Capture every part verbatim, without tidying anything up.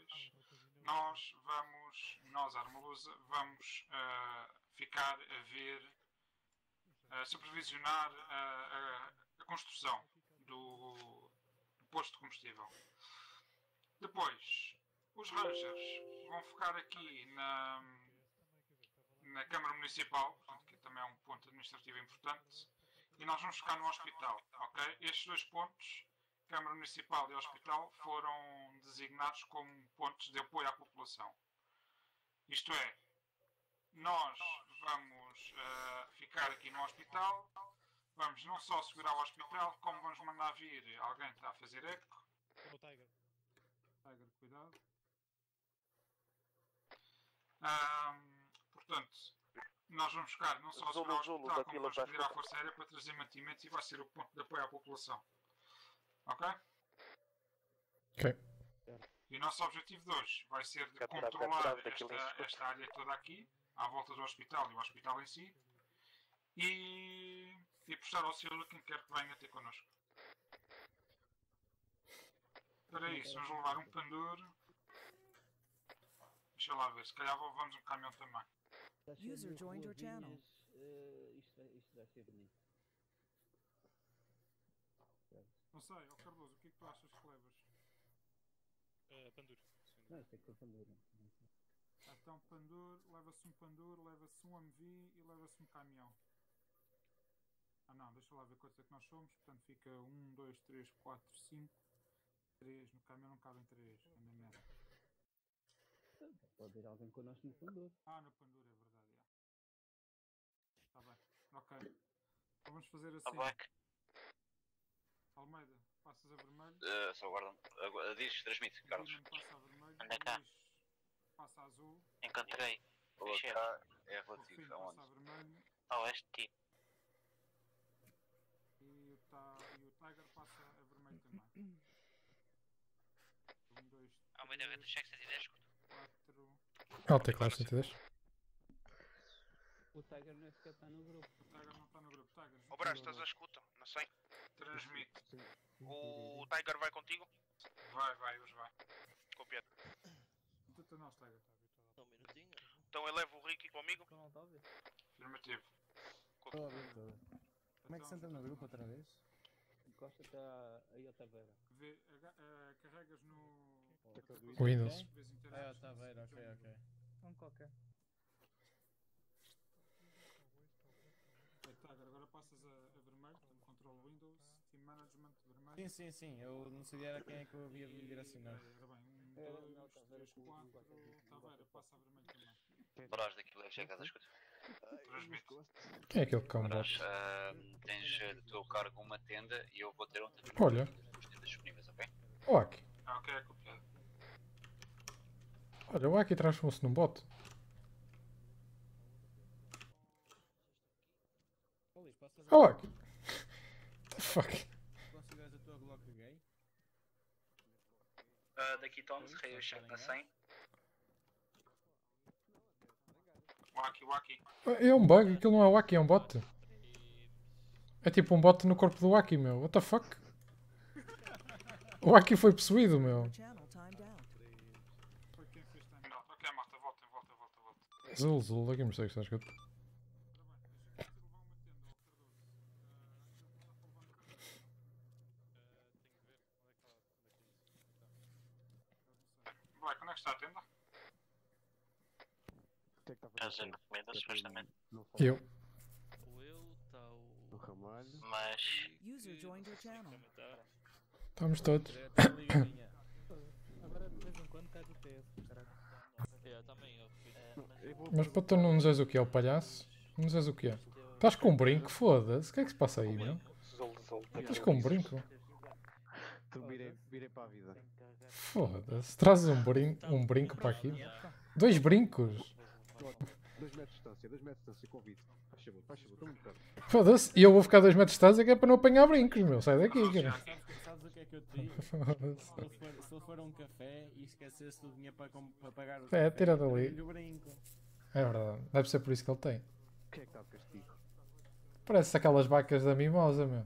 depois nós vamos, nós Armalusa, vamos uh, ficar a ver, a supervisionar a, a, a construção do, do posto de combustível. Depois, os Rangers vão ficar aqui na, na Câmara Municipal, portanto, que também é um ponto administrativo importante, e nós vamos ficar no hospital, ok? Estes dois pontos, Câmara Municipal e Hospital, foram designados como pontos de apoio à população. Isto é, nós vamos uh, ficar aqui no hospital, vamos não só segurar o hospital, como vamos mandar vir alguém que está a fazer eco. O Tiger. Tiger, cuidado. Um, portanto, nós vamos ficar não só segurar o hospital, como vamos pedir à Força Aérea para trazer mantimentos e vai ser o ponto de apoio à população. Ok? Ok. E o nosso objetivo de hoje vai ser de controlar esta, esta área toda aqui, à volta do hospital e o hospital em si, e, e prestar auxílio a quem quer que venha ter connosco. Para isso, vamos levar um panduro. Deixa lá ver, se calhar levamos um caminhão também. User joined your channel. Uh, isto, vai, isto vai ser bonito. Não sei, ó Cardoso, o que é que tu achas que levas? Uh, Panduro. Não, isto é que Panduro. Então, Panduro, leva-se um Panduro, leva-se um M V e leva-se um caminhão. Ah não, deixa lá ver quantos é que nós somos. Portanto, fica um, dois, três, quatro, cinco, três. No caminhão não cabem três, anda merda. Pode ir alguém connosco no Panduro. Ah, no Panduro, é verdade, já. Está bem, ok. Então vamos fazer assim. Black. Almeida, passas a vermelho. Uh, só guarda. Uh, diz, transmite, Carlos. Guilherme passa a vermelho. Anda cá. Luís passa a azul. Encontrei. O Ficheiro. cá é O relativo, Fim aonde? passa a vermelho. A oeste. E o, ta... e o Tiger passa a vermelho também. um, dois, Almeida, vê do cheque cento e dez, escuta. quatro. Ah, o teclado cento e dez. O Tiger nem sequer está no grupo. O Tiger não está no grupo. Tiger, Ô Brás, estás a escuta? Não sei. transmite. Sim. O Tiger vai contigo? Vai, vai, hoje vai. Copiado. Tu nós, Tiger. Só um minutinho. Então eu levo o Ricky comigo? Tu não está a ver? Afirmativo. Estou a ver, estou a ver. Como é que se entra no grupo outra vez? Encosta está aí ao Taveira. Vê, aga- eh, carregas no. Windows. Vês Ah, interages, está a ver, ok, join ok. Um qualquer. Ok, Tiger, agora passas a, a vermelho, portanto, control Windows, Team Management, vermelho. Sim, sim, sim, eu não sabia era quem é que eu havia de direcionar. Era bem, um, Era, dois, não, Taveira três, com- quatro, com- com- Taveira, passa a vermelho também. Brás, daqui leve cheque às escuta. Transmite. Quem é aquele cão bot? Brás, uh, tens uh, do teu cargo uma tenda e eu vou ter outra. Olha. Duas tendas disponíveis, ok? O Aki. Ah, ok, é copiado. Olha, o Aki transformou-se num bot. Ô Luís, posso fazer Oh, Aki. What the fuck? consideras a tua Glock gay? Uh, daqui Toms, rei o cheque na cem. Waki, Waki. É um bug, aquilo não é o Aki, é um bot. É tipo um bot no corpo do Aki, meu. What the fuck? O Aki foi possuído, meu. Channel timed out. Foi quem fez time out. Ok, malta, voltem, voltem, voltem, voltem. Zul, Zul, aqui me sei que estás escuta. Ora bem, deixa-me levar uma tenda ao Cardoso. Ah, ele está levando a tenda, não? Uh, tenho que ver onde é que está. Onde é que é isso? Vai, onde é que está a tenda? Quem é que está a Casa fazer? encomenda, supostamente. Eu. O eu, está o. O Ramalho. Mas. User joined your channel. Também está. Estamos todos. Está ali galinha. Agora de vez em quando cai do T S, caralho. Eu também, eu fui. Eu vou Mas para tu não nos és o que é o palhaço? Não nos és o que é? Estás com um brinco? Foda-se. O que é que se passa aí, meu? Zol, zol. Estás com um brinco? Tu virei, virei para a vida. Foda-se. Trazes um, brin um brinco para aqui? Dois brincos? Dois metros de distância, dois metros de distância, convite. Faz favor, faz favor, estou muito perto. Foda-se. E eu vou ficar dois metros de distância que é para não apanhar brincos, meu. Sai daqui, cara. Sabes o que é que eu te digo? Foda-se. Se ele for, se ele for a um café e esquecesse do dinheiro para, com- para pagar o É, café, tira dali. tira-lhe o brinco. É verdade. Deve ser por isso que ele tem. Quem é que está de castigo? Parece aquelas vacas da mimosa, meu.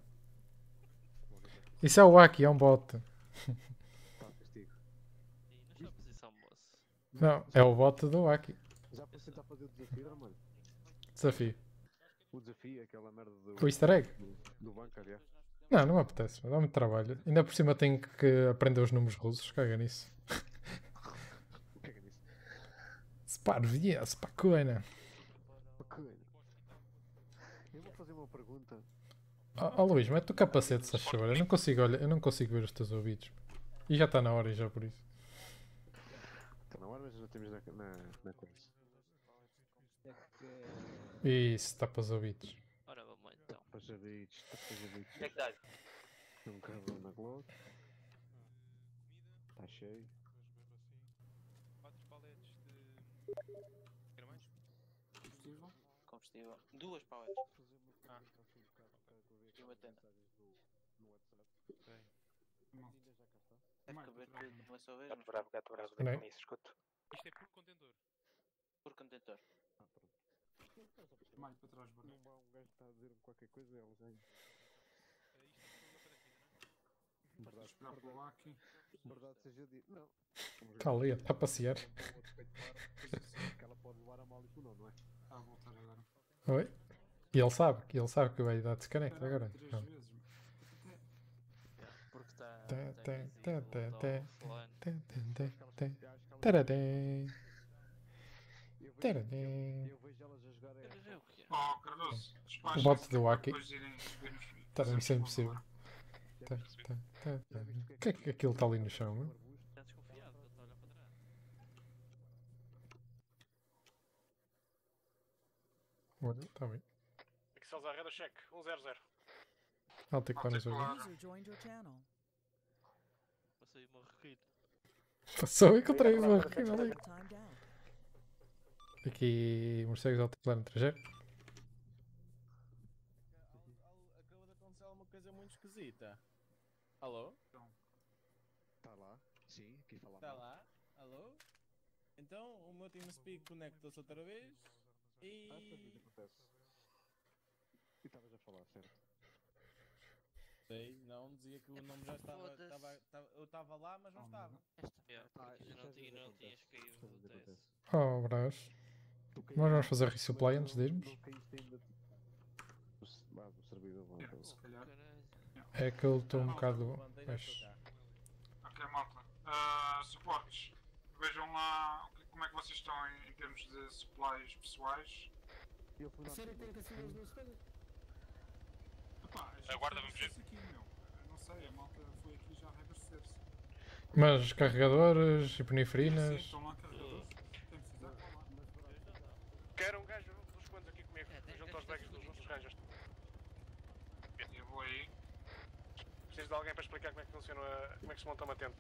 Isso é o Aki, é um bote. Está de castigo. E na sua posição, moço. Não, é o bot do Aki. Já para tentar fazer o desafio, Romano? Desafio. O desafio é aquela merda do. O easter egg? Do, do bunker, já. Não, não me apetece, dá muito trabalho. Ainda por cima tenho que aprender os números russos, caga nisso. Pega nisso. Sparvia, spakojna. Bacana. Eu vou fazer uma pergunta. Ó oh, Luís, mete o capacete, se achas, eu não consigo, olha, eu não consigo ver os teus ouvidos. E já está na hora, e já por isso. Está na hora, mas não temos na, na, na coisa. É que... Isso, tapa os ouvidos. Ora, vamos então. Tapas a bichos, tapas a bichos. O que é que dá? Um carvão na Globo. Está cheio. Quatro paletes de. Quer mais? Combustível? Combustível. Duas paletes. Ah. E uma tenda. Não. Deve caber tudo de uma só vez. Gato bravo, gato bravo, Não é? com isso, escuto. Isto é por contentor. Por contentor. Ah, pronto. Mais para trás, Bruno. Não há um gajo que está a dizer qualquer coisa, ele já. Verdade, Esperar pelo Aki. verdade seja dito. Não. Está ali, está a passear. Que ela pode levar a mal e tu não, não é? Está a voltar agora. Oi? E ele sabe, que ele sabe que vai dar desconecta agora. Três Não. vezes. Porque está. Tá, Tá, tá, tá, tá, tá. offline. Tã, tã, tã, tã. Eu acho que ela- Taradã. Eu vejo- Taradã. Eu vejo elas a jogar. Queres ver o quê? Oh, Cardoso, despacha. O bot do Aki. Depois irem ver nos vídeos. Tá, isso é impossível. Tá, tá, tá, tá. O que é que aquilo está ali no chão? Não? Está desconfiado, ele está a olhar para trás. Olha, está bem. Pixels à rede, cheque. um zero zero. Alticones hoje. User joined your channel. Passei uma requita. Passou, encontrei uma requina ali. Timed out. Aqui, morcegos altiplano trajeto. Acaba de acontecer alguma coisa muito esquisita. Alô? Está lá? Sim, aqui fala. Está lá? Alô? Então o meu TeamSpeak conectou-se outra vez e. Ah, essa vida acontece. E estavas a falar, certo? Sei, não, dizia que o nome já estava. Foda-se. estava- estava- eu estava lá, mas não Oh, estava. Yeah, Ah, porque isso já não, às tinha, vezes não tinhas acontece. caído Às vezes no teste. acontece. Oh, brás. Tu Nós vamos caíste, fazer mas resupply não- antes de irmos? Não caíste ainda tipo. Do s- vá, do servidor lá. Yeah, então. se calhar. Caralho. É que eu estou um Ah, bocado. levantei, já estou Pois. cá. Ok, malta. Ah, suportes. Vejam lá o que- como é que vocês estão em, em termos de supplies pessoais. Eu fui lá. Epá, a gente Aguarda, fez vamos ver. isso aqui, meu. Eu não sei, a malta foi aqui já a reabastecer-se. Mas carregadores, Sim, epinefrinas. estão lá carregadores. Tem precisar para lá. Quero um gajo dos quantos aqui comigo. É, tem- Junto aos tem- bags tem- dos outros gajos. Eu vou aí. Preciso de alguém para explicar como é que funciona, a- como é que se monta uma tenda.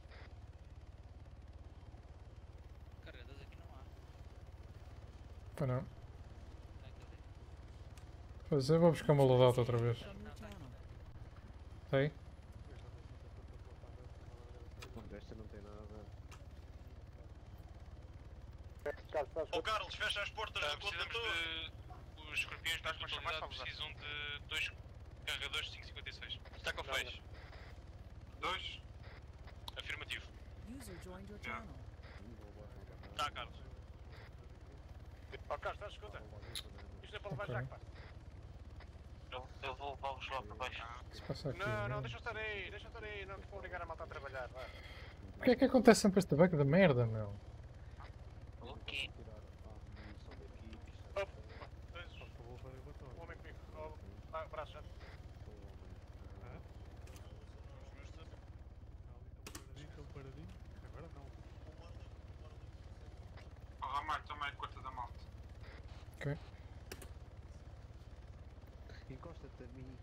Carregadores aqui não há. Pá, não. Ai, cadê? Pois eu vou buscar uma loadout outra vez. From your channel. Tem? Não, desta não tem nada. Ô Carlos, fecha as portas do contentor. De... Os escorpiões da totalidade precisam de dois carregadores de quinhentos e cinquenta e seis. Está com fecho. Dois? Afirmativo. User joined your Yeah. channel. Tá, Carlos. Ó Carlos, estás a escuta? Isto é para levar Ok. já, pá. Eu, eu vou levá-los lá para baixo. O que se passa aqui? Não, não, né? deixa eu estar aí, deixa eu estar aí, não te vou obrigar a malta a trabalhar, vá. O que é que acontece sempre a este bug da merda, meu? O quê? Tirar a munição daqui. Op, dois, um homem comigo. Oh, ah, braço já. O Ramalho também é conta da malta. Ok. Encosta-te a mim.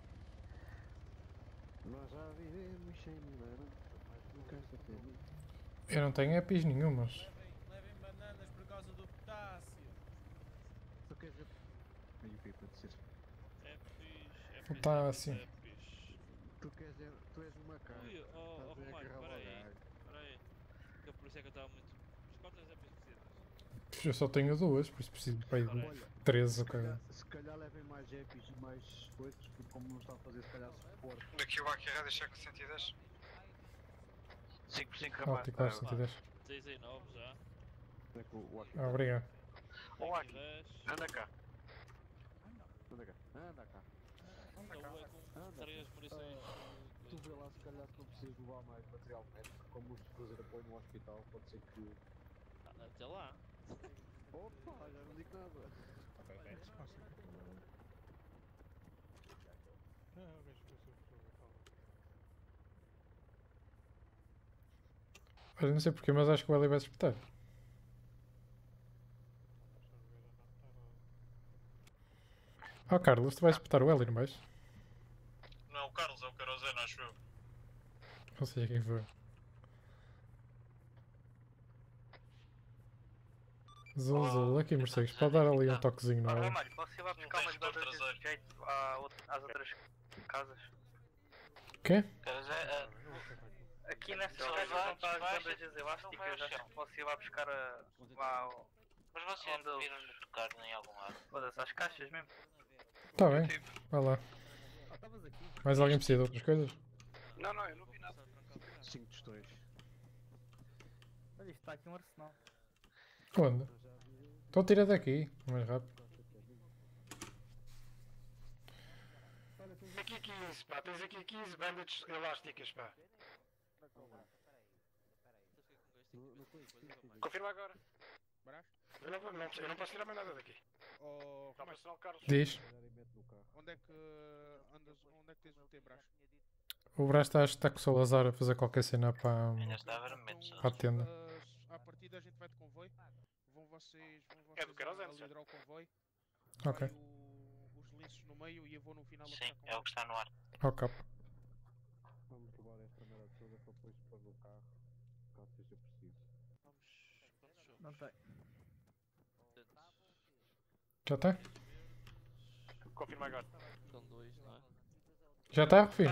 Nós já vivemos sem milagre. Encosta-te a mim. Eu não tenho epis nenhumas. Levem, levem bananas por causa do potássio. Tu queres ver? Aí o que é para dizer? É fixe, é Tá fixe, é assim. fixe. Tu queres ver? Tu és um macaco. Ui, oh, oh, Estás a Romário, agarrar o peraí, gajo. peraí. Que por isso é que eu estava muito. Mas quantas é que precisas? Eu só tenho duas, por isso preciso de pai de Olha, treze ou se coisa. calhar, se calhar levem mais epis e mais coisas, porque como não está a fazer, se calhar suporte. Daqui o Aki Rádio checa cento e dez. cinco por cinco Ah, rapaz. tem quase cento e dez. seis e nove já. Onde é que o Aki Ah, obrigado. Ô, aqui. Anda cá. Anda cá. Anda cá. Ele é com Anda. três munições. Tu vê lá, se calhar se não preciso levar mais material médico, como os de fazer apoio no hospital, pode ser que... Até lá. Opa, já não digo nada. Olha, não sei porquê, mas acho que o Eli vai se espetar. Ah, Carlos, tu vais espetar o Eli, não vais? Não, o Carlos é o Querosene, acho eu. Não sei quem foi. Zul, Zul, aqui Mercedes, pode dar ali um toquezinho, não é? Ramalho, posso ir lá buscar umas bandas desse jeito à outra- às outras casas? Quê? Aqui nessas casas não está as bandas elásticas, acho que posso ir lá buscar a... lá o... Mas vocês viram nos tocar em algum lado? Foda-se, às caixas mesmo. Tá bem, vai lá. Ah, estavas aqui. Mais alguém precisa de outras coisas? Não, não, eu não vi nada. cinco tostões. Olha, isto está aqui um arsenal. Onde? Então tira daqui, mais rápido. Tens aqui quinze, pá, tens aqui quinze bandas elásticas, pá. Confirma agora. Eu não, vou- não, eu não posso tirar mais nada daqui. Oh, Não, mas não, Carlos. Diz. onde é que andas, onde é que tens o teu braço? O braço está, está com o Salazar a fazer qualquer cena para, Ainda está a ver para a tenda. À partida a gente vai de comboio. Vão vocês, vão vocês É do Querosene, a certo? liderar o comboio. Ok. Vai o, os linces no meio e eu vou no final a Sim, puxar é o comboio. que está no ar. Ok. Vamos levar esta merda toda para depois pôr no carro, caso seja preciso. Não tem. Já está? Confirma agora. São dois, não é? Já está, Rufino?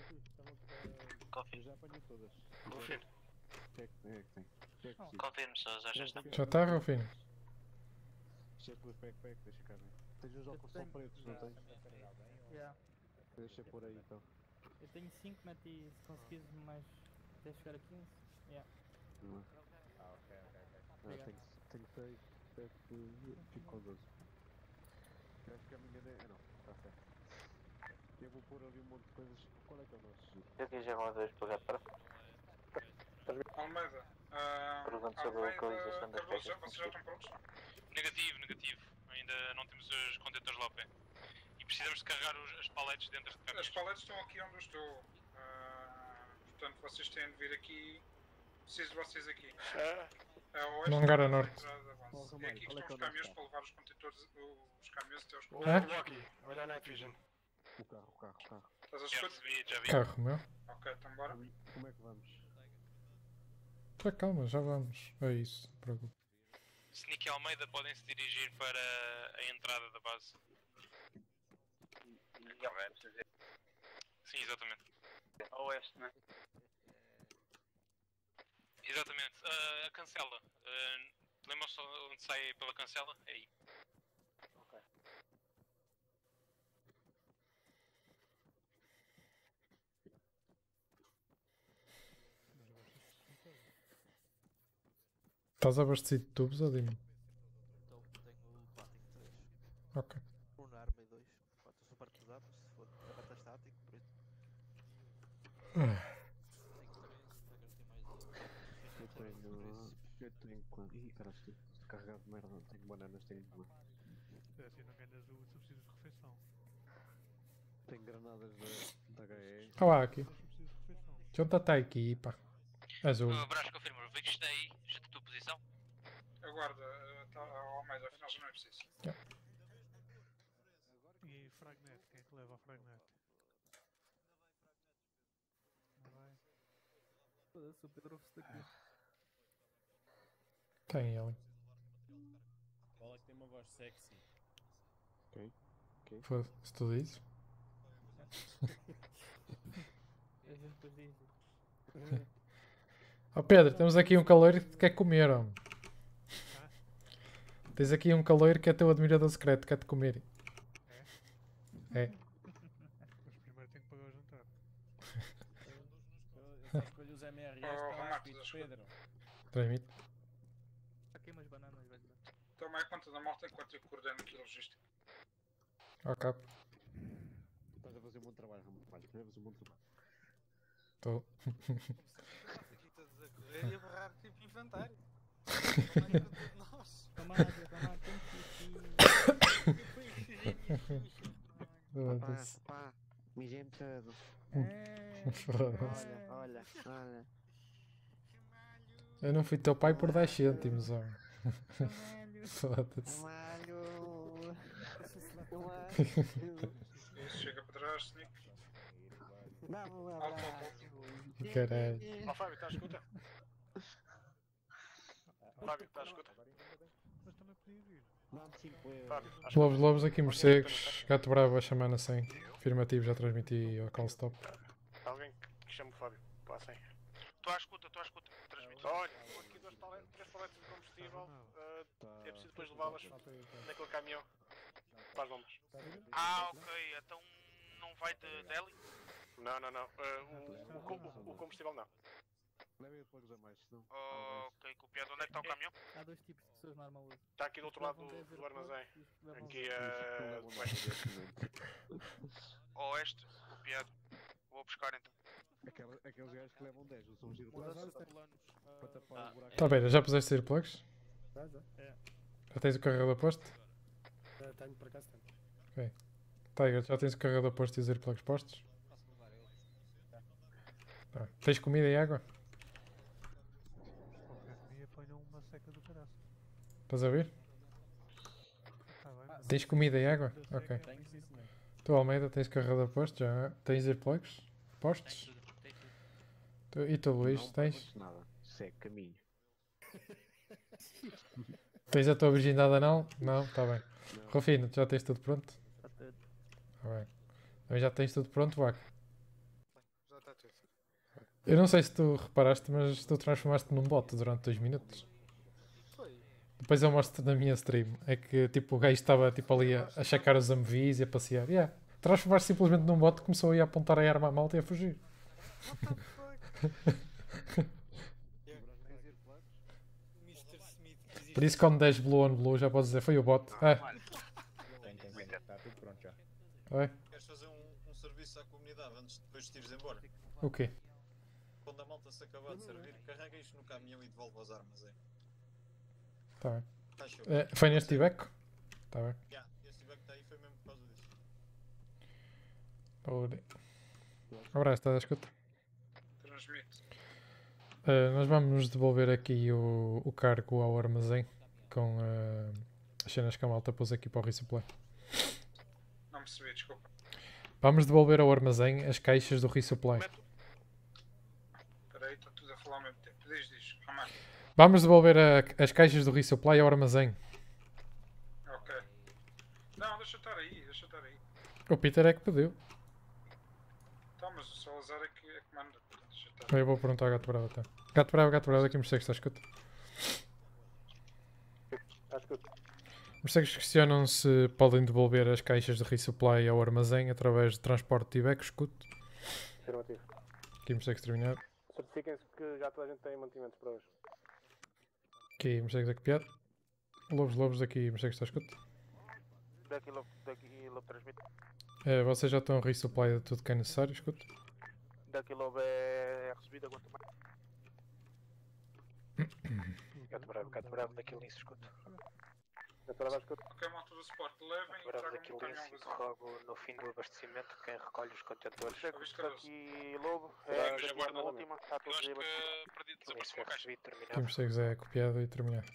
Eu já apanhei todas. Confirma. O que é que é que tem? O que é que precisa? Confirme, Sousa, já está. Já está, Rufino? Isto é tudo pack pack, deixa cá ver. Tens uns óculos só tenho- pretos, não tens? Yeah. Deixa por aí então. Eu tenho cinco, mete e se conseguires mais até chegar a quinze. Yeah. Não é? Ah, Obrigado. tenho, tenho seis, sete, fico com doze. Eu acho que a minha é. Não, está certo. Eu vou pôr ali um monte de coisas. Qual é que é o nosso jeito? Eu aqui já vou a dois pegar para. Almeida, ah, Pergunto sobre a Almeida, localização das Cardoso, já- caixas. vocês já estão prontos? Negativo, negativo. Ainda não temos os contentores lá ao pé. E precisamos de carregar os, as paletes dentro de As caminhões. paletes estão aqui onde eu estou. Ah, portanto, vocês têm de vir aqui. Preciso de vocês aqui. A oeste, No hangar a da norte. entrada da base. Oh, É aqui que Ramalho, qual é estão que é os o caminhões nosso para levar os contentores, os caminhões até aos O contentores. Hã? Walkie, olha a Night Vision. O carro, o carro, o carro. Estás a Já escutar? percebi, já vi. Carro meu. Ok, então bora. Como é que vamos? Tá, calma, já vamos. É isso, não te preocupe. Sneak e Almeida podem se dirigir para a entrada da base. Sim, exatamente. A oeste, não é? Exatamente. Ah, a cancela. Uh, Lembram-se onde sai pela cancela? É aí. Estás abastecido de tubos ou Dino? Então tenho quatro em três. Ok. Um na arma e dois. quatro super pesados, se for a bata estático, por isso. Tenho três, Eu o Tiger tem mais um. tenho. Eu tenho quanto? Ih, cara, estou carregado de merda. Tenho bananas, tenho. É assim, não ganhas o subsídio de refeição. Tenho granadas da, da H E. Ah lá, aqui. Subsídio de refeição. Junta tá aqui, pá. Azul. Uh, Brás, confirma. O veículo está aí. Já tem a tua posição? Aguarda, ah, tá, ah, Almeida, afinal já não é preciso. E Fragnet, quem é que leva a Fragnet? Não vai? Foda-se, o Pedro ouve-se daqui. Tem ele. Qual é que tem uma voz sexy? Foda-se, tu dizes? A gente depois diz. Ó Pedro, temos aqui um caloiro que te quer comer, homem. Tens aqui um caloiro que é teu admirador secreto, quer te comer. É? Mas primeiro tenho que pagar o jantar. Eu, eu só escolho os M R S Oh, para Renato, o acho que- Pedro. Transmite. Aqui umas bananas, velho. Toma aí conta da malta enquanto eu coordeno aqui a logística. Ok. Estás a fazer um bom trabalho, Ramon. Estás a fazer um bom trabalho. Estou. Todos a correr e a barrar tipo inventário. Nós. Toma água, toma água, tem Pá, pá, mijei-me todo. Olha, olha, olha. Eu não fui teu pai por dez cêntimos, ó. Foda-se. Malho. Isso, chega para trás, Snick. Dá-me um abraço. Caralho. Ó Fábio, estás a escutar? Fábio, estás a escutar? Dá-me cinco euros. Fábio, estás a escutar? Lobos, lobos aqui, morcegos. Gato bravo a chamar na cem. Afirmativo, já transmiti ao call stop. Alguém que chame o Fábio, passem. Estou à escuta, estou à escuta. Transmito. Olha, vou aqui dois paletes, três paletes de combustível. Uh, é preciso depois levá-las naquele caminhão para as bombas. Ah, ok. Então não vai de Delhi? Não, não, não. Uh, o, o, com- o combustível não. Levem depois a mais, senão. Ok, copiado. Onde é que está o caminhão? Há dois tipos de pessoas normal hoje. Está aqui do outro lado do, do armazém. Aqui a uh, oeste. Oeste, copiado. Vou buscar então. Aquela, aqueles gajos que levam dez, não são os irplanos. Para tapar o buraco. Tá bem, já puseste earplugs? Já, já. Já tens o carregador posto? Eh, Tenho por acaso, tenho. Ok. Tiger, já tens o carregador posto e os earplugs postos? Tá. Tens comida e água? Estás a ver? Tens comida e água? Ok. Tenho sim, senhor. Tu, Almeida, tens carregador posto? Já tens earplugs postos? Tu, e tu, Luís, Não tens? perguntes nada. Segue caminho. Tens a tua virgindade anal? Não? Tá bem. Não. Rufino, já tens tudo pronto? Está tudo. Tá bem. Também já tens tudo pronto, Vaca? Já está tudo. Eu não sei se tu reparaste, mas tu transformaste num bot durante dois minutos. Foi. Depois eu mostro na minha stream. É que tipo, o gajo estava tipo, ali a, a checar os amvis e a passear. Yeah. Transformaste simplesmente num bot, começou a ir a apontar a arma à malta e a fugir. mister Smith existe. Por isso quando des blue on blue já podes dizer foi o bot. Ah, Tem, tem, tem. Está tudo pronto já. é? Queres fazer um, um serviço à comunidade antes de depois de ires embora? O quê? Quando a malta se acabar de servir, carrega isto no caminhão e devolve aos armazém. Tá bem. Tá show. Eh, foi neste Ibeco? Tá bem. Yeah, esse tiver que está aí foi mesmo por causa disso. Ora. Ora, estás a escuta? Transmite. Eh, nós vamos devolver aqui o, o cargo ao armazém com eh, as cenas que a malta pôs aqui para o resupply. Não percebi, desculpa. Vamos devolver ao armazém as caixas do resupply. Espera aí, está tudo a falar ao mesmo tempo. Diz, diz. Calma aí. Vamos devolver a- as caixas do resupply ao armazém. Ok. Não, deixa estar aí, deixa estar aí. O Peter é que pediu. Tá, mas o Salazar é que, é que manda. Portanto, deixa estar. Eu vou perguntar ao Gato Bravo até. Gato Bravo, Gato Bravo, aqui morcegos, está a escuta? Está a escuta. Morcegos questionam se podem devolver as caixas de resupply ao armazém através de transporte de Ibeco, escuto. Afirmativo. Aqui morcegos terminado. Certifiquem-se que já toda a gente tem mantimentos para hoje. Aqui morcegos a copiar. Lobos, lobos, aqui morcegos, está a escuta? Daqui logo, daqui logo transmite. Eh, vocês já estão a resupply de tudo que é necessário, escuto? Daqui logo é recebida, quanto mais. Gato bravo, gato bravo, daquilo nisso, escuta. Gato bravo, escuta. Ok, malta do suporte, levem e Bravo, tragam daquilo no caminhão nisso, vazio. rogo no fim do abastecimento quem recolhe os contentores. Ouviste, Cardoso? Aqui lobo, É, é, mas daqui aguarda na lá última, está Eu tudo acho abastecido. que perdi, Isso desapareceu é uma caixa. recebido, Aqui terminado. morcegos é copiado e terminado.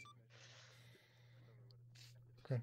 Ok.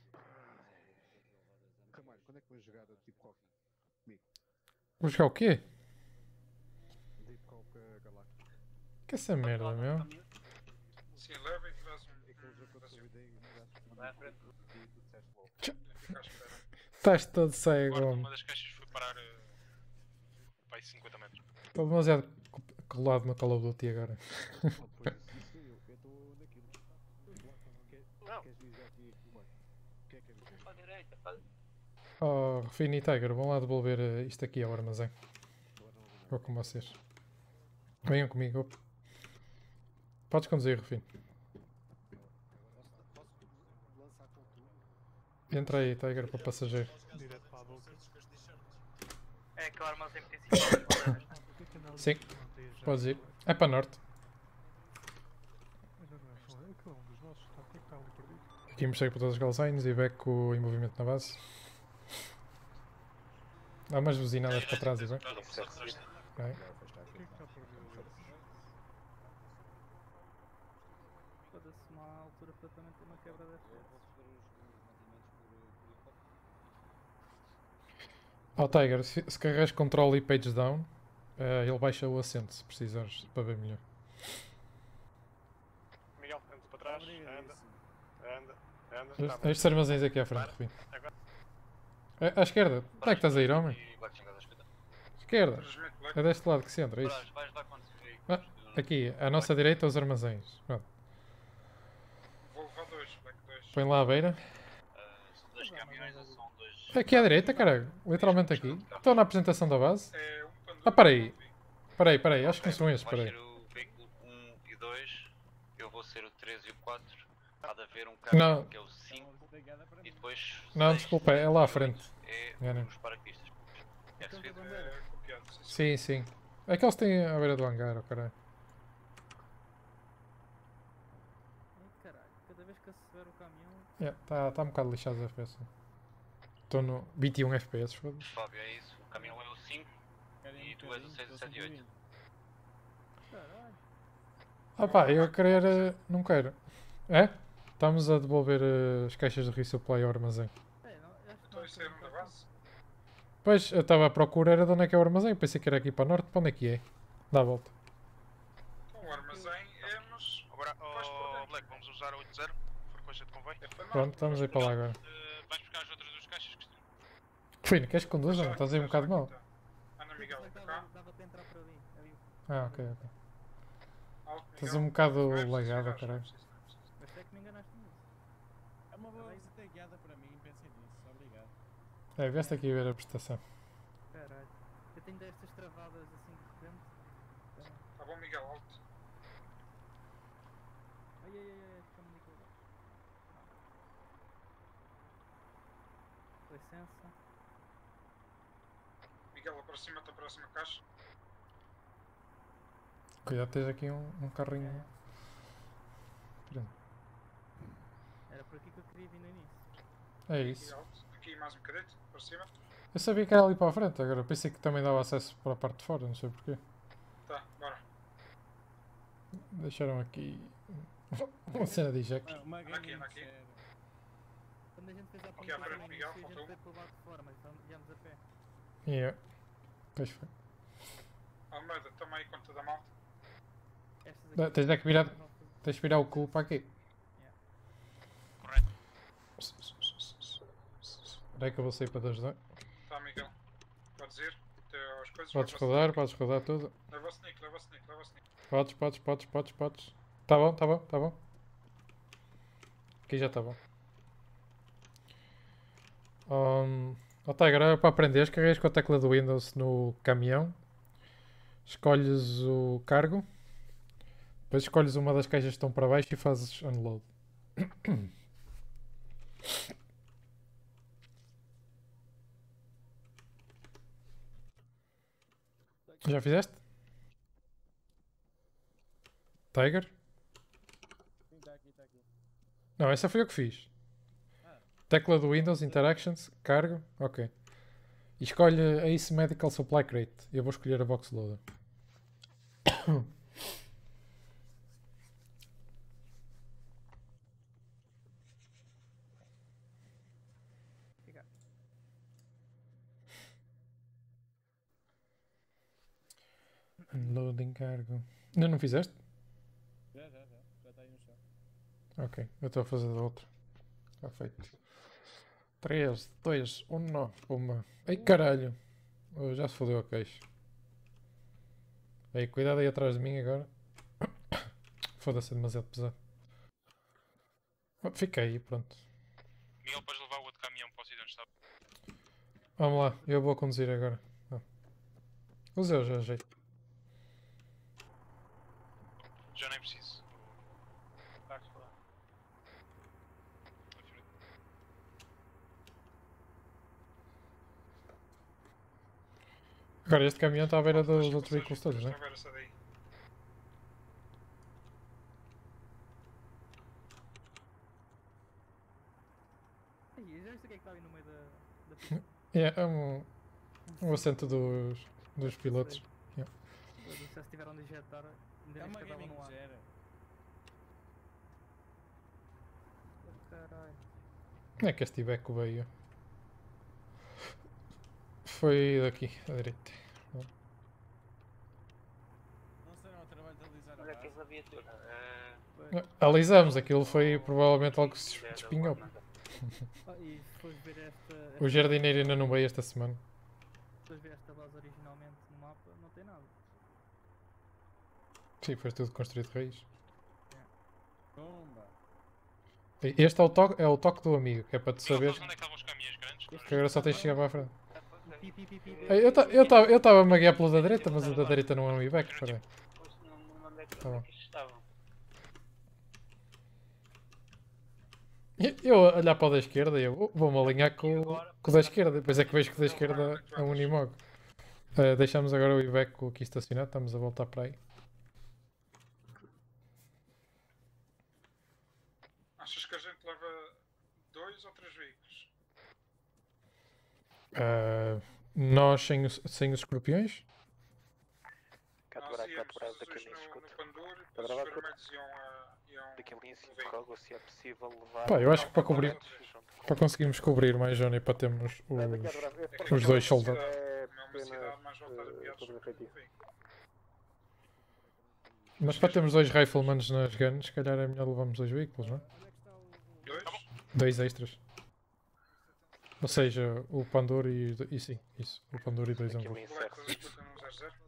Ramalho, quando é que vais jogar tipo Rocky? Comigo. Vou jogar o quê? Deep Rock uh, Galactic. Que é essa merda, meu? Sim, levem e traz um. Aquele jogo que eu te convidei e me daste Vai à frente. e tu disseste logo. Fica à espera. Estás todo cego, Agora homem. uma das caixas foi parar uh, para aí cinquenta metros. Estou demasiado co- colado no Call of Duty agora. Oh, pois, isso eu, eu estou naquilo. Quer- Não. Queres dizer aqui como é? O que é que é dizer? Para a direita, para Oh, Rufino e Tiger, vão lá devolver eh, isto aqui ao armazém. Vou com vocês. Venham comigo. Podes conduzir, Rufino. Entra aí, Tiger, para passageiro. É aquele armazém principal. Sim, podes ir. É para norte. Aqui mostrei para todas as calções e beco em movimento na base. Há umas buzinadas para trás e bem. Okay. Foda-se, uma altura para também ter uma quebra destas. Ó Tiger, se, se carregas Control e Page Down, uh, ele baixa o assento se precisares para ver melhor. Miguel, anda para trás, anda, anda, anda. Este- Tá bom. Estes armazéns aqui à frente, Rufino. É, à esquerda. Onde é que estás a ir, homem? Esquerda. É deste lado que se entra, é isso. Ah, aqui, à nossa direita, os armazéns. Pronto. Vou levar dois, Black dois. Põe lá à beira. Dois caminhões ou são dois. Aqui à direita, caralho. Literalmente aqui. Estou na apresentação da base. É um para Ah, peraí. Peraí, peraí. Acho que não são estes, Vai peraí. ser o veículo um e dois, eu vou ser o três e o quatro. Há de haver um Não. caminhão que é o cinco e depois. Não, seis, desculpa, é lá à frente. É Enganei. os paraquedistas. É subido. É copiado, sim, Sim, sim. sim. É que eles têm à beira do hangar, oh, caralho. Ai caralho, cada vez que acelero o caminhão. Está yeah, tá um bocado lixado os F P S. Estou no vinte e um F P S, foda-se. Fábio, é isso. O caminhão é o cinco e tu és o seis e sete e oito. Caralho. Ah pá, eu a querer... eh, não quero. É? Estamos a devolver eh, as caixas de resupply ao armazém. É, não, acho que Estou a sair da base. Pois, eu estava à procura era de onde é que é o armazém. Pensei que era aqui para norte. Para onde é que é? Dá a volta. Então, o armazém é nos... Oh, Black, vamos usar a oito zero, frequência de convém. É para norte. Pronto, estamos aí para lá agora. Uh, vais buscar as outras duas caixas que estão. Fino, queres que conduza? Não estás aí um bocado mal. Ana Miguel, Dava, para cá. dava para entrar por ali. ali. Ah, ok, ok. Alto, Estás Miguel. um bocado Vais, lagado, vais, caralho. vais, vais, vais. Mas é que me enganaste nisso. É uma boa visita guiada para mim, pensei nisso, obrigado. É, vieste aqui ver a prestação. Caralho. Eu tenho destas travadas assim de repente. Tá bom, Miguel, alto. Ai ai ai ai, comunicou. Licença. Miguel, aproxima-te da próxima caixa. Cuidado, tens aqui um, um carrinho. Pronto. Era por aqui que eu queria vir no início. É Aqui isso. alto. Aqui mais um bocadinho, por cima. Eu sabia que era ali para a frente, agora pensei que também dava acesso para a parte de fora, não sei porquê. Tá, bora. Deixaram aqui uma cena de eject. Uma Anda aqui, anda aqui. Quando a gente fez a Aqui à pontuação frente, no Miguel, início, a gente faltou veio pelo lado de fora, mas então viemos a pé. Yeah. Pois foi. Almeida, toma aí conta da malta. Estas Dá- aqui Tens é que virar, tens de virar o cu para aqui. Correto. Espera aí que eu vou sair para te ajudar. Tá, Miguel. Podes ir até às coisas. Podes leva o rodar, sneak. podes rodar tudo. Leva o sneak, leva o sneak, leva o sneak. Podes, podes, podes, podes, podes. Tá bom, tá bom, tá bom. Aqui já tá bom. Um, oh, tá, agora para aprender, carregas com a tecla do Windows no caminhão. Escolhes o cargo. Depois escolhes uma das caixas que estão para baixo e fazes unload. Já fizeste? Tiger? Sim, tá aqui, tá aqui. Não, essa foi eu que fiz. Ah. Tecla do Windows, Interactions, cargo, ok. E escolhe a Ace Medical Supply Crate. Eu vou escolher a Box Loader. Fica. Unloading cargo. Ainda não fizeste? Já, já, já. Já está aí no chão. Ok, eu estou a fazer da outra. Está feito. três, dois, um, nove. Uma. Ai caralho! Oh, já se fodeu a queixa. Ei, cuidado aí atrás de mim agora. Foda-se, é demasiado pesado. Oh, fica aí, pronto. Miguel, podes levar o outro caminhão para o sítio onde está. Vamos lá, eu vou conduzir agora. Ah. Usa eu já jeito. Já nem preciso. Agora este caminhão está à beira dos outros veículos todos, não é? Agora sai daí. Ai, já viste o que é que está ali no meio da... da pista? É, é um, um assento dos, dos pilotos. Yeah. Se eles tiveram de injetar, ainda É nem uma sequer estavam gaming no ar. gera. Oh, caralho. Como é que este Iveco veio? Foi daqui, à direita. Não será o trabalho de alisar a base? a viatura? Alisamos, aquilo foi provavelmente algo que se despinhou. Ah, e se fores ver esta... O jardineiro ainda não veio esta semana. Se fores ver esta base originalmente no mapa, não tem nada. Sim, foi tudo construído de raiz. Bomba. Este é o toque, é o toque do amigo, que é para tu saberes Onde é que estavam os caminhões grandes? que agora só tens de chegar para a frente. Pi, pi, pi, pi, Eu ta- eu estava eu estava a maguear pelo da direita, mas o da direita não é um Iveco, peraí. Tá bom. Eu- Eu a olhar para o da esquerda e eu vou-me alinhar com, o- com o da esquerda, depois é que vejo que o da esquerda é um Unimog. Uh, deixamos agora o Iveco aqui estacionado, estamos a voltar para aí. Achas que a gente leva dois ou três veículos? Uh, nós sem os, sem os escorpiões? Capturar, Nós íamos capturar os daqui dois ali no, em no escuta. Pandur, depois os Capturar vermelhos iam, a, iam daqui ali em no cima, veículo. Rogo, se é possível levar. Pá, eu acho que para cobrir, para conseguirmos cobrir mais zona e para termos os, os dois soldados. É uma cidade mais voltada a piados do que o veículo. Mas para termos dois riflemans nas guns, se calhar é melhor levarmos dois veículos, não é? Dois? Dois extras. Ou seja, o Pandor e, e sim, isso. O Pandor e dois Aqui ambos. ali em Black, Serra. estás a escutar no zero zero?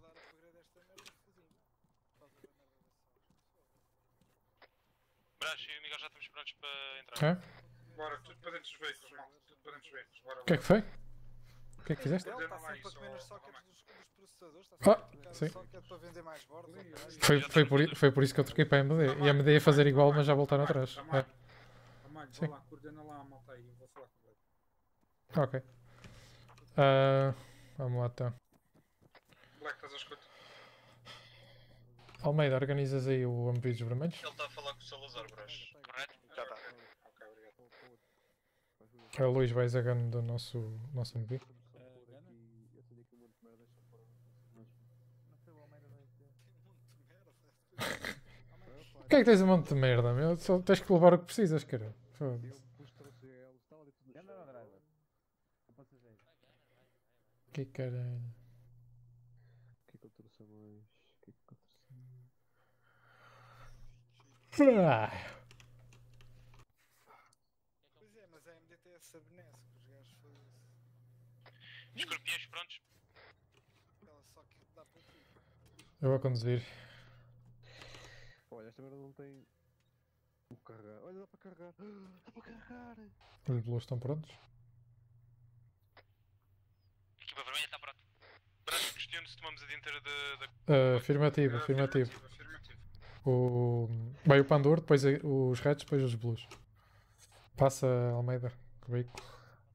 Brás e o Miguel já estamos prontos para entrar. É? Bora, tudo para dentro dos veículos, irmão. Tudo para dentro dos veículos. Bora, O que é que foi? O que é que fizeste? Ordena Está lá sempre a isso, comer ó, nos ó, sockets Romano. dos, dos processadores. Está Ah, sempre a trocar sim. o socket para vender mais bordos. ou caralho. Foi, foi, por, i- foi por isso que eu troquei para a M D. E a M D ia fazer igual, mas já voltaram atrás. É. Ramalho, Sim. vá lá, coordena lá a malta aí. Eu vou falar com ele. Ok. Ah, vamos lá então. Black, estás a escutar? Almeida, organizas aí o Ambidos Vermelhos? Ele está a falar com o Salazar, Brás. Correto? Já está. Ok, obrigado. É o Luís Baizagano do nosso, nosso M V. Não sei, o Almeida vai ter. O que é que tens um monte de merda, meu? Só tens que levar o que precisas, cara. Foda-se. Anda na driver. O passageiro. Que caralho. O que é que eu trouxe a mais? O que é que eu trouxe a mais? Ah, Pois é, mas a M D tem essa benesse que os gajos fazem. Escorpiões prontos? Ela só que dá para tudo. eu vou conduzir. Olha, esta merda não tem. Vou carregar. Olha, dá para carregar. Dá para carregar. Os blues estão prontos? Equipa vermelha está pronta. Brás, questiono se tomamos a dianteira da... da... Ah, afirmativo, afirmativo. Afirmativo. O... Vai o Pandor, depois a- os Reds, depois os Blues. Passa Almeida, com o veículo.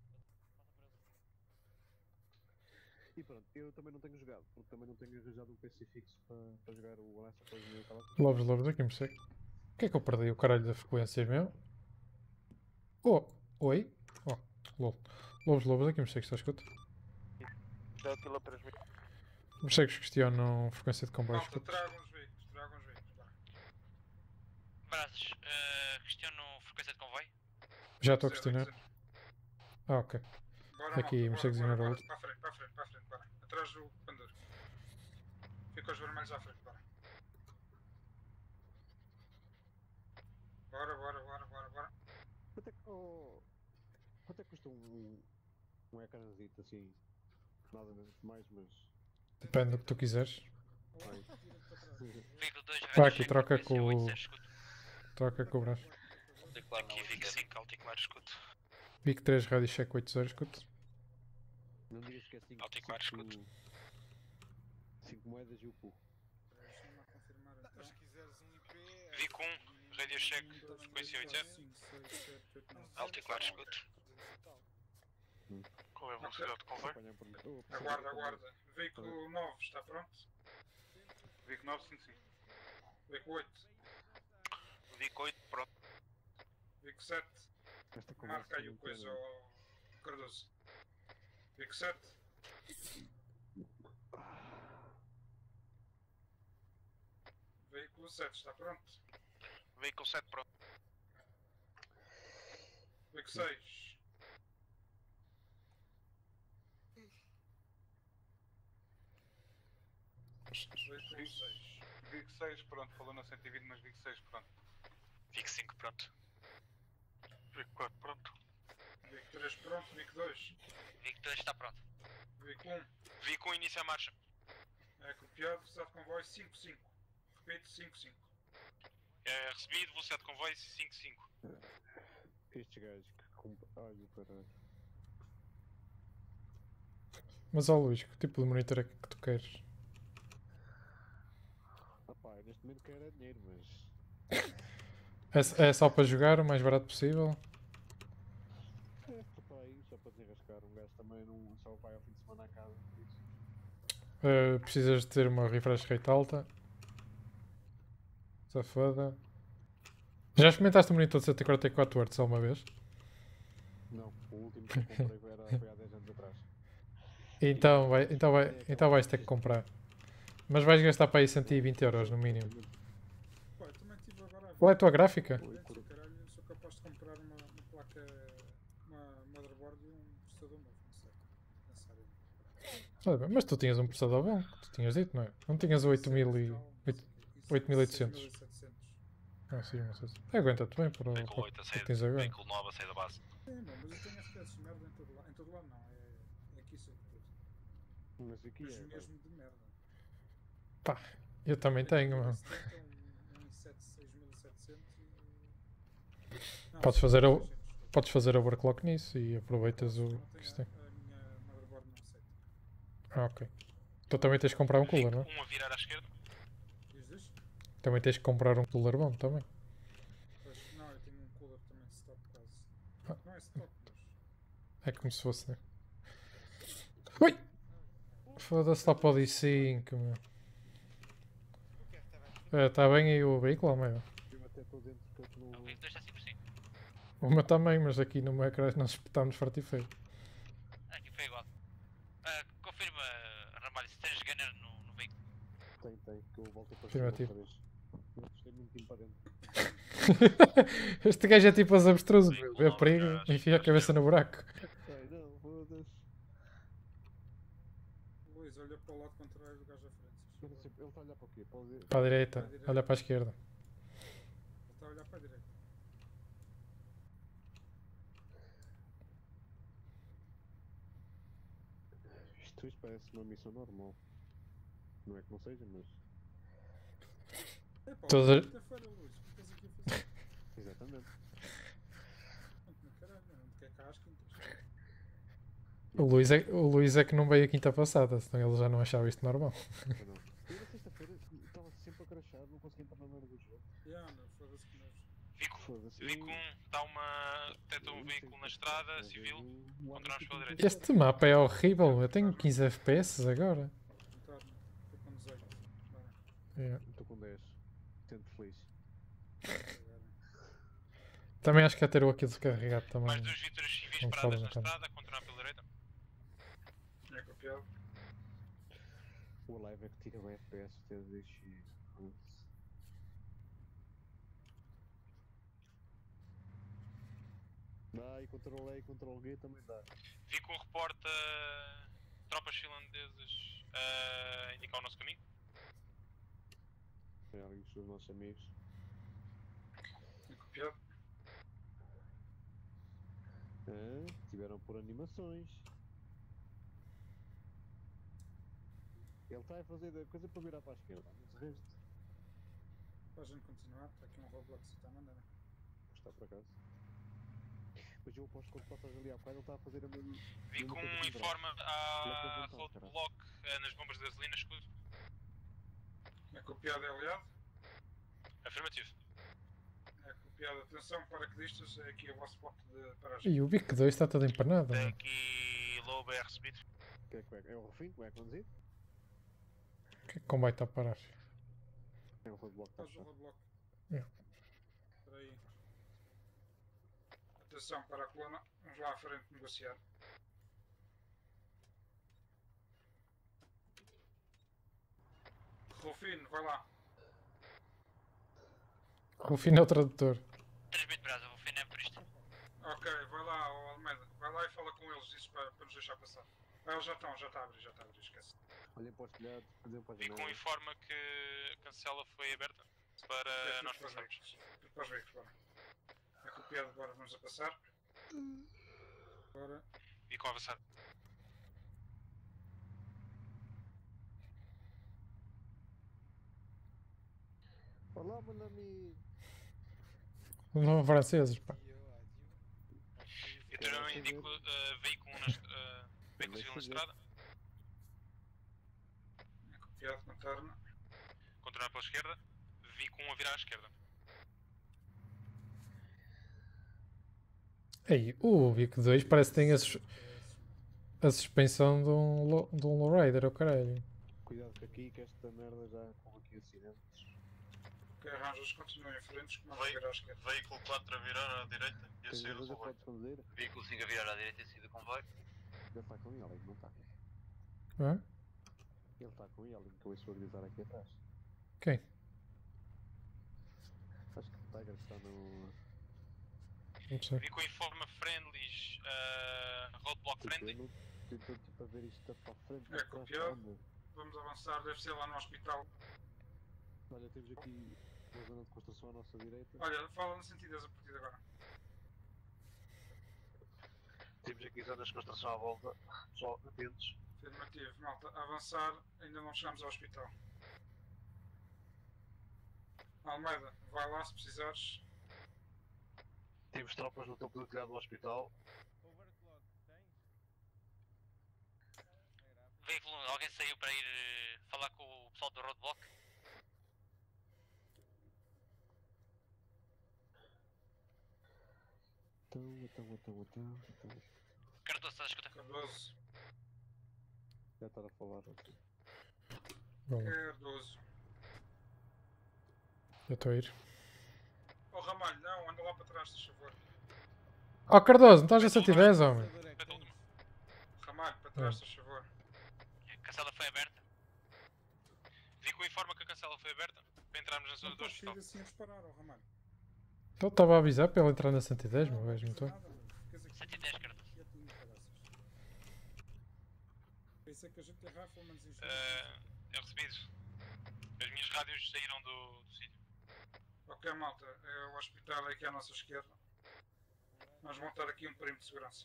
E pronto, eu também não tenho jogado, porque também não tenho arranjado um P C fixo para, para jogar o Last of Us no estava. Lobos, lobos, aqui me segue. O que é que eu perdi? O caralho da frequência meu? Oh, oi? Oh, lol. Lobos, lobos, aqui me segue, está a escuta? Dá aquilo a transmitir. Me segues questionam frequência de comboio, Malta, escuta? tragam os veículos, tragam os veículos. Bora. Brás, uh, questiono frequência de convoio? Já estou a questionar. Ah, ok. Bora, Aqui, malta, Mercedes bora, ignorou bora, outro. Para a frente, para a frente, para a frente, bora. Atrás do Pandor. Fica os vermelhos à frente, bora. Bora, bora, bora, bora, bora. Quanto é que, oh, quanto é que custa um, um ecrãzito assim? Nada mais, mas. Depende do que tu quiseres. Vai. Veículo dois, Vá aqui, troca com o... oito, escuto. Troca com o Brás. Aqui, Vic cinco, alticular, escuto. Vic três, rádio check oito zero, escuta. Não digas que é cinco. Alticular, escuto. cinco moedas e o cu. Deixa-me confirmar Mas então. se quiseres um I P. é- Vic um, radio check, frequência oito zero. cinco, seis, sete, oito, nove. Alticular, escuto. Qual é a velocidade de convoi? Aguarda, aguarda. Veículo nove está pronto? Veículo nove, sim, sim. Veículo oito. Veículo oito, pronto. Veículo sete. Marca aí o coisa ao Cardoso. Veículo sete. Veículo sete está pronto? Veículo sete, pronto. Veículo seis. Veículo seis. Veículo seis, pronto. Falou na cento e vinte, mas veículo seis, pronto. Veículo cinco, pronto. Veículo quatro, pronto. Veículo três pronto, veículo dois. Veículo dois está pronto. Veículo um. Veículo um inicia a marcha. É copiado, velocidade de comboio cinco cinco. Repito, cinco cinco. É recebido, velocidade de comboio cinco cinco. Estes gajos que compram. Ai, o caralho. Mas ó Luís, que tipo de monitor é que tu queres? Rapaz, neste momento quero é dinheiro, mas. É, é só para jogar o mais barato possível? É, para aí, só para desenrascar. Um gajo também não só vai ao fim de semana à casa. Por isso. Uh, precisas de ter uma refresh rate alta. Safada. Já experimentaste o monitor de cento e quarenta e quatro hertz alguma vez? Não, o último que eu comprei foi, era, foi há dez anos atrás. Então, vai, então, vai, então vais ter que comprar. Mas vais gastar para aí cento e vinte euros no mínimo. Pá, eu também tive agora a Qual é a tua gráfica? Dentro, caralho, eu sou capaz de comprar uma, uma placa, uma motherboard e um processador novo, não sei. Pensar em... Olha, mas tu tinhas um processador bom, tu tinhas dito, não é? Não tinhas o oito mil e oitocentos? Ah, sim, não sei. Aguenta-te bem para o Veículo oito a que sair, tens agora. veículo nove a sair da base. Sim, não, mas eu tenho F P S de merda em todo lado. Em todo lado não, é, é aqui sobretudo. Mas aqui Mas é. mesmo de merda. Pá, eu também tenho, mano. Um i sete seis mil e setecentos e... Não, Podes fazer, o, podes fazer overclock nisso e aproveitas o que isto tem. A minha motherboard não aceita. Ah, ok. Então também tens que comprar um cooler, não é? Um a virar à esquerda. Diz, diz? Também tens que comprar um cooler bom também. Pois, não, eu tenho um cooler também stock quase. Ah. Não é stock, mas... É como se fosse, né? Ui! Foda-se lá para o D cinco, meu. Está bem aí o veículo, meu? Eu até estou dentro que eu não. O veículo dois está cinco por cinco. O meu também, mas aqui no meu ecrã nós espetámos forte e feio. Aqui foi igual. Uh, confirma, Ramalho, se tens gunner no, no veículo. Tem, tem, que eu volto a Afirmativo. outra vez. Eu gostei muito de ir para dentro. Este gajo é tipo as abstrusos, meu. Vê perigo, enfia a cabeça no buraco. Ai, não, foda-se. Luís, olha para o lado contrário do gajo à frente. Ele está a olhar para o quê? Para, o... Para a direita, olha para a esquerda. Ele está a olhar para a direita. Isto, isto parece uma missão normal. Não é que não seja, mas. É pá, Toda... quinta-feira, Luís, o que estás aqui a fazer? Exatamente. Caralho, não quer cá às quintas. O Luís, é, o Luís é que não veio a quinta passada, senão ele já não achava isto normal. Eu não. Eu na sexta-feira estava sempre a crashar, não conseguia entrar na merda do jogo. Yeah, não, foda-se que nós. Veículo, veículo um, está uma. Detecta um veículo na estrada, civil, contra pela direita. Este mapa é horrível, eu tenho quinze F P S agora. Estou com dezoito. Yeah. Estou com dez. Tento feliz. Também acho que é ter o aqui descarregado também. Mais duas viaturas civis Não paradas na falo, não. estrada, contra pela direita. É copiado. O live é que tira o F P S desde este. Dá, e Ctrl E e Ctrl G também dá. Veículo reporta tropas finlandesas a indicar o nosso caminho. Tem ali os nossos amigos. É copiado. Ah, tiveram por animações. Ele está a fazer a coisa para virar para a esquerda, mas o resto. Para a gente continuar, está aqui um Roblox que está a mandar. Está por acaso. Mas eu aposto que quando passas ali à bocado ele está a fazer a mesma. Veículo um informa a roadblock nas bombas de gasolina, escudo. É copiado, é aliado? Afirmativo. É copiado, atenção, paraquedistas, é aqui o vosso bloco de paragem. E o Bic dois está todo empanado. Tem Mano. aqui Low B R recebido. Que é, que é, é o Rufino que vai conduzir? Que é que o comboio está a parar? É o roadblock. Faz o roadblock. É. Espera aí. Atenção para a coluna. Vamos lá à frente negociar. Rufino, vai lá. Rufino é o tradutor. Transmite brasa, o Rufino é por isto. Ok, vai lá, ó Almeida. Vai lá e fala com eles isso para, para nos deixar passar. Ah, eles já estão, já está a abrir, já está a abrir, esquece. Olhem para os telhados, olhem para as Vicon janelas. informa que a cancela foi aberta para É, nós tudo para os passarmos. veículos. Tudo para os veículos, bora. É copiado, agora vamos a passar. Agora. Vicon avançar. Olá, meu amigo. Não franceses, pá. Eu também indico uh, veículo, nas, uh, veículo civil na estrada. É copiado, contorno. Continuar pela esquerda. Vicum a virar à esquerda. Ei, o Vic dois parece que tem a, sus- a suspensão de um, lo- de um lowrider, o caralho. Cuidado que aqui, que esta merda já com aqui acidentes. Ok, arranjas, continuem em frente, como vai virar à esquerda. Veículo quatro a virar à direita e a Tens sair do certeza que comboio. podes conduzir? Veículo cinco a virar à direita e sair do comboio. Ele está com ele, não está? Hã? Ele está com ele, que eu ouço organizar aqui atrás. Quem? Acho que o Tiger está no... Não sei. Vicum informa friendlies, uh, roadblock friendly. Tentou tipo a ver isto para a frente, É para trás, copiado. para onde? Vamos avançar, deve ser lá no hospital. Olha, temos aqui uma zona de construção à nossa direita. Olha, fala no sentido a partir de agora. Temos aqui zonas de construção à volta, só atentos. Afirmativo, malta, avançar, ainda não chegamos ao hospital. Almeida, vai lá se precisares. Temos tropas no topo do telhado do hospital. Veículo, alguém saiu para ir eh, falar com o pessoal do roadblock? Então, então, então, então, então. Cardoso, estás a escutar? Cardoso. Já está a falar aqui. Vamos lá. Cardoso. Já estou a ir. Oh Ramalho, não, anda lá para trás, por favor. Oh Cardoso, não estás a cento e dez, homem? Ramalho, para trás, por favor. A cancela foi aberta. Vicum informa que a cancela foi aberta para entrarmos na zona Não do podes hospital. sair assim a disparar, oh Ramalho. Então estava a avisar para ele entrar na cento e dez, meu gajo, não estou? cento e dez, Cardoso. Pensei que a gente tem riflemans em Uh, é recebido. As minhas rádios saíram do, do sítio. Ok, malta, é o hospital é aqui à nossa esquerda. Vamos montar aqui um perímetro de segurança.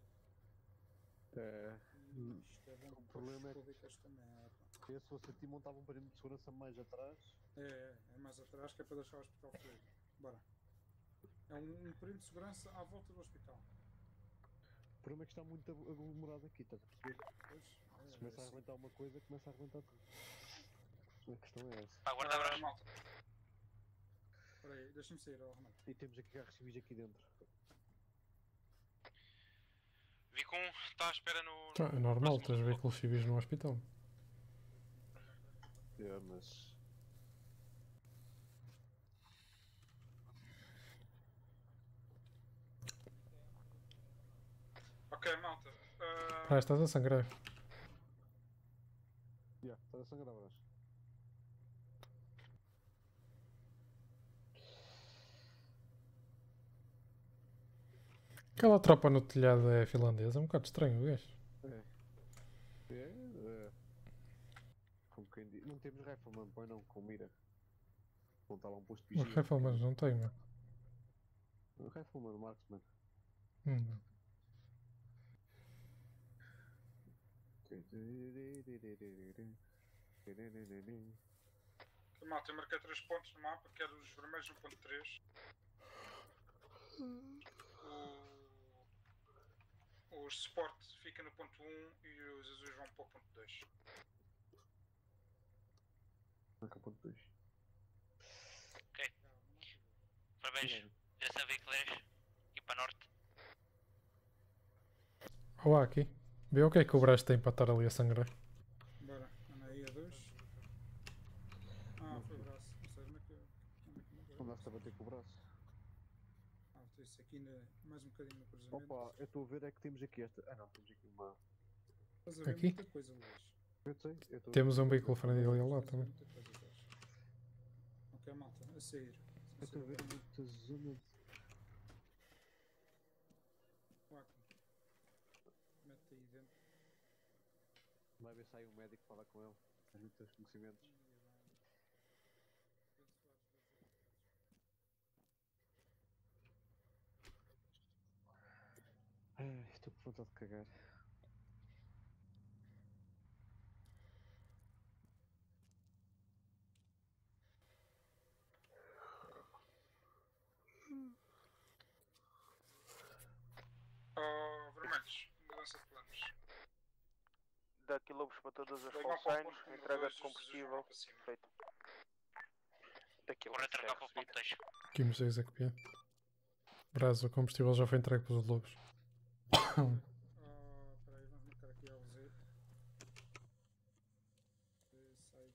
É, Isto é bom o problema é que esta merda. que se fosse a ti montava um perímetro de segurança mais atrás. É, é, é mais atrás que é para deixar o hospital fluir. Bora. É um, um perímetro de segurança à volta do hospital. O problema é que está muito ag- aglomerado aqui, estás a perceber? Pois, é, Se começa a é assim. arrebentar uma coisa, começa a arrebentar tudo. A questão é essa. Pá, guarda Ah, abraço. malta. Espera aí, deixa-me sair, ó Ramalho. E temos aqui carros civis aqui dentro. Vicum está à espera no. Tá, é normal, tens veículos civis no hospital. É, mas... Ok, malta. ah, Ah, estás a sangrar. Já, está a sangrar, Brás. Aquela tropa no telhado é finlandesa, é um bocado estranho o gajo. É. É, é. Como quem diz. Não temos rifleman, põe não, com mira. Não está lá um posto de Os vigia. riflemans não tem, meu. Um rifleman, marksman. Hum. Ok, malta, eu marquei três pontos no mapa, quero os vermelhos no ponto três. O... Os Sport fica no ponto um e os azuis vão para o ponto dois. Marca ponto dois. Ok. Parabéns. Direção veicular e para norte. Olá, aqui. Vê o que é que o braço tem para estar ali a sangrar. Bora, anda aí a dois. Ah, foi o braço. Não sei onde é que. Onde é que não foi? Andaste a bater com o braço. Ah, isso aqui ainda é mais um bocadinho no cruzamento. Opa, eu estou a ver é que temos aqui esta. Ah não, temos aqui uma. Estás a ver Aqui? muita coisa, Luís. Eu sei, eu estou Temos um veículo frente ali ao lado também. Muita coisa, Luís. Ok, malta, a sair. Eu estou a ver muita zona de. Quaco. Mete aí dentro. Vai ver se sai um médico falar com ele. Tem muitos conhecimentos. Ai, estou com vontade de cagar. Oh, vermelhos, mudança de planos. Dá quilômetros para todas as Venham full para o signs, ponto entrega dois, de os combustível. para cima. Feito. Daqui Bora trocar para o ponto dois. Aqui me sei que é. Brasa, o combustível já foi entregue pelos lobos. Ah, peraí, vamos marcar aqui L Z. Sai.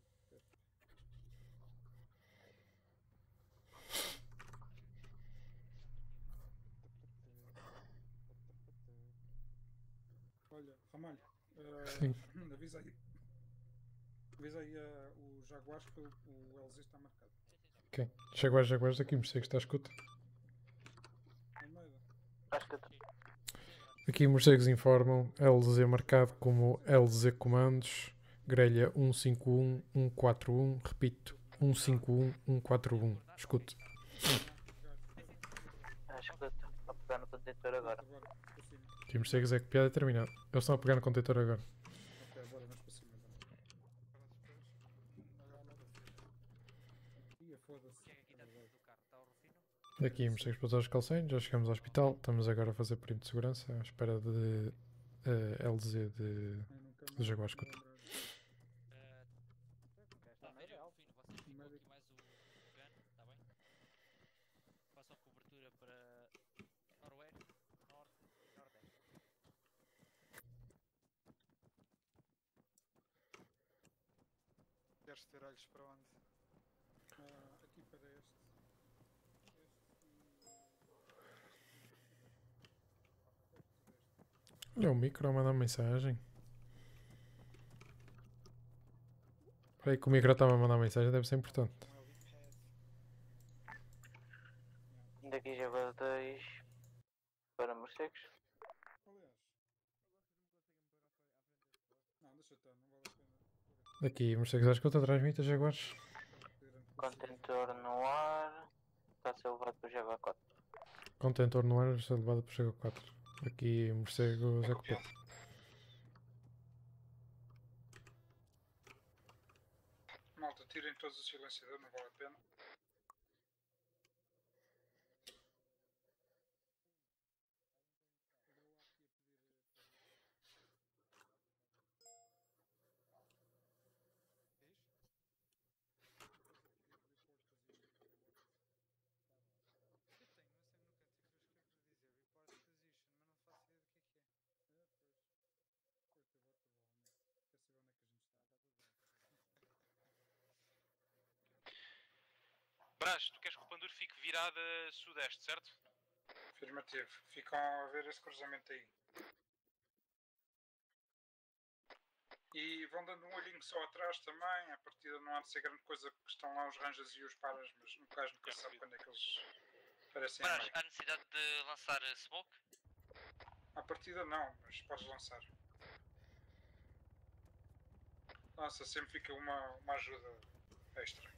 Olha, Ramalho, Sim. uh, avisa aí. Avisa aí uh, o Jaguares que o, o L Z está marcado. Ok. Jaguares, Jaguares, aqui me sei que está a escuta. Almeida. Acho que Aqui morcegos informam L Z marcado como L Z Comandos, grelha um cinco um um quatro um, repito, um cinco um um quatro um. Escute. Acho que estou a pegar no contentor agora. Aqui morcegos é copiado e terminado. Eles estão a pegar no contentor agora. Ok, bora, vamos para cima então. Ia, foda-se. Aqui morcegos para os calceiros, já chegamos ao hospital. Estamos agora a fazer perímetro de segurança à espera de uh, L Z de, de Jaguar Escuta. Queres ter olhos para onde? Ah, aqui para este. Olha o micro a mandar mensagem. Espera aí que o micro estava a mandar mensagem, deve ser importante. Daqui já vai dois para morcegos. Aliás. Não, deixa estar, não vale a pena. Aqui morcegos à escuta, transmite a Jaguares. Contentor no ar. Está a ser levado para o Jaguar quatro. Contentor no ar, está levado para o Jaguar quatro. Aqui morcegos é copiado. Malta, tirem todos o silenciador, não vale a pena. Brás, tu queres que o Panduro fique virado a sudeste, certo? Afirmativo. Ficam a ver esse cruzamento aí. E vão dando um olhinho só atrás também. A partida não há de ser grande coisa porque estão lá os Rangers e os Paras, mas no caso nunca se sabe quando é que eles aparecem. Brás, há necessidade de lançar smoke? À partida não, mas podes lançar. Lança, sempre fica uma, uma ajuda extra.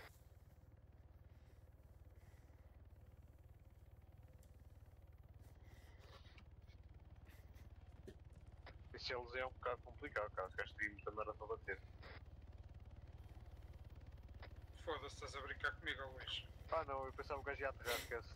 Isso eles é um bocado complicado, caso que devíamos andar a bater. Foda-se, estás a brincar comigo, Luís. Ah não, eu pensava que o gajo ia aterrar, esquece.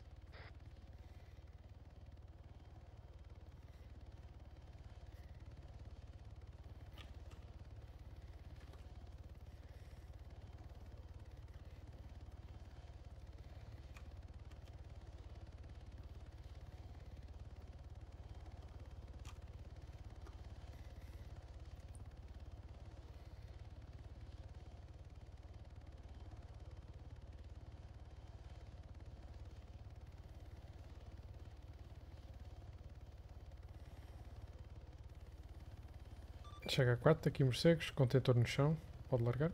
Chega a quatro, aqui morcegos, contentor no chão, pode largar.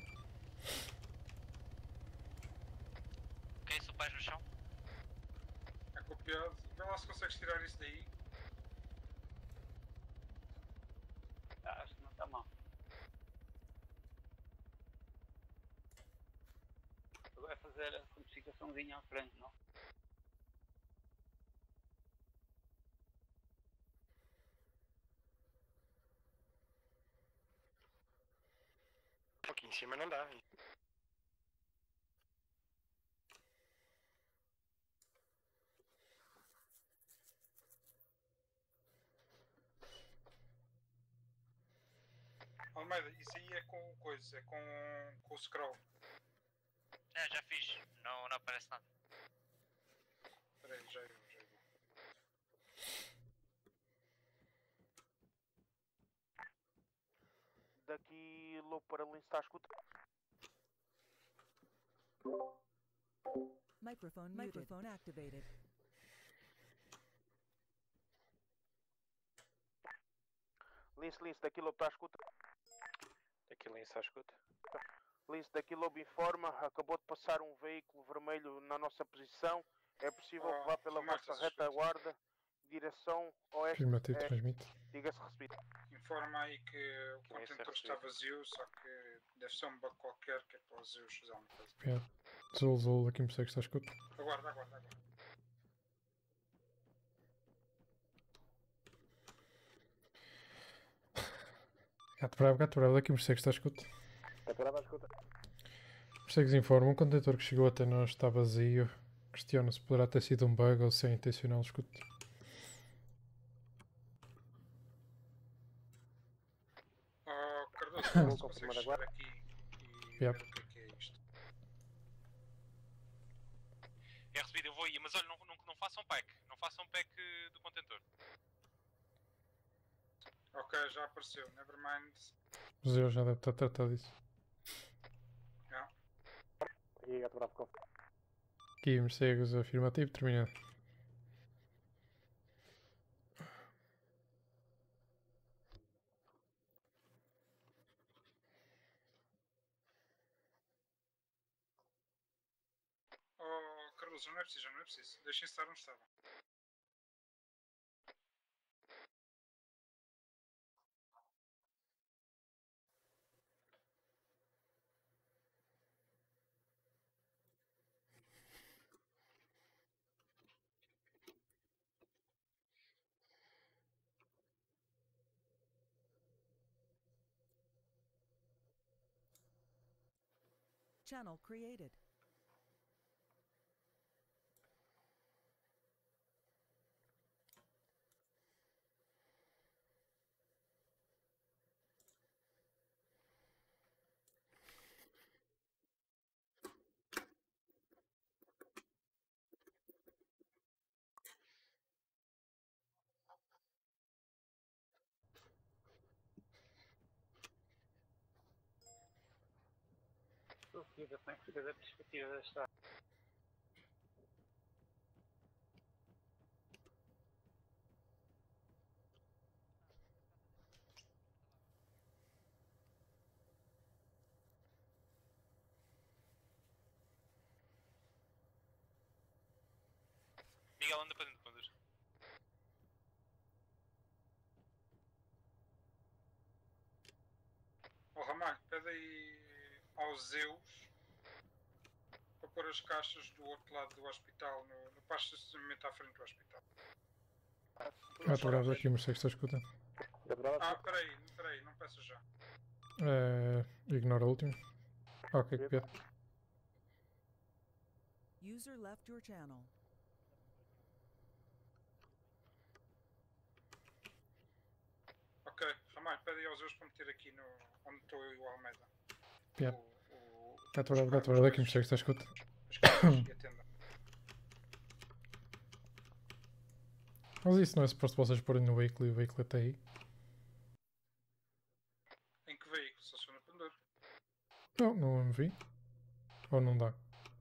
Ok, supais no chão. É copiado. Vê lá se consegues tirar isso daí. Ah, acho que não está mal. Agora é fazer a simplificaçãozinha à frente, não? Aqui em cima não dá. Almeida, isso aí é com coisa, é com, com o scroll. É, já fiz. Não, não aparece nada. Espera aí, já eu, já eu. Daqui lobo para Lince está a escutar. Microphone, microphone activated. Lince, Lince, daqui lobo está a escutar. Daqui Lince está a escutar. Lince, daqui lobo informa, acabou de passar um veículo vermelho na nossa posição. É possível Oh, que vá pela vossa retaguarda, direção oeste. Afirmativo, É, transmite. diga-se recebido. Informa aí que o Que nem contentor se está recebido. vazio, só que deve ser um bug qualquer que é para os Zeus fazer alguma coisa. Yeah. Zul, Zul, aqui morcegos, está a escuta. Aguarda, aguarda, aguarda. Gato bravo, gato bravo, aqui morcegos, está a escuta. Gato bravo, à escuta. Morcegos informam, um contentor que chegou até nós está vazio. Questiona se poderá ter sido um bug ou se é intencional, escuta. Oh, Cardoso, se consegues chegar aqui e Yep. ver o que é que é isto. É recebido, eu vou aí, mas olha, não, não, não façam pack. Não façam pack eh, do contentor. Ok, já apareceu, nevermind. O Zeu já deve estar tratado disso. Yeah. Aqui, gato bravo, com. Aqui, morcegos, afirmativo, terminado. Oh, Cardoso, não é preciso, não é preciso. Deixem estar onde estavam. Channel created. Estou aqui a ver como é que fica a perspectiva desta. Miguel, anda para dentro, Pandas. Oh, Ramalho, pede aí aos Zeus para pôr as caixas do outro lado do hospital, no, no pasto de estacionamento à frente do hospital. Gato bravo, aqui, morcegos, está a escuta. Ah, peraí, peraí, não peça já. É, ignora o último. Ok, copiado. User left your channel. Ok, Ramalho, pede aí aos Zeus para meter aqui no, onde estou eu e o Almeida. Yep. O, o, Gato bravo, gato bravo, aqui, morcegos, está a escuta. as caixas e a tenda. Mas isso não é suposto vocês porem no veículo e o veículo até aí? Em que veículo? Só se for no pendor. Não, não M V. Ou não dá?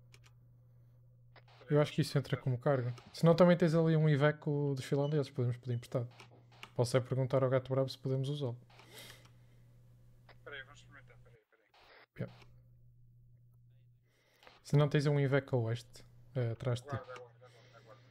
Eu acho que isso entra como carga. Se não, também tens ali um Iveco dos finlandeses, podemos pedir emprestado. Posso é perguntar ao gato bravo se podemos usá-lo. Se não tens um Iveco a oeste, eh, atrás de ti. Aguarda, aguarda, aguarda, aguarda.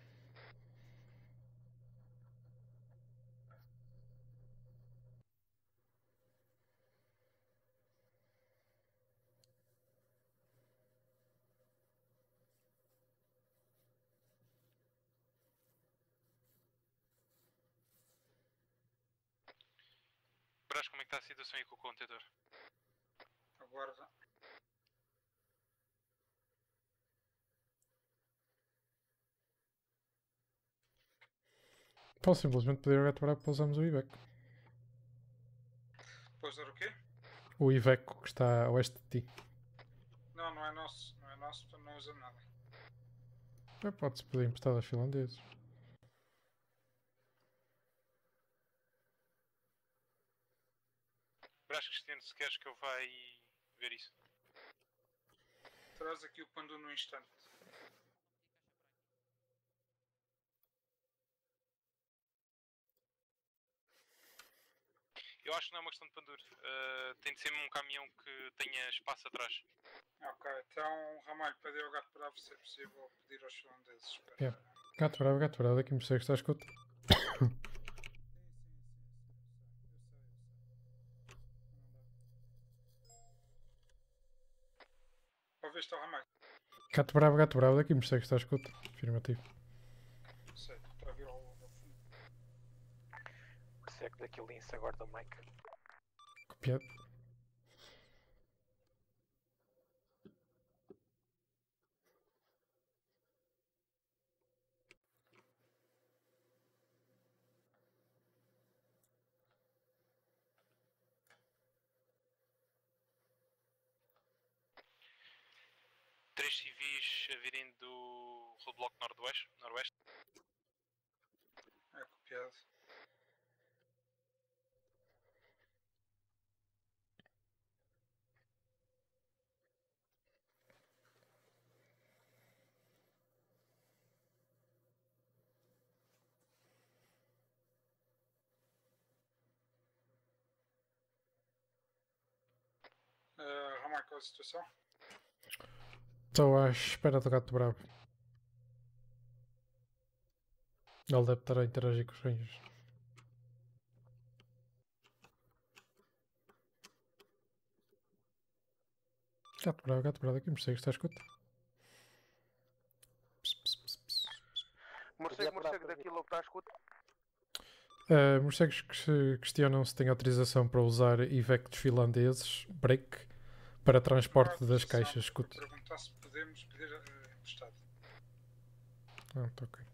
Brás, como é que está a situação aí com o contentor? Aguarda. Posso simplesmente pedir ao gato bravo para usarmos o Iveco. Pois era o quê? O Iveco que está a oeste de ti. Não, não é nosso. Não é nosso, portanto não usa nada. Eh, Pode-se pedir emprestado aos finlandeses. Brás, Cristiano, se queres que eu vá e ver isso. Traz aqui o Pandu no instante. Eu acho que não é uma questão de pendura. Uh, tem de ser um caminhão que tenha espaço atrás. Ok, então Ramalho, pede ao gato bravo se é possível pedir aos finlandeses. Para... Yeah. Gato bravo, gato bravo, daqui me sei que está a escuta. Ouviste ao Ramalho? Gato bravo, gato bravo, daqui me sei que está a escuta. Afirmativo. Sei, está a vir ao, ao fundo. Percebe que daqui o lince aguarda o Mike. Copiado. Três civis a virem do roadblock noroeste. noroeste. É copiado. Uh, Ramalho, qual é a situação? Estou à espera do gato bravo. Ele deve estar a interagir com os rangers. Gato bravo, gato bravo, aqui me sei que está a escuta. Morcego, morcego, daqui logo está a escuta. Uh, morcegos que se questionam se têm autorização para usar Ivecos finlandeses, break, para transporte das caixas. Escuta. Perguntar se podemos pedir uh, emprestado. Ah, tá ok.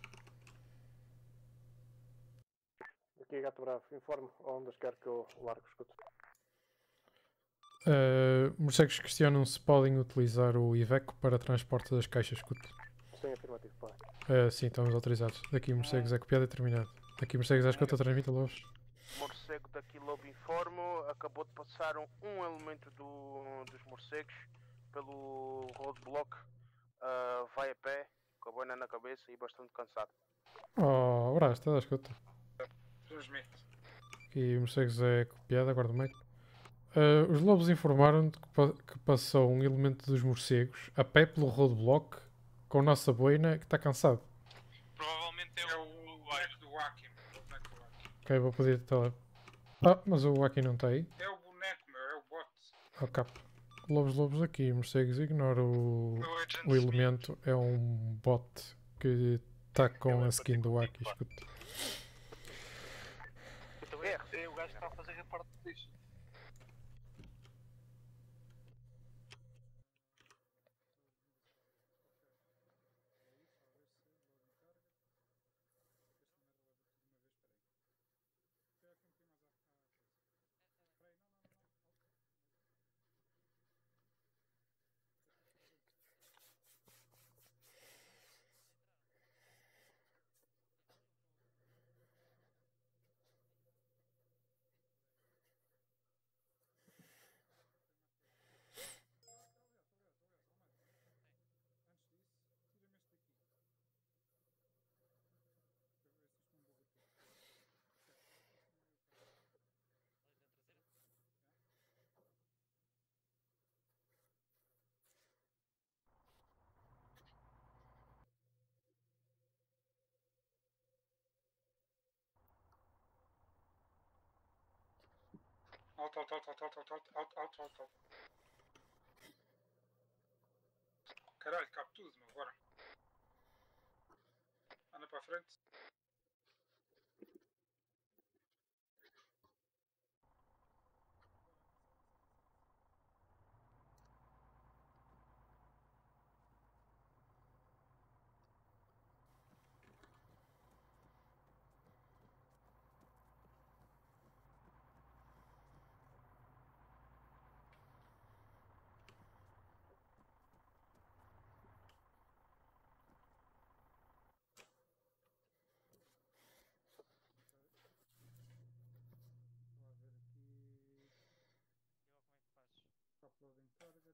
Aqui, gato bravo, informe onde quer que eu largo, escuta. Uh, morcegos questionam se podem utilizar o Iveco para transporte das caixas. Escuta. Sim, afirmativo, pá. Uh, sim, estamos autorizados. Daqui morcegos é copiado e terminado. Daqui morcegos à escuta, transmita lobos. Morcego daqui lobo informo, acabou de passar um, um elemento do, dos morcegos pelo roadblock, uh, vai a pé, com a boina na cabeça e bastante cansado. Oh, Brás, estás à escuta. Transmite. Aqui morcegos é copiado, aguarda meio. Uh, os lobos informaram que, pa que passou um elemento dos morcegos a pé pelo roadblock com a nossa boina que está cansado. Provavelmente é, É o, o boneco do Wakim. É o boneco do Wakim. Ok, vou pedir até lá. Ah, mas o Aki não está aí. É o boneco, meu, é o bot. Ok. Lobos, lobos aqui, morcegos, ignora o, o elemento. É um bot que está com a skin do Aki. Escuta. É, o gajo está a fazer a parte disso. Alto, alto, alto, alto, alto, alto, alto, alto, alto, alto. Caralho, cabe tudo, meu, bora. Anda para a frente. Uploading target.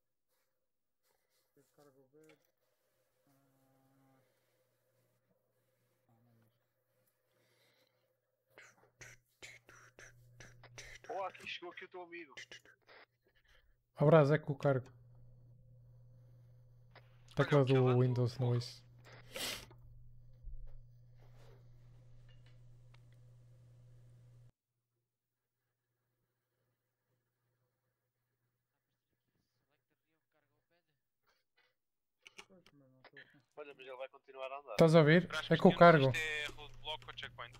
Cargo bed. Ah, ah, não é isto. Oh, aqui chegou aqui o teu amigo. Abraço, é com o cargo. Tecla do Windows, não é isso. Olha, mas ele vai continuar a andar. Estás a ouvir? É com o cargo. Isto é roadblock ou checkpoint?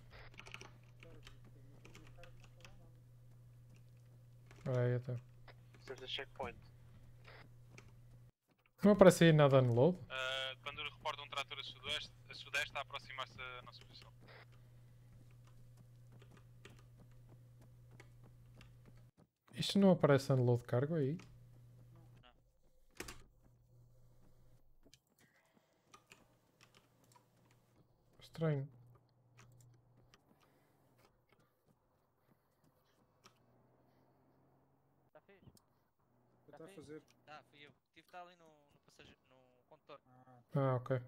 Espera aí, até. Seja de checkpoint. Não aparece aí nada no load? Uh, quando reporta um trator a sudeste, a sudeste está a aproximar-se da nossa posição. Isto não aparece unload cargo aí? Estranho. Já fez? Já está a fazer. Ah, fui eu. Tive que estar ali no, no passageiro, no condutor. Ah, Ah, ok.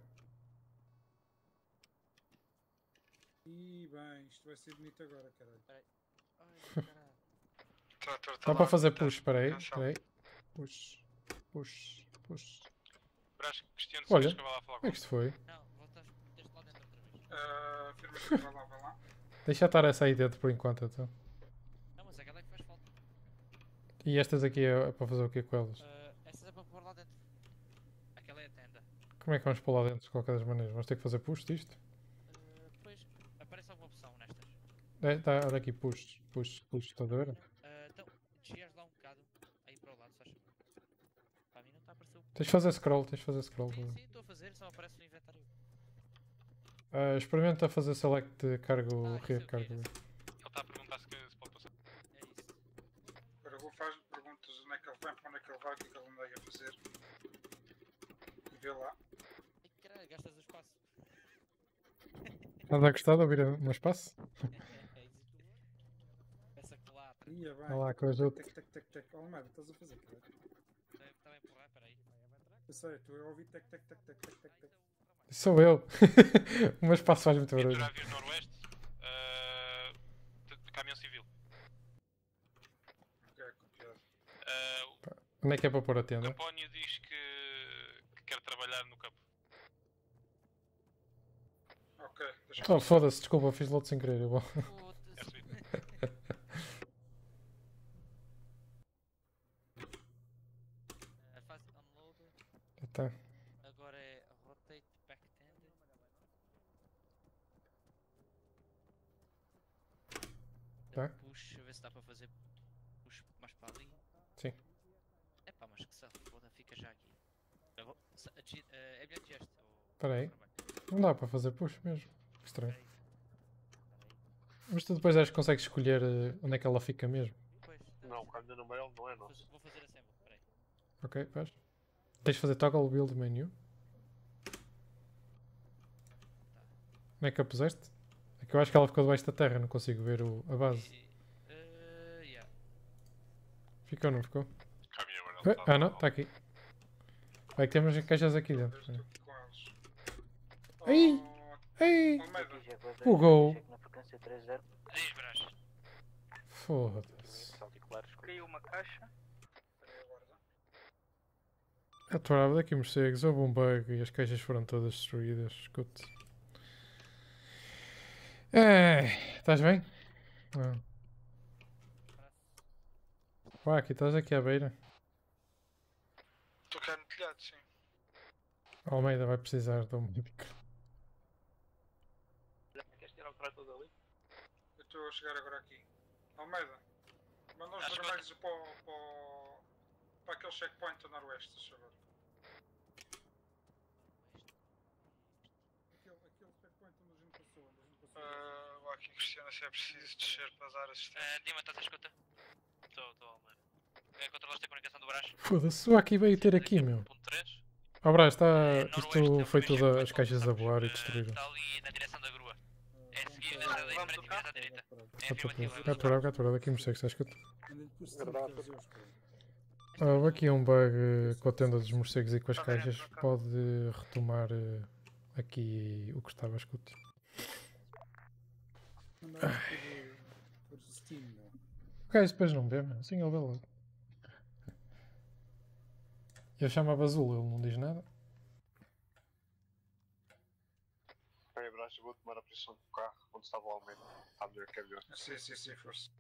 Ih, bem, isto vai ser bonito agora, caralho. Peraí. Ai, caralho. Dá para fazer push, espera aí, espera aí. Push, push, push. Brás, Cristiano, Olha, que vai lá falar como é que isto foi? Não, voltaste, meteste lá dentro outra vez. Uh, firma que vai lá, vai lá. Deixa estar essa aí dentro por enquanto, então. Não, mas aquela é que faz falta. E estas aqui é para fazer o que com elas? Uh, essas é para pôr lá dentro. Aquela é a tenda. Como é que vamos pôr lá dentro de qualquer das maneiras? Vamos ter que fazer push disto? Uh, depois aparece alguma opção nestas. É, tá, olha aqui, push, push, push, estás a ver? Uh, então, desvias lá um bocado, aí para o lado, só achas? Para mim não está a aparecer o... Tens de fazer scroll, tens de fazer scroll. Sim, sim, estou a fazer, só aparece no inventário. Uh, experimenta fazer select de cargo, Ah, rear isso é o quê? cargo. Ele está a perguntar se, se pode passar. É isso. Agora vou fazer perguntas onde é que ele vai, para onde é que ele vai, o que é que ele anda aí a fazer. E vê lá. Ai caralho, gastas o espaço. Estás a gostar de ouvir o meu espaço? É isso tu. Peça que lá. Ia bem. Olha lá, com as outras. Tec, tec, tec, tec. Oh, merda, estás a fazer, caralho. Estava a empurrar, peraí. Eu sei, estou a ouvir tec, tec, tec, tec, tec, tec, tec. Sou eu. O meu espaço faz muito barulho. Pintura a vir noroeste, uh, de, de caminhão civil. Ok, copiado. Uh, Onde é que é para pôr a o tenda? Campónio diz que, que quer trabalhar no campo. Ok, deixa Oh, foda-se, desculpa, fiz load sem querer. Bom. É subido. Uh, faz unload. Tá. Agora é rotate back tend. Tá. Push, a ver se dá para fazer push mais para ali. Sim. É pá, mas que se foda, fica já aqui. Eu vou- se- a gi- eh, É melhor de gesto. Espera aí. Não dá para fazer push mesmo. Que estranho. Peraí. Mas tu depois acho que consegues escolher eh, onde é que ela fica mesmo. Depois. Não, quando no meio não é Vou nosso. fazer- Vou fazer assemble, peraí. Ok, faz. Tens de fazer toggle build menu. Como é que a puseste? É que eu acho que ela ficou debaixo da terra, não consigo ver o, a base. Uh, yeah. Ficou, não ficou? Caminhão Ah, amarelo. ah não, está aqui. É que temos caixas aqui dentro. estou aqui com eles. Ei! Ei! Almeida, Bugou! Diz, Brás. Foda-se. Caiu uma caixa. Atuava daqui morcegos, houve um bug e as caixas foram todas destruídas. Escute. É, estás bem? Não. Pá, aqui estás aqui à beira. Estou cá no telhado, sim. Almeida vai precisar de um micro. Queres tirar o trator dali? Eu estou a chegar agora aqui. Almeida, manda os vermelhos para, o- para, o- para aquele checkpoint do noroeste, por favor. Aquele, aquele checkpoint onde a gente passou, onde a gente passou. Uh, o aqui Cristiano, se é preciso descer para dar assistência. Dima, estás a escuta? Estou, estou, Almeida. É, controlaste a comunicação do Brás? Foda-se, o aqui veio ter aqui, meu. Ó, Brás, está. Isto foi tudo as caixas a voar e destruíram. Está ali na direção da grua. É a seguir, na direita, para ti, à direita. É Capturado, capturado, capturado. Aqui me segue, está a escutar. Verdade. Ah, houve aqui um bug eh, com a tenda dos morcegos e com as caixas. Pode retomar eh, aqui o que estava a escutar. Mandar por, por Steam, meu. O gajo depois não vê, meu. Sim, ele vê logo. Eu chamava Azul, ele não diz nada. Espera aí, Brás, eu vou tomar a posição do carro onde estava o Almeida. Está melhor que é melhor. Sim, sim, sim, força.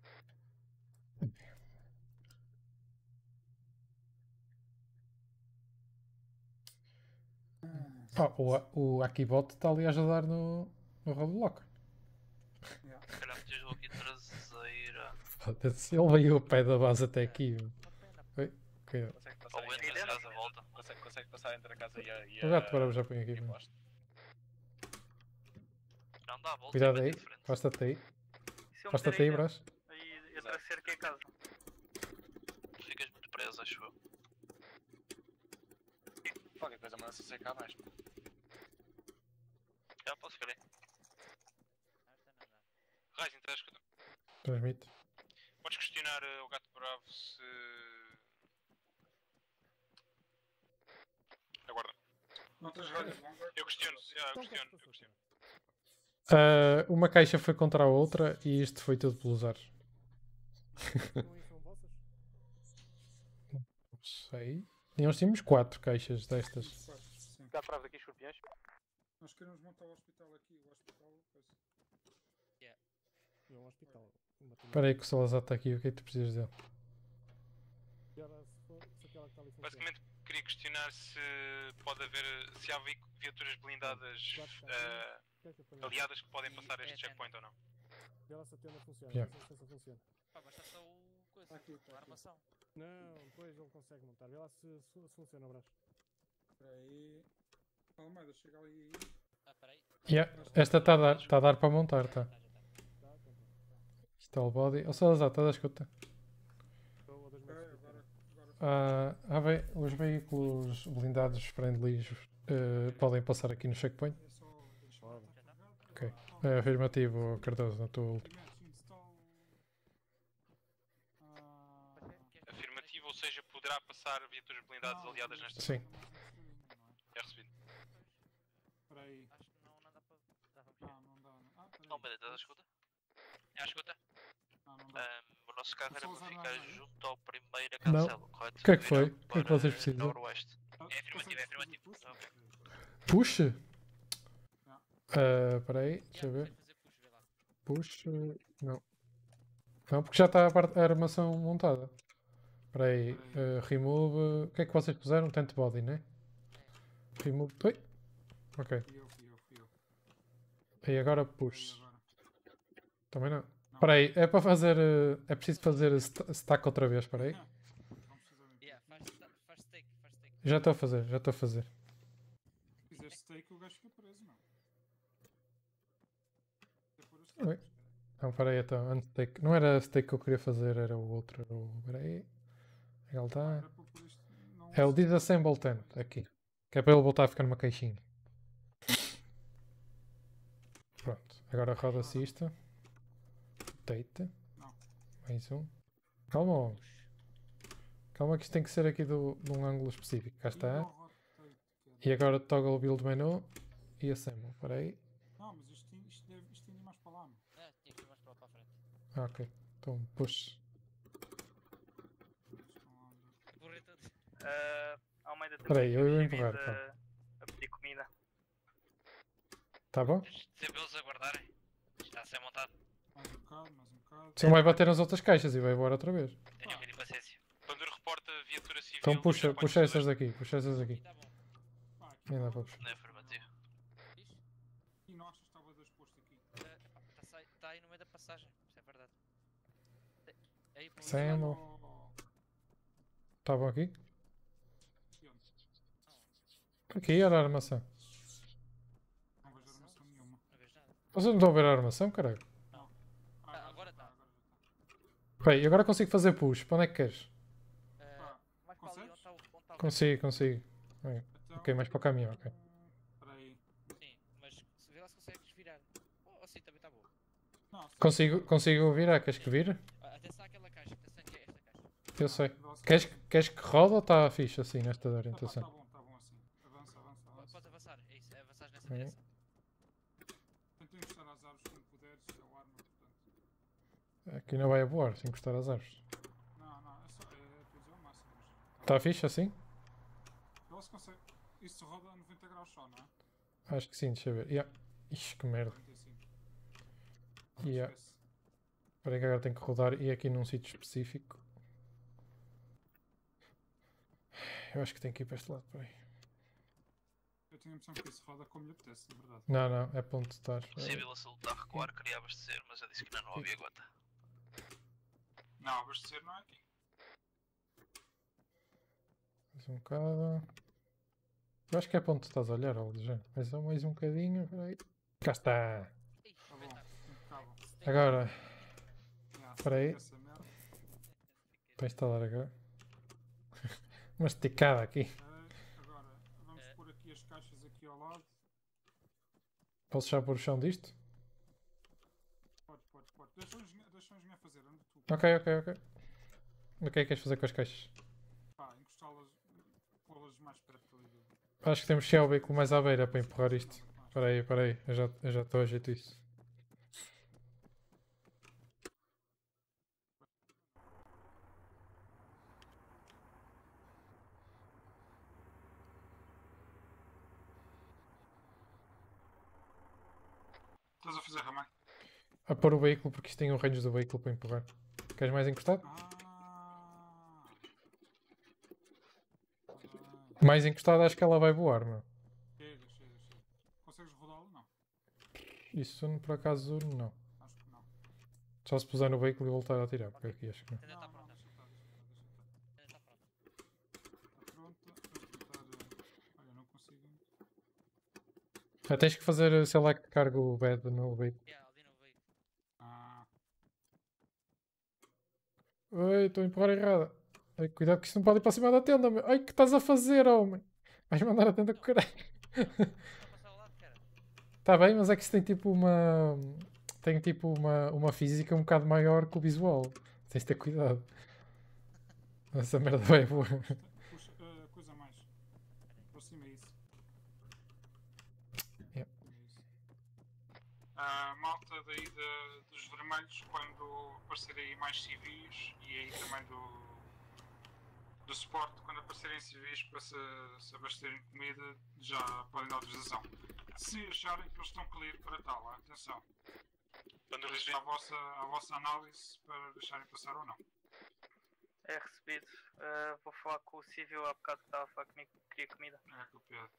Ah, o, o Akibot está ali a ajudar no, no roadblock. Se calhar metes o aqui traseira. Foda-se, ele veio ao pé da base até aqui. meu. Oi, cuidado. Consegue passar entre a casa, volta. Consegue, consegue passar entre a casa e a. E O gato para já põe aqui. meu. Não dá a volta. Cuidado aí, basta-te aí. Basta-te aí, Brás. Aí eu trago cerca em casa. Ficas muito preso, acho eu. Qualquer coisa manda-se secar mais. Já posso ficar aí. Rising, estás a escutar? Transmite. Podes questionar uh, o gato bravo se. Aguarda. Não tens rádio longa? Eu questiono, já, eu questiono, eu questiono. Ah, uma caixa foi contra a outra e isto foi tudo pelos ares. Não sei. E nós tínhamos quatro caixas destas. Cá atrás aqui, escorpiões. Nós queremos montar o hospital aqui, o hospital. É um hospital. Espera aí que o Salazar está aqui, o que é que tu precisas dele? Basicamente queria questionar se pode haver. Se há vi- viaturas blindadas uh, aliadas que podem passar este checkpoint ou não. Vê lá se a tenda funciona. Yeah. Não sei se funciona. Pá, basta só o coisa, Aqui, tá a aqui. armação. Não, depois ele consegue montar. Vê lá se, se, se funciona o braço. Espera aí. Almeida, chega ali. Ah, peraí. Yeah, esta está a dar, está a dar para montar, tá? Stall body. Ó Salazar, estás a escutar? Ah, ah, bem, os veículos blindados friendlies eh, podem passar aqui no checkpoint? Ok. É afirmativo, Cardoso, na tua última. Afirmativo, ou seja, poderá passar viaturas blindadas aliadas nesta. Sim. É recebido. Espera aí. Acho que não, não dá para. Ah, não dá. Ah, peraí. Não, peraí, estás a escuta? É a escuta? Ah, não dá. Ahm, o nosso carro era para ficar junto ao primeiro Não. cancelo, correto? O que é que foi? Virado O que é que para vocês precisam? Noroeste. É afirmativo, é afirmativo. Tá, ok. Push? Ah, espera aí, deixa eu ver. Push? Não. Não, porque já está a, parte- a armação montada. Espera aí, ah, remove. O que é que vocês puseram? Tent body, né? Remove. Oi? Ok. Fui eu, fui eu, fui eu. E agora push. Também não. Espera aí, é para fazer. eh, É preciso fazer st- stack outra vez, espera aí. Yeah, faz, faz steak, faz steak. Já estou a fazer, já estou a fazer. Se fizer steak, o gajo fica preso, não. É pôr o steak. Oi. Não, espera aí, então. Antes steak. Não era steak que eu queria fazer, era o outro. Era o... Espera aí. Ele está. Era para pôr isto. Não É o disassemble tent, aqui. Que é para ele voltar a ficar numa caixinha. Pronto, agora roda-se isto. Rotate. Não. Mais um. Calma, homem. Calma que isto tem que ser aqui do, de um ângulo específico. Cá está. E agora toggle build menu e assemble. Espera aí. Não, mas isto, tem- isto, deve, isto tem de ir mais para lá, meu. Ah, tinha que ir mais para lá para a frente. Ah, ok. Então push. Borrei todo. Uh, Almeida tem Espera aí, eu ia um empurrar, a, calma. a pedir comida. Tá bom? Sempre eles aguardarem. Está a ser montado. Mais um bocado, mais um bocado. Senão vai bater nas outras caixas e vai embora outra vez. Tenho um bocadinho de paciência. Então puxa, puxa essas daqui, puxa essas daqui. Nem dá para puxar. Não é afirmativo. E não achas que estava dois postos aqui? Está aí no meio da passagem, isso é verdade. Aí, por Sendo. Estavam aqui? Aqui era a armação. Não vejo armação nenhuma. Não vejo nada. Vocês não estão a ver a armação, caralho? Não. Ah, agora está. Bem, agora consigo fazer push. Para onde é que queres? Mais para ali onde está o ponto. Consigo, consigo. Bem, ok, mais para o caminhão, ok. Espera aí. Sim, mas se vê lá se consegues virar. Oh, sim, também está boa. Consigo, consigo virar? Queres que vire? Atenção àquela caixa, atenção que é esta caixa. Eu sei. Queres, queres que rode ou está fixe assim nesta orientação? Tá bom, tá bom assim. Avança, avança, avança. Podes avançar, é isso, é avançar nessa Sim. direção. Tenta encostar às árvores como puderes, é o arma, portanto. Aqui não vai a voar, sem encostar às árvores. Não, não, é só. É, pois é o máximo. Mas... Está fixe assim? Ela se consegue. Isso roda a noventa graus só, não é? Acho que sim, deixa eu ver. Yeah. Ixi, que merda. quarenta e cinco. Yeah. Espera aí que agora tenho que rodar e aqui num sítio específico. Eu acho que tenho que ir para este lado, peraí. Eu tinha a impressão que isso roda como lhe apetece, na verdade. Não, não, é ponto de estar. O civil a salutar a recuar, queria abastecer, mas eu disse que não, não havia gota. Não, abastecer não é aqui. Mais um bocado. Eu acho que é ponto que estás a olhar, algo do género. Mais um, mais um bocadinho, peraí. Cá está. Tá bom, impecável. Agora. Já, Espera aí. essa merda. Para instalar agora. Uma esticada aqui. Ok, agora vamos pôr aqui as caixas aqui ao lado. Posso já pôr o chão disto? Pode, pode, pode. Deixa o engenheiro, deixa o engenheiro fazer, anda tu. Ok, ok, ok. O que é que queres fazer com as caixas? Pá, encostá-las, pô-las mais perto ali do... Acho que temos que chegar o veículo mais à beira para empurrar isto. Espera aí, espera aí. Eu já, eu já estou a ajeitar isso. Estás a fazer ramai? A pôr o veículo porque isto tem o range do veículo para empurrar. Queres mais encostado? Mais encostado acho que ela vai voar, meu. Chega, chega, chega. Consegues rodá-lo? Não. Isso por acaso não. Acho que não. Só se puser no veículo e voltar a tirar, porque aqui acho que não. Não, não, deixa estar, deixa estar, deixa estar. Está pronta. Vamos tentar... eh, Olha, não consigo... Ah, tens que fazer select cargo bed no veículo. Ah, Oi, estou a empurrar errada. Ai, cuidado que isto não pode ir para cima da tenda, meu. Ai, que estás a fazer, homem? Vais mandar a tenda com o caralho. Está bem, mas é que isso tem tipo uma... Tem tipo uma, uma física um bocado maior que o visual. Tens de ter cuidado. Essa merda vai voar. puxa, uh, coisa a mais. Aproxima isso. Yeah. A malta daí de, dos vermelhos, quando aparecerem aí mais civis e aí também do, do suporte, quando aparecerem civis para se, se abastecerem de comida, já podem dar autorização. Se acharem que eles estão clear para tal, atenção. Deixo a vossa, a vossa análise para deixarem passar ou não. É recebido. Uh, vou falar com o civil há bocado que estava a falar comigo que queria comida. É copiado.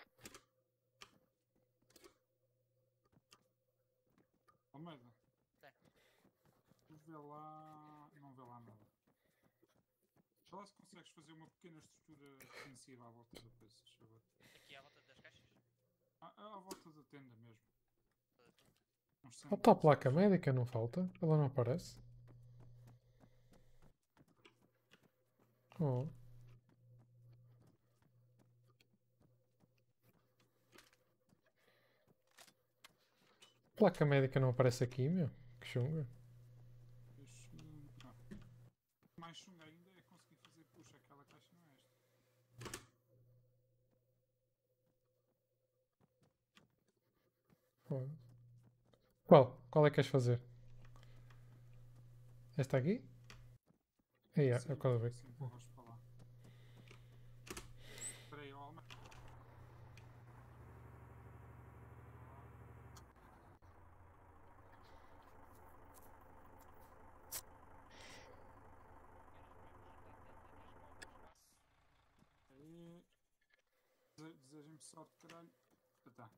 Almeida. Tem. Tu vê lá... Não vê lá nada. Vê lá se consegues fazer uma pequena estrutura defensiva à volta da coisa, por favor. Aqui à volta das caixas? À, à volta da tenda mesmo. Uns cem Falta a metros. placa médica, não falta? Ela não aparece? Oh. Placa médica não aparece aqui, meu. Que chunga. Deixa- não. Mais chunga ainda é conseguir fazer push. Aquela caixa não é esta. Oh. Qual? Qual é que queres fazer? Esta aqui? Aí, é, Sim, é o qual sim, vamos para lá. Espera aí, ó, Almeida. desejem-me sorte, caralho. Ah, tá.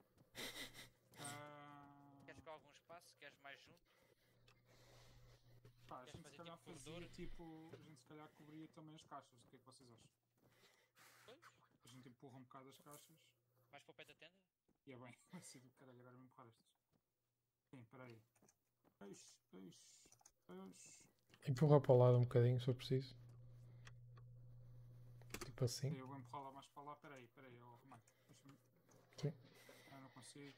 Ah, Queres com algum espaço? Queres mais junto? pá, a Queres gente se fazer calhar tipo fazia corredor? tipo. A gente se calhar cobria também as caixas. O que é que vocês acham? Pois. A gente empurra um bocado as caixas. Mais para o pé da tenda? E é bem, vai ser do caralho agora me empurrar estas. Sim, peraí. Eixe, eixe, eixe. Empurrar para o lado um bocadinho, se for preciso. Tipo assim. Eu vou empurrar lá mais para lá. Peraí, peraí, oh, Romário. Deixa-me. Sim. Ah, não consigo.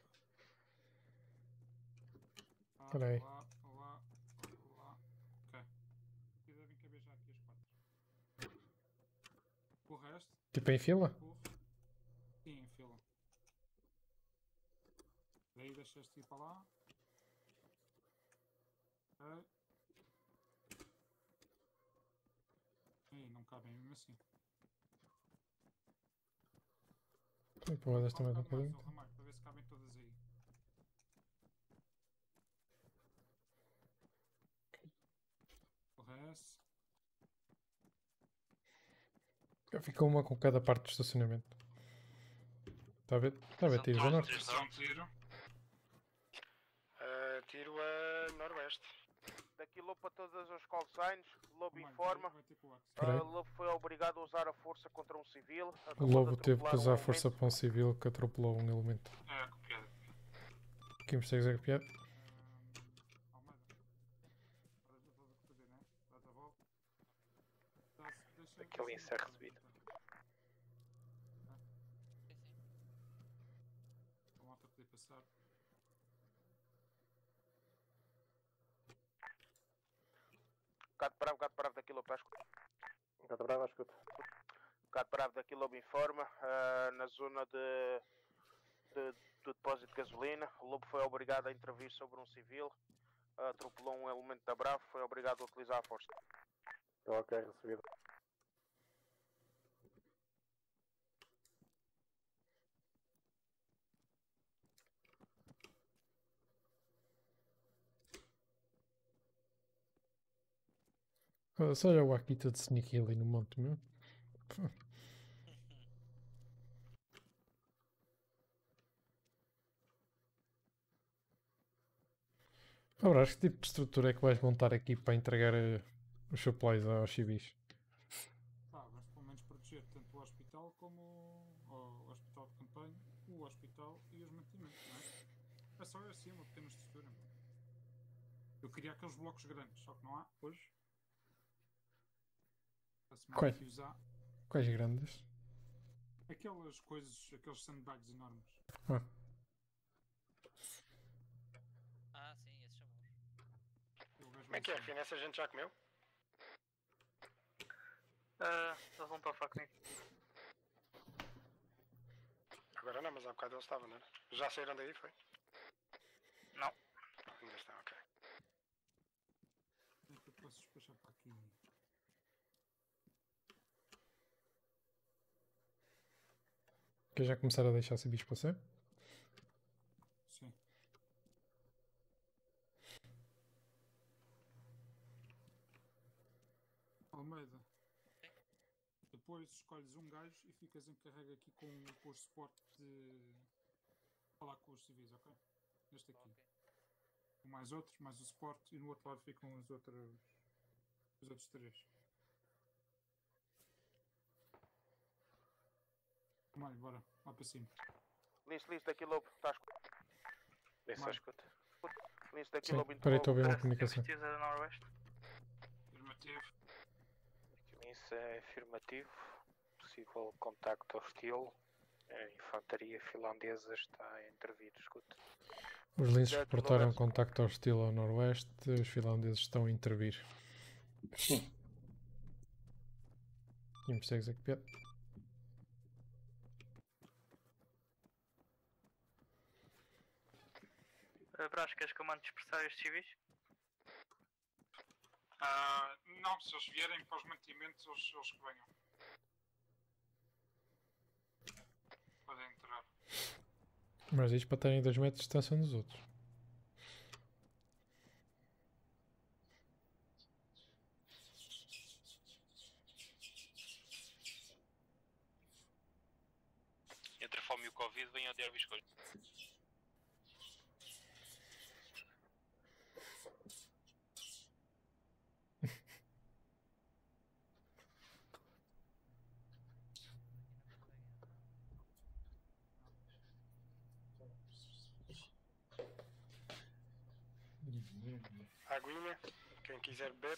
Ah, Peraí. lá, lá, lá. Ok. E devem caber já aqui as quatro. O resto. Tipo em fila? Empurro. Sim, em fila. Daí deixaste ir para lá. Ok. Aí, não cabem mesmo assim. Empurrar desta mais um Um bocado mais, bocadinho. oh, Ramalho, para ver se cabem todas aí. O resto. Fica uma com cada parte do estacionamento. Está a ver? Está a ver tiros a norte? São tiro. Uh, tiro a noroeste. Daqui Lobo para todas as call signs, Lobo informa. Peraí. Uh, Lobo foi obrigado a usar a força contra um civil. O acabou de Lobo teve que atropelar um usar a elemento. força para um civil que atropelou um elemento. É, copiado. Quem me segue a copiar? Aquele encerro recebido. A moto poder passar. Gato bravo, gato bravo daqui Lobo, estás Gato bravo, escuta. Gato bravo daqui Lobo informa. Uh, na zona de, de, do depósito de gasolina, o Lobo foi obrigado a intervir sobre um civil. Uh, atropelou um elemento da Bravo, foi obrigado a utilizar a força. Ok, recebido. Ah, só já o Akita de Sneaky ali no monte, meu. Ora, que tipo de estrutura é que vais montar aqui para entregar uh, os supplies aos civis? Pá, mas pelo menos proteger tanto o hospital como o, o hospital de campanha, o hospital e os mantimentos, não é? É só assim, uma pequena estrutura. Mano. Eu queria aqueles blocos grandes, só que não há hoje. A semana Quais? que usar. Quais grandes? Aquelas coisas, aqueles sandbags enormes. Ah. Ah, sim, esses são bons. Como é que é? Afinal, essa gente já comeu? Ah, eles não estão a falar comigo. Agora não, mas há bocado eles estavam, não era? Já saíram daí, foi? Não. Ainda estão, ok. Como é que eu posso despachar para aqui? Quer já começar a deixar civis passar? Sim. Almeida. Depois escolhes um gajo e ficas encarregue aqui com, com o suporte de falar com os civis, ok? Este aqui. Ok. Com mais outros, mais o suporte e no outro lado ficam os outros, os outros três. Vamos bora, lá para cima. Lince, lince daqui Lobo, estás com. Lince, escuta. Lince daqui Sim, Lobo peraí, estou a ver uma Parece que comunicação. precisa da noroeste. Afirmativo. Lince é afirmativo. Possível contacto hostil. A infantaria finlandesa está a intervir, escuta. Os linces reportaram contacto hostil ao noroeste. Os finlandeses estão a intervir. E me segues a copiar? Uh, Brás, queres que eu mande dispersar estes civis? Ah, não, se eles vierem para os mantimentos, eles, eles que venham. Podem entrar. Mas isto para terem dois metros de distância uns dos outros. Covid, venham odiar o biscoito. Aguinha, quem quiser beber.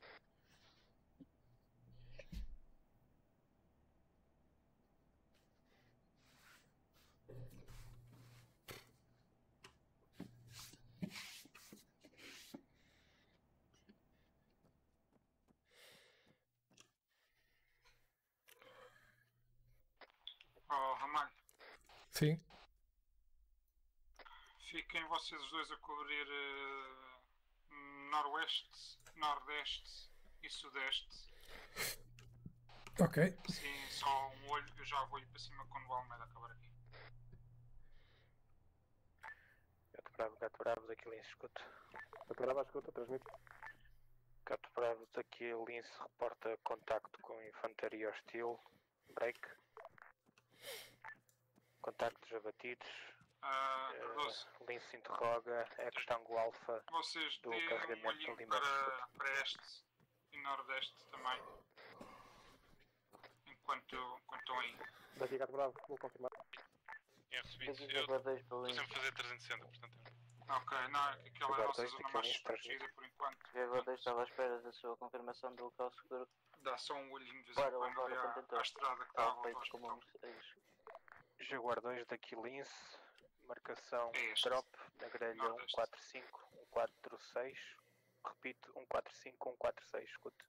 Oh, Ramalho, Sim. fiquem vocês os dois a cobrir eh, noroeste, nordeste e sudeste. Ok. Sim, só um olho, eu já vou ir para cima quando o Almeida acabar aqui. Gato Bravo, Gato Bravo, daqui Lince, escuta. Gato Bravo, escuta, transmite. Gato Bravo, daqui Lince, reporta contacto com infantaria hostil. Break. Contactos abatidos. Ah, Uh, Cardoso, Lince interroga, Ectango Alfa vocês do dêem um carregamento de olhinho alimentos. para, para este e nordeste também. Enquanto, enquanto estão aí. Daqui Gato Bravo, vou confirmar. É recebido. Eu estou sempre a fazer trezentos e sessenta, portanto. Ok, não, aquela é a nossa zona mais protegida por enquanto. Eu estava à espera da sua confirmação do local seguro. Dá só um olhinho de vez Para em quando levar ali o à, contentor. à estrada que está à Está volta do feito como hospital. Jaguar dois daqui Lince, marcação É este. drop na grelha Nordeste. um quatro cinco, um quatro seis, repito, um quatro cinco, um quatro seis, escute.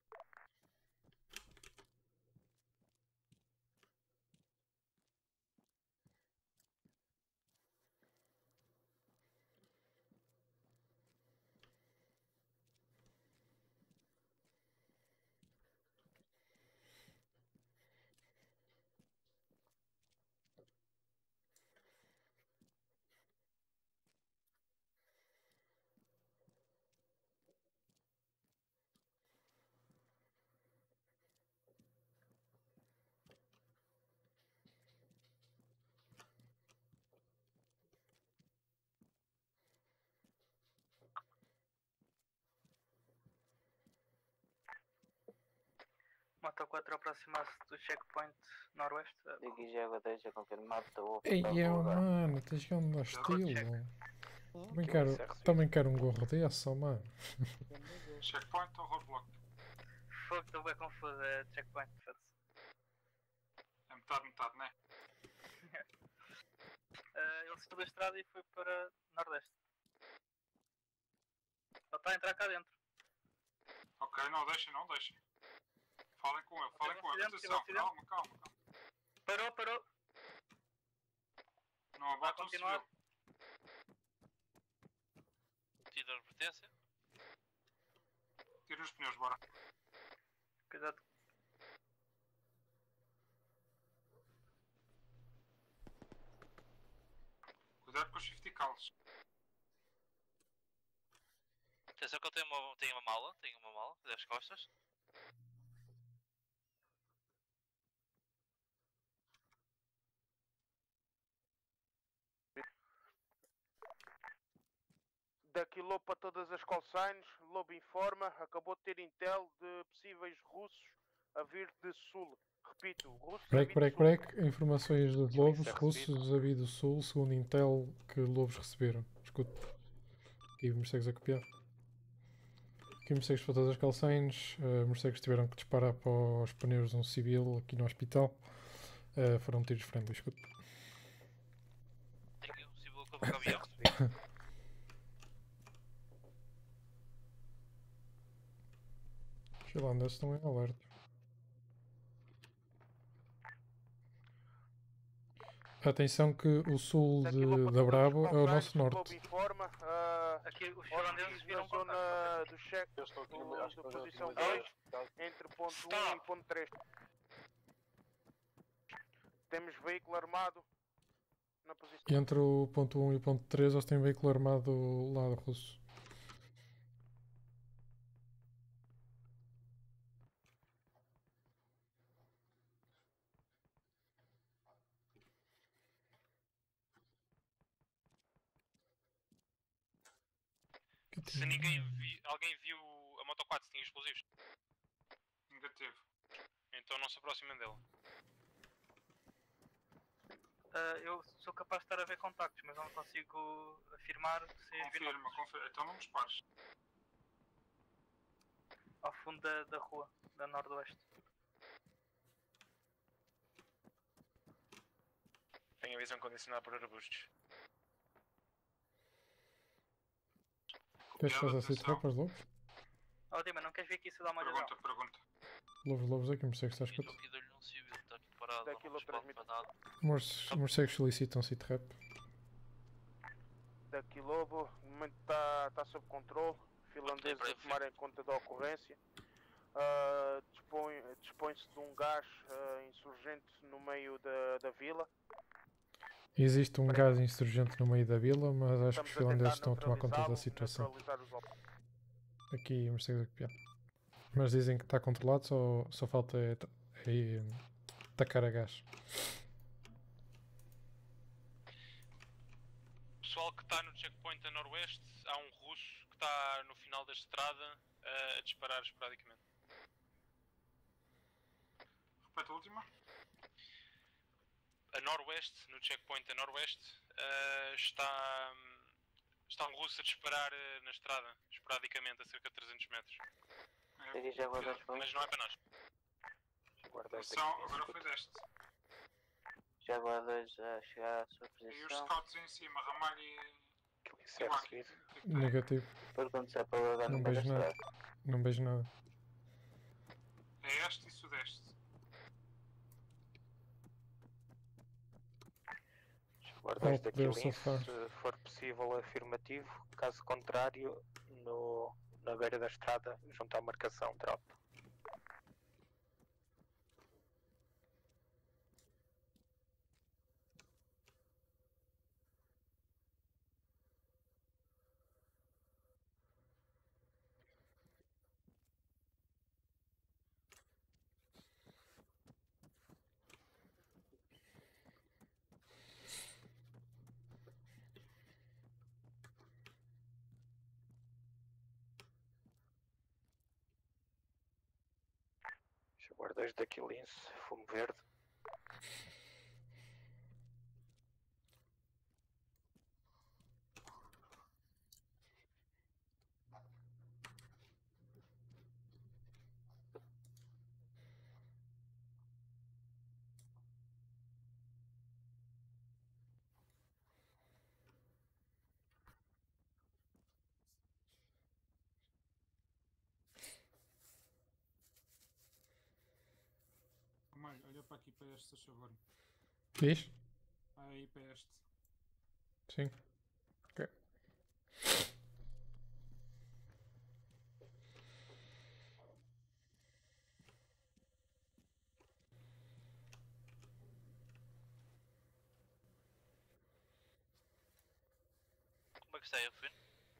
Moto quatro aproximar-se do checkpoint noroeste. Daqui Jaguar dois é confirmado, estou Ei, eu, mano, tens que andar estilo. Também quero, também quero um gorro desse, oh, mano. Checkpoint ou roadblock? Fogo, estou bem confuso, é checkpoint. É metade, metade, não é? uh, ele saiu da estrada e foi para nordeste. Ele está a entrar cá dentro. Ok, não deixem, não deixem. Falem com ele, falem com ele. Atenção, calma, calma, calma. Parou, parou. Não abatam o civil. Tira a advertência. Tira os pneus, bora. Cuidado. Cuidado com os cinquenta calos. Atenção que ele tem uma, tem uma mala, tem uma mala das costas. Daqui Lobo para todas as call signs, Lobo informa, acabou de ter intel de possíveis russos a vir de sul. Repito, russos Break, a vir break, de sul. break. Informações dos lobos russos a vir do sul, segundo intel que lobos receberam. Escuta. Aqui morcegos a copiar. Aqui morcegos para todas as calções. Uh, morcegos tiveram que disparar para os pneus de um civil aqui no hospital. Uh, foram tiros friendly. Escuta. Tem aqui um civil com o caminhão. Os finlandeses estão em alerta. Atenção que o sul de, da Bravo é o nosso norte. Informa, uh, aqui os finlandeses viram na zona do check da posição dois, entre ponto um e ponto três. Temos veículo armado na posição. Entre o ponto um e o ponto três eles têm veículo armado do lado russo. Se ninguém vi, alguém viu a Moto quatro se tinha explosivos. Negativo. Então não se aproximem dela. Uh, eu sou capaz de estar a ver contactos, mas não consigo afirmar se as Confirma, confirma. Então não dispares. ao fundo da, da rua, da noroeste. Tenho a visão condicionada por arbustos. Queres fazer assim trap aos lobos? Oh Dima, não queres vir aqui se dá uma olhada? Pergunta, pergunta. Lobos, lobos aqui, morcegos, está a escutar? Aqui dou-lhe um civil, está aqui parado, Daquilo não responde para nada. Morce- Morcegos solicitam sit-rap. Daqui Lobo, no momento está tá sob controle. Finlandeses a tomarem conta da ocorrência. Uh, dispõe, dispõe-se de um gás uh, insurgente no meio da, da vila. Existe um gás insurgente no meio da vila, mas acho que os Estamos a tentar finlandeses estão a tomar conta da neutralizá-lo, situação. neutralizar os alvos. Aqui, morcegos aqui, pior. Mas dizem que está controlado, só, só falta é, ta- é, é, tacar a gás. Pessoal que está no checkpoint a noroeste, há um russo que está no final da estrada uh, a disparar esporadicamente. Repete a última. A noroeste, no checkpoint a noroeste, uh, está, está um russo a disparar uh, na estrada, esporadicamente, a cerca de trezentos metros. Aqui já vou dar Mas não é para nós. Atenção, agora foi deste. Já vou dois a chegar à sua E os posição. scouts em cima, Ramalho e... Isso é recebido. Negativo. Pergunto se é para eu dar Não no meio da vejo nada. estrada. Não vejo nada. É este e sudeste. Guardas Oh, daqui Deus, Lince, safar. se for possível afirmativo, caso contrário, no, na beira da estrada, junto à marcação, drop. Guardas daqui Lince, fumo verde. Ramalho, olha para aqui para este, se favor. Diz? Aí para este. Sim. Ok. Como é que está aí, Finn?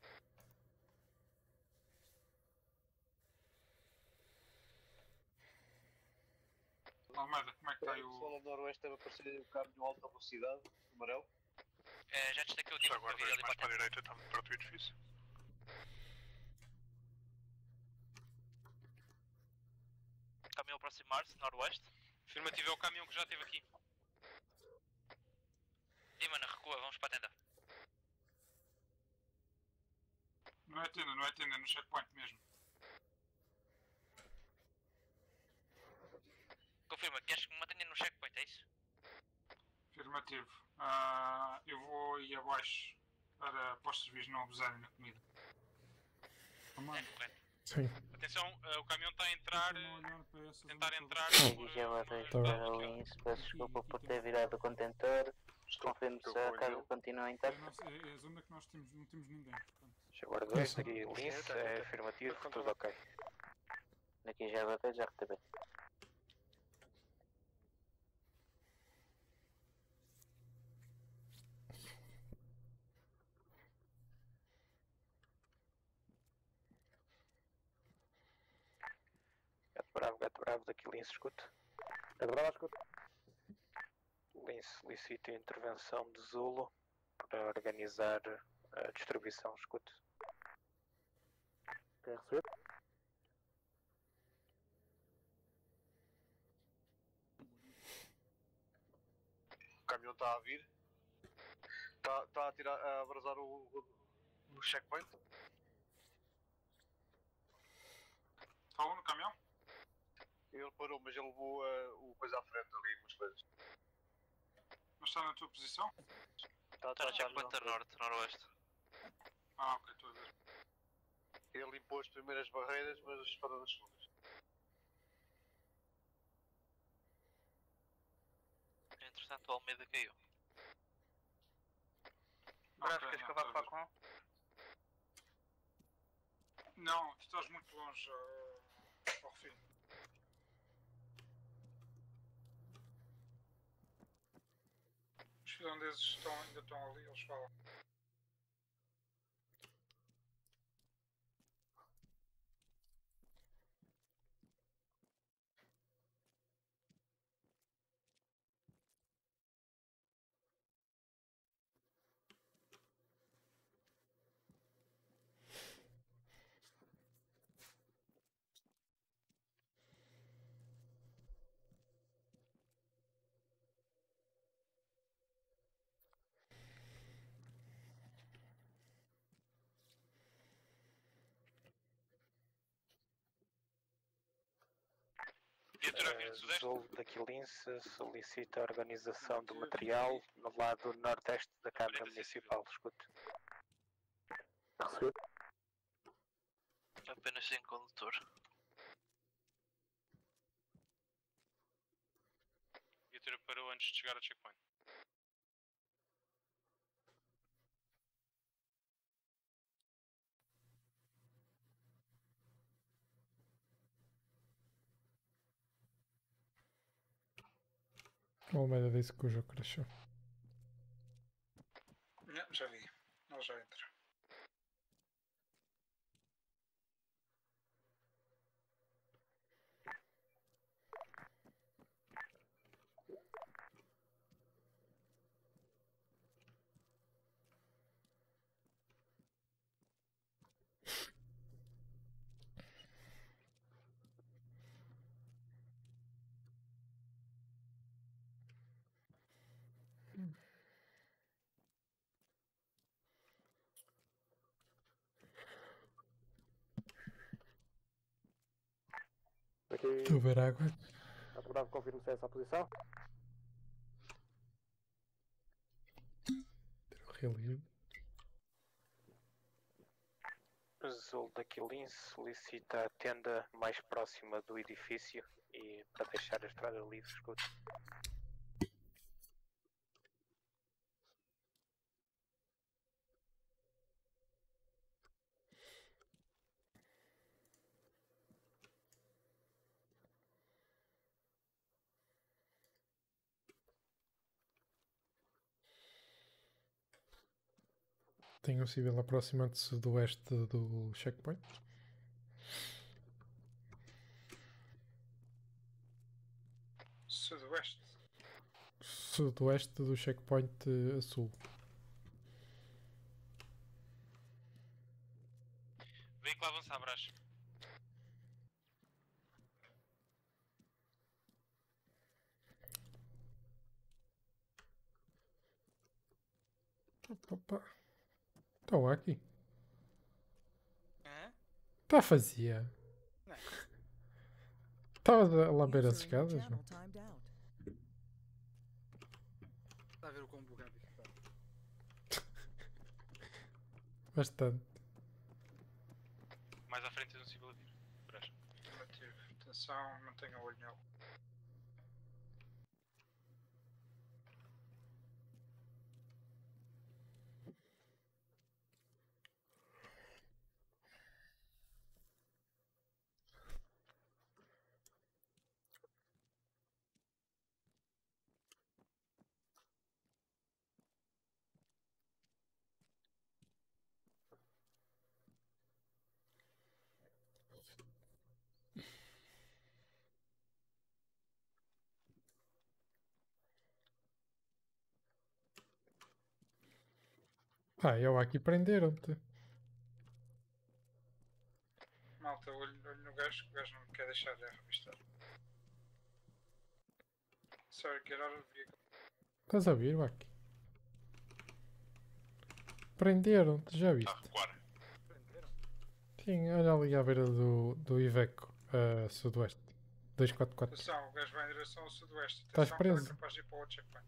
Almeida, como é que está aí O o... pessoal do noroeste deve aparecer o carro de alta velocidade, amarelo. É, já destaquei o tipo para vir ali mais para para a direita, está muito perto do edifício. Caminhão aproximar-se, noroeste. Afirmativo, é o caminhão que já esteve aqui. Dima, na recua, vamos para a tenda. Não é tenda, não é tenda, é no checkpoint mesmo. Confirma, queres que me mantenha no checkpoint, é isso? Afirmativo. Ah, eu vou ir abaixo para, para os serviços não abusarem da comida. É correto. Sim. Atenção, uh, o caminhão está a entrar, uh, tentar entrar por... Já vou dois Tá. para o Lince, peço desculpa por ter virado o contentor. Confirmo se a carga continua É, a intacta. nossa- é- é a zona que nós temos, não temos ninguém. Portanto. Agora dois, Isso. daqui Lince, é afirmativo, tudo ok. Daqui já vou dois, R T B. Gato bravo, gato bravo, daqui Lince, escuta. Gato bravo, escuta. Lince solicita a intervenção de Zulu para organizar a distribuição, escuta. Quer receber? O caminhão está a vir. Está tá a, tirar, a abrasar o, o, o checkpoint. Está um no caminhão? Ele parou, mas ele levou uh, o coisa à frente ali, umas coisas. Mas está na tua posição? Está Está no checkpoint a norte, noroeste. Ah, ok, estou a ver. Ele limpou as primeiras barreiras, mas disparou nas segundas. Entretanto, o Almeida caiu. Ok, Brás, queres não, que eu vá estou a falar ver. com ele? Não, tu estás muito longe uh, ao fim. Os finlandeses estão, ainda estão ali, eles falam. Zul da Quilince solicita a organização do material no lado nordeste da Câmara Municipal. Escute. Recebido. Apenas sem condutor. Viatura parou antes de chegar ao checkpoint. O Almeida disse que o jogo cresceu. Não, já vi, ele já entra. Aqui. Estou a ver água. Apurado, confirmo se é essa a posição. Relido. Zul da Quilince solicita a tenda mais próxima do edifício e para deixar a estrada livre. Escute. Tem um civil aproximando-se do oeste do checkpoint. Sudoeste. Sudoeste do checkpoint a sul. Veículo avançar, Brás. Opa. Estão aqui. Hã? Está a fazer. Não. Estavas a lamber as escadas, não? Está a ver o quão bugado isto está. Bastante. Mais à frente tens um civil a vir. Brás. Negativo. Atenção, mantenha o olho nele. Ah, eu aqui prenderam-te. Malta, olho, olho no gajo, que o gajo não me quer deixar de revistar. Sorry, get out of vehicle. Estás a vir, Baki? Prenderam-te, já viste? Sim, olha ali à beira do, do Iveco, a sudoeste. dois quatro quatro. Atenção, o gajo vai em direção ao sudoeste. Estás Atenção, preso. que é capaz de ir para o outro checkpoint.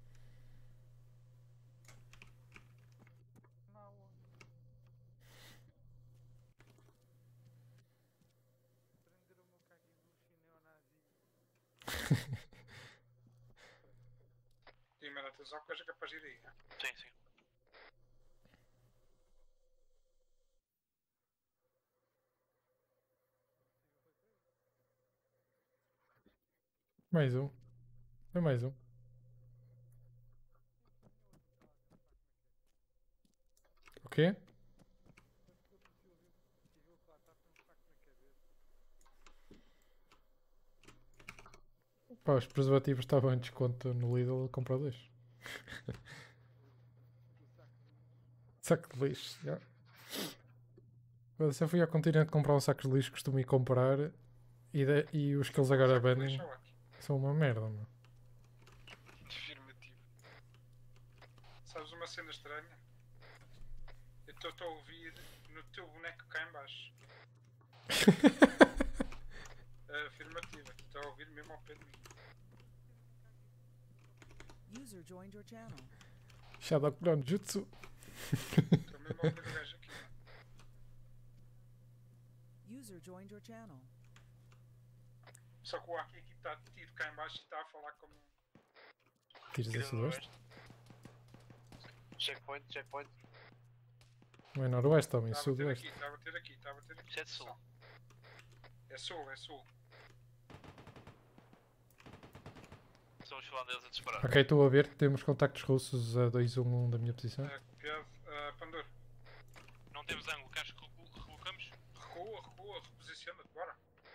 E mano, atenção que o gajo é capaz de ir aí. Sim, sim. Mais um. É mais um. O quê? Pá, os preservativos estavam em desconto no Lidl, compra dois. Saco de lixo, já. Se eu fui ao continente comprar um saco de lixo, costumo ir comprar e, de, e os que eles agora vendem são uma merda, mano. Afirmativo. Sabes uma cena estranha? Eu estou a ouvir no teu boneco cá em baixo. Afirmativa, estou a ouvir mesmo ao pé de mim. User joined your channel. Shadow Clone Jutsu. Estou mesmo ao pé do gajo aqui, mano. User joined your channel. Só que o Aki aqui está tido cá em baixo e está a falar como... Tiras a sudoeste? Checkpoint, checkpoint. Não é noroeste, também, Está a bater sudoeste. aqui, está a bater aqui, está a bater aqui. Isto é de sul. É sul, é sul. São os finlandeses a disparar. Ok, estou a ver que temos contactos russos a dois um um da minha posição. É, copiado. Uh, Pandor. Não temos ângulo, queres que recu- recolocamos? Recua, recua, reposiciona-te, bora.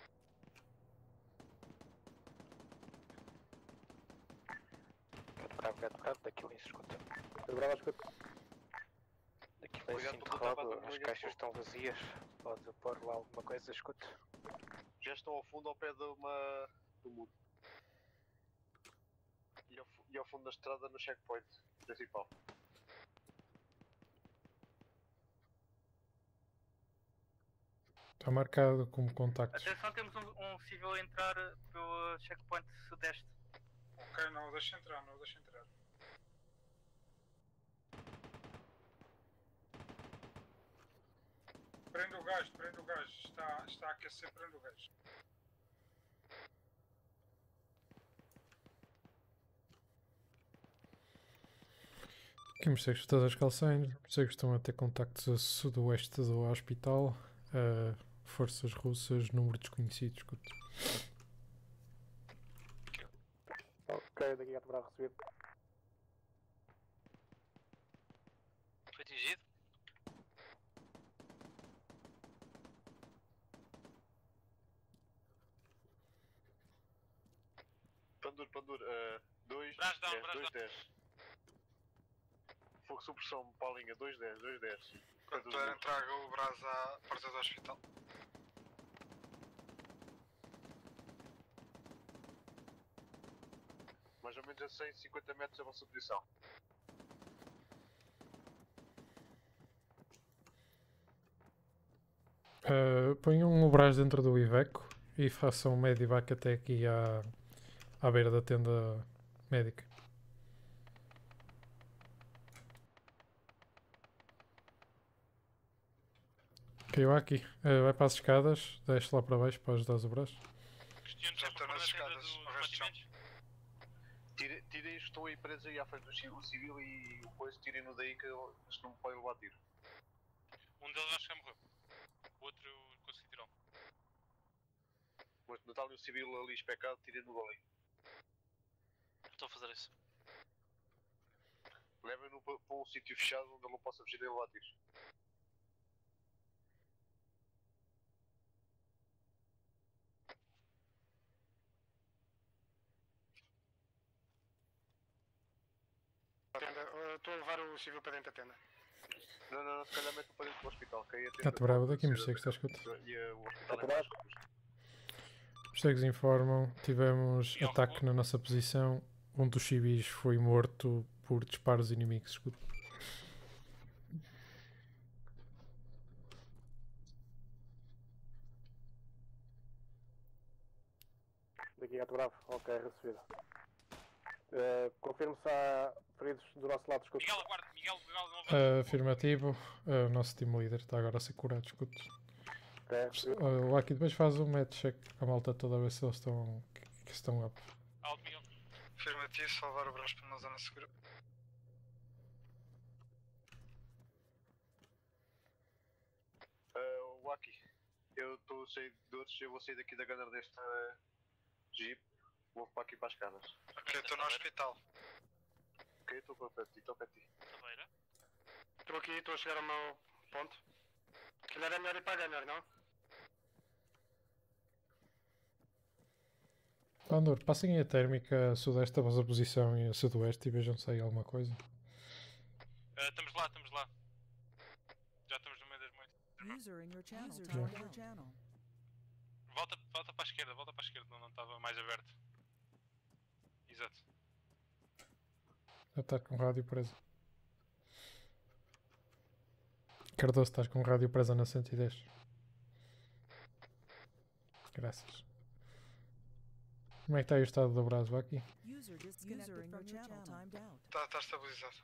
Bravo, gato, bravo, daquilo em escuta. Bravo, escuta. Daquilo em cinto rodo, as caixas estão vazias. Pode pôr lá alguma coisa, escuta. Já estão ao fundo, ao pé de uma... do muro. E ao, fu- e ao fundo da estrada, no checkpoint principal. Está marcado como contactos. Atenção, temos um, um civil a entrar pelo checkpoint sudeste. Ok, não o deixa entrar, não o deixa entrar. Prende o gajo, prende o gajo. Está, está a aquecer, prende o gajo. Aqui morcegos estás a calçanhos. Morcegos estão a ter contactos a sudoeste do hospital. Uh, forças russas, número desconhecido, escuta. Ok, daqui gato bravo recebido. Foi atingido? Pandur, Pandur, uh, dois, Brás down, dez, brás dois, down. dez. Fogo supressão, Paulinha, dois, dez, dois, dez. Quando era entrega o braço à porta do hospital. Mais ou menos a cento e cinquenta metros da vossa posição. Uh, ponham um brás dentro do Iveco e façam um medivac até aqui à, à beira da tenda médica. Caiu aqui. Uh, vai para as escadas, desce lá para baixo para ajudar os braços. Já estou nas escadas, o resto de chão. Tirem tirem os que estão aí presos aí à frente do civil, civil e o coisa, tirem-no daí que eles não me podem levar tiro. Um deles acho que já morreu. O outro consegui tirá-lo. Mas não está ali um civil ali especado, tirem-no dali. Estou a fazer isso. Levem-no para, para um sítio fechado onde ele não possa fugir e levar tiros. Tenda, uh, estou a levar o civil para dentro da tenda. Não, não, não, se calhar mete para dentro do hospital, que aí Está-te bravo daqui, morcegos, está a escutar? E uh, o hospital é mais robusto. Morcegos informam, tivemos ataque na nossa posição, um dos civis foi morto por disparos inimigos, escuta. Daqui Gato Bravo, ok, recebido. Uh, Confirmo se há feridos do nosso lado, escuta. Miguel, aguarde, Miguel, Miguel, não Uh, afirmativo, uh, o nosso team leader está agora a ser curado, escuta. Okay. Uh, o Aki depois faz um match check a malta toda a ver se eles estão, que, que estão up. Alto, Miguel. Afirmativo, salvar o braço para uma zona segura. Uh, o Aki, eu estou cheio de dores, eu vou sair daqui da gunner deste uh, jeep, vou para aqui para as casas. Ok, estou no hospital. Ok, estou para ti, estou para ti. Estou aqui, estou a chegar ao meu ponto. Se calhar é melhor ir para a gunner, não? Pandor, passem a térmica a sudeste da vossa posição e a sudoeste e vejam se há alguma coisa. Uh, estamos lá, estamos lá. Já estamos no meio das moitas. User in your channel. User User in your channel. Volta, volta para a esquerda, volta para a esquerda, não estava mais aberto. Exato. Ataque com rádio preso. Cardoso, estás com rádio presa na cento e dez. Graças. Como é que está aí o estado do braço aqui? User disconnected from your channel. Timed out. Está tá estabilizado.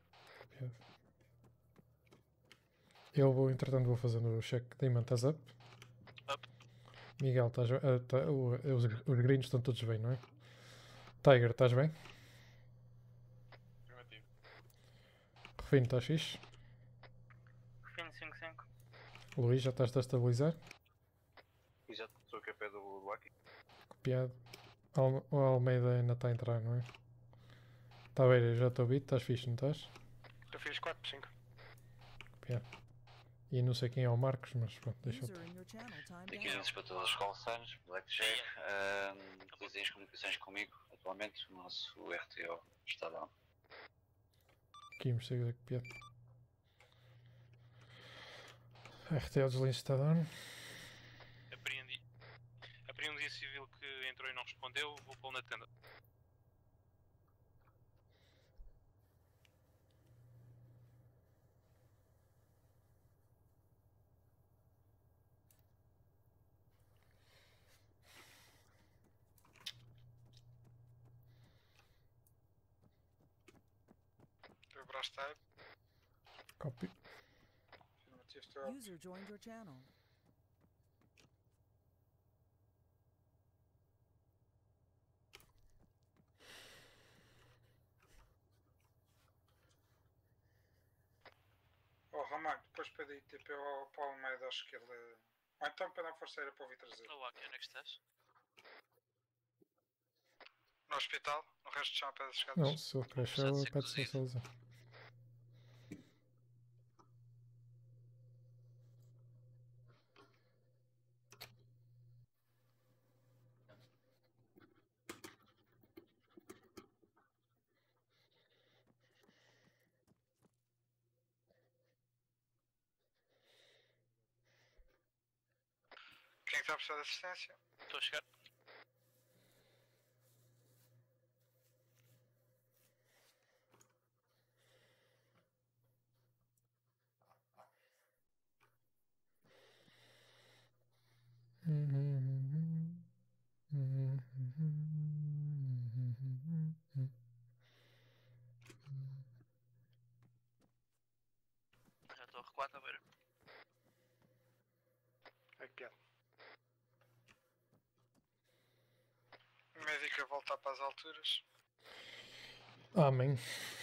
Eu vou, entretanto, vou fazendo o check. Damon, estás up? Up. Miguel, estás uh, tá, uh, os, os gringos estão todos bem, não é? Tiger, estás bem? Afirmativo. Refino, estás fixe? Refino cinco cinco. Luís, já estás a estabilizar? E já estou aqui a pé do, do Aki. Copiado. Al o Almeida ainda está a entrar, não é? Tabeira, já estou a bit, estás fixe, não estás? Eu fiz quatro, cinco. Copiado. E não sei quem é o Marcos, mas pronto, deixa eu. Aqui juntos para todas as call signs, Blackjack. Um, utilizem as comunicações comigo. Atualmente o nosso R T O está lá. Aqui, morcego, copiado. R T O dos links está down. Apreendi. Apreendi um civil que entrou e não respondeu, vou pô-lo na tenda. O braço está aí. Copy. Afirmativo, estou up. User joined your channel. Oh, Ramalho, depois pede I T P ao Paulo Almeida, acho que ele... Ou então pede a forceira para ouvir trazer. Olá, aqui, onde é que estás? No hospital, no resto de chão a pé das escadas. Não, se ele cresceu, eu peço se atualizar. Quem é que está a precisar de assistência? Estou a chegar. Já estou a recuar, está a ver? Aqui. Médica a voltar para as alturas. Amém.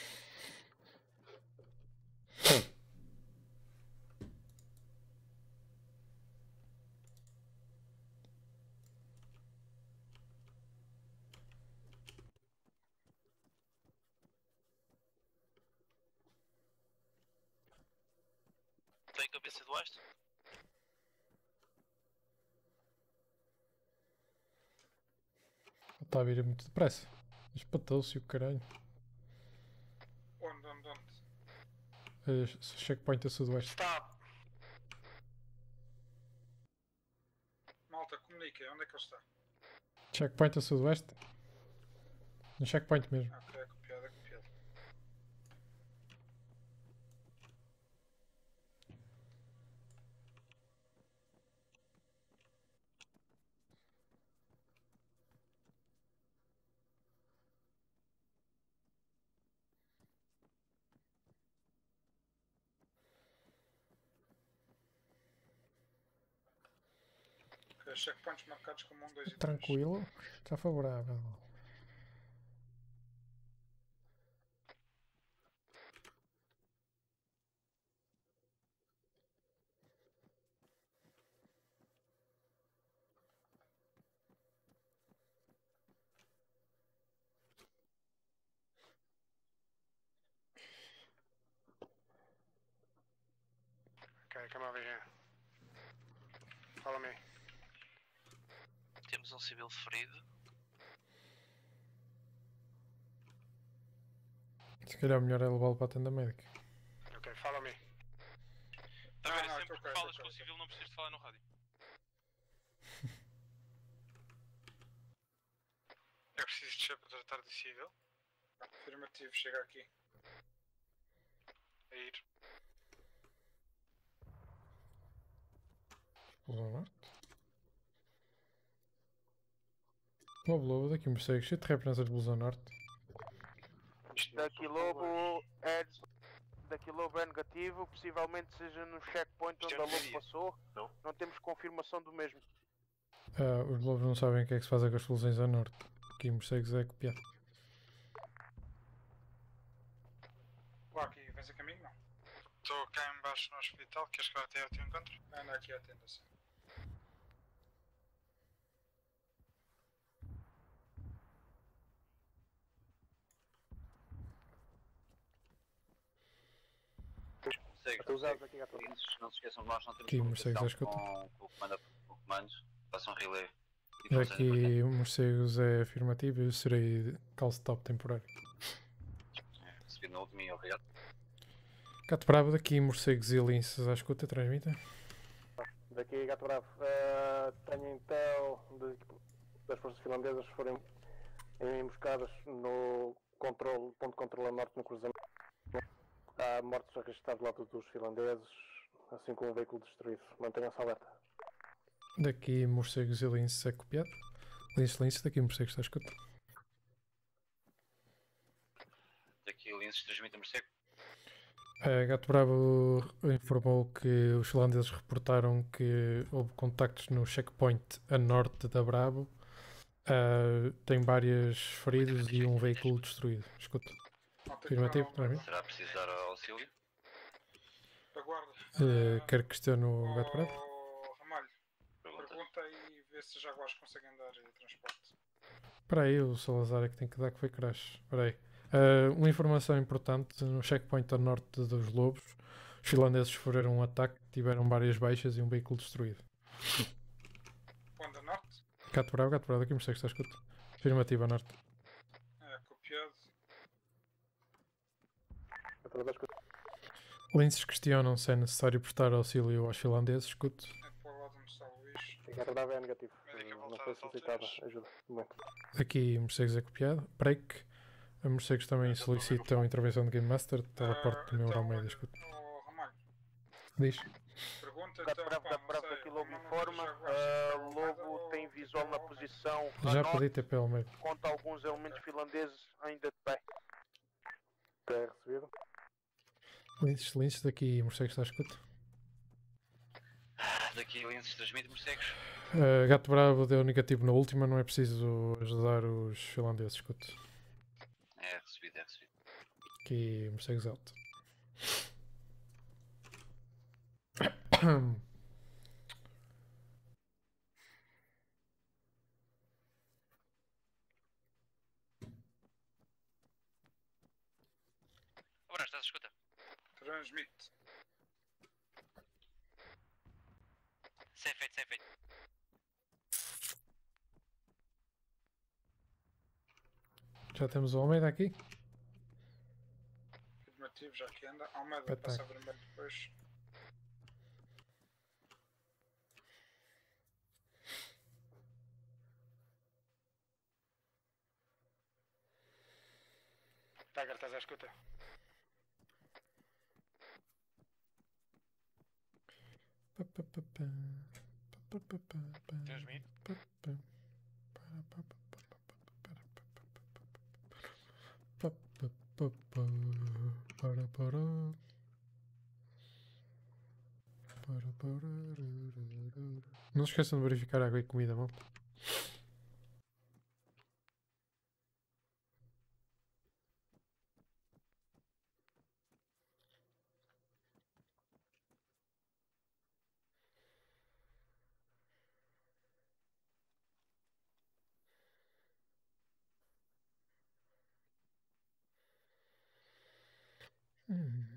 Tem cabeça do haste? Está a vir muito depressa. Espatou-se o caralho. Onde, onde, onde? Uh, checkpoint a sudoeste. Está. Malta, comunica, onde é que ele está? Checkpoint a sudoeste. No checkpoint mesmo. Ah, ok, é copiado, é copiado. Ok, checkpoints marcados como um, dois e três. Tranquilo. Está favorável. Ok, come over here. Follow me. Temos um civil ferido. Se calhar o melhor é levá-lo para a tenda médica. Ok, follow me. Tá vendo? não, Sempre ok, que falas ok, com o civil não precisas de falar no rádio. É preciso descer para tratar de civil? Afirmativo, chega aqui. A ir. Explosão norte. Lobo, lobo, daqui um morcego. Cheio de referências de explosão norte. Daqui lobo é. Daqui lobo é negativo, possivelmente seja no checkpoint onde a lobo passou. Não. Não temos confirmação do mesmo. Ah, os lobos não sabem o que é que se faz com as explosões a norte. Aqui em morcegos é copiado. Lá aqui, vens a caminho? Não. Estou cá em baixo no hospital, queres que vá até ao teu encontro? Anda aqui à tenda, sim. Morcegos, morcegos, não se esqueçam que nós não temos Aqui, morcegos, comunicação à escuta. com, com o comando, com o comando, façam relay. E aqui morcegos é afirmativo e eu serei call stop temporário. É, recebido no último e obrigado. Gato Bravo, daqui morcegos e linces à escuta, transmitem. Daqui Gato Bravo. Uh, tenho intel de, das forças finlandesas forem emboscadas no controle, ponto de controle a norte no cruzamento. Há mortes registrados do lado dos finlandeses, assim como um veículo destruído. Mantenham-se alerta. Daqui morcegos e linces é copiado. Linces, linces, daqui morcegos está a escuta. Daqui linces transmite morcego. A Gato Bravo informou que os finlandeses reportaram que houve contactos no checkpoint a norte da Bravo. Uh, tem vários feridos e um veículo destruído. Escuta. Afirmativo, não é? Será preciso dar auxílio? Aguarda. Uh, quero que questione o Gato Bravo. Oh, Ramalho, pergunta e vê se os jaguares conseguem dar transporte. Espera aí, o Salazar é que tem que dar que foi crash. Espera aí. Uh, uma informação importante, no checkpoint a norte dos Lobos, os finlandeses sofreram um ataque, tiveram várias baixas e um veículo destruído. Onde a norte? Gato Bravo, Gato Bravo, aqui me sei que está a escuta. Afirmativa a norte. É, copiado. Linces questionam se é necessário prestar auxílio aos finlandeses. Escute. É para o lado onde está o Luís. Gato Bravo é negativo. Não foi solicitada ajuda. Momento. Aqui morcegos é copiado. Break. A morcegos também solicitam a intervenção de Game Master. Teleporte do meu Almeida. Escute. Diz. Pergunta Gato Bravo, Gato Bravo, aqui Lobo informa. Uh, Lobo tem visual na posição a Já norte, pedi T P Almeida. conta alguns elementos finlandeses ainda de pé. É recebido. Linces, linces, daqui morcegos está a escuta. Daqui linces transmite morcegos. Uh, Gato Bravo deu negativo na última, não é preciso ajudar os finlandeses. Escute. É recebido, é recebido. Aqui morcegos alto. Ora, estás a escuta? Transmite. Sem feito, sem feito. Já temos o Almeida aqui. Afirmativo, já que anda. Almeida Espetáculo. passa a vermelho depois. Tiger, estás à escuta? Pa, pa, pa, pa. Pa, pa, pa, pa. Tens medo? Pa, pa. Para, pa, pa, pa, pa, pa, para, pa, pa, pa, pa, pa, pa, pa, pa, pa. Para, para. Para, para, rararara. Não se esqueçam de verificar água e comida, malta. Hum.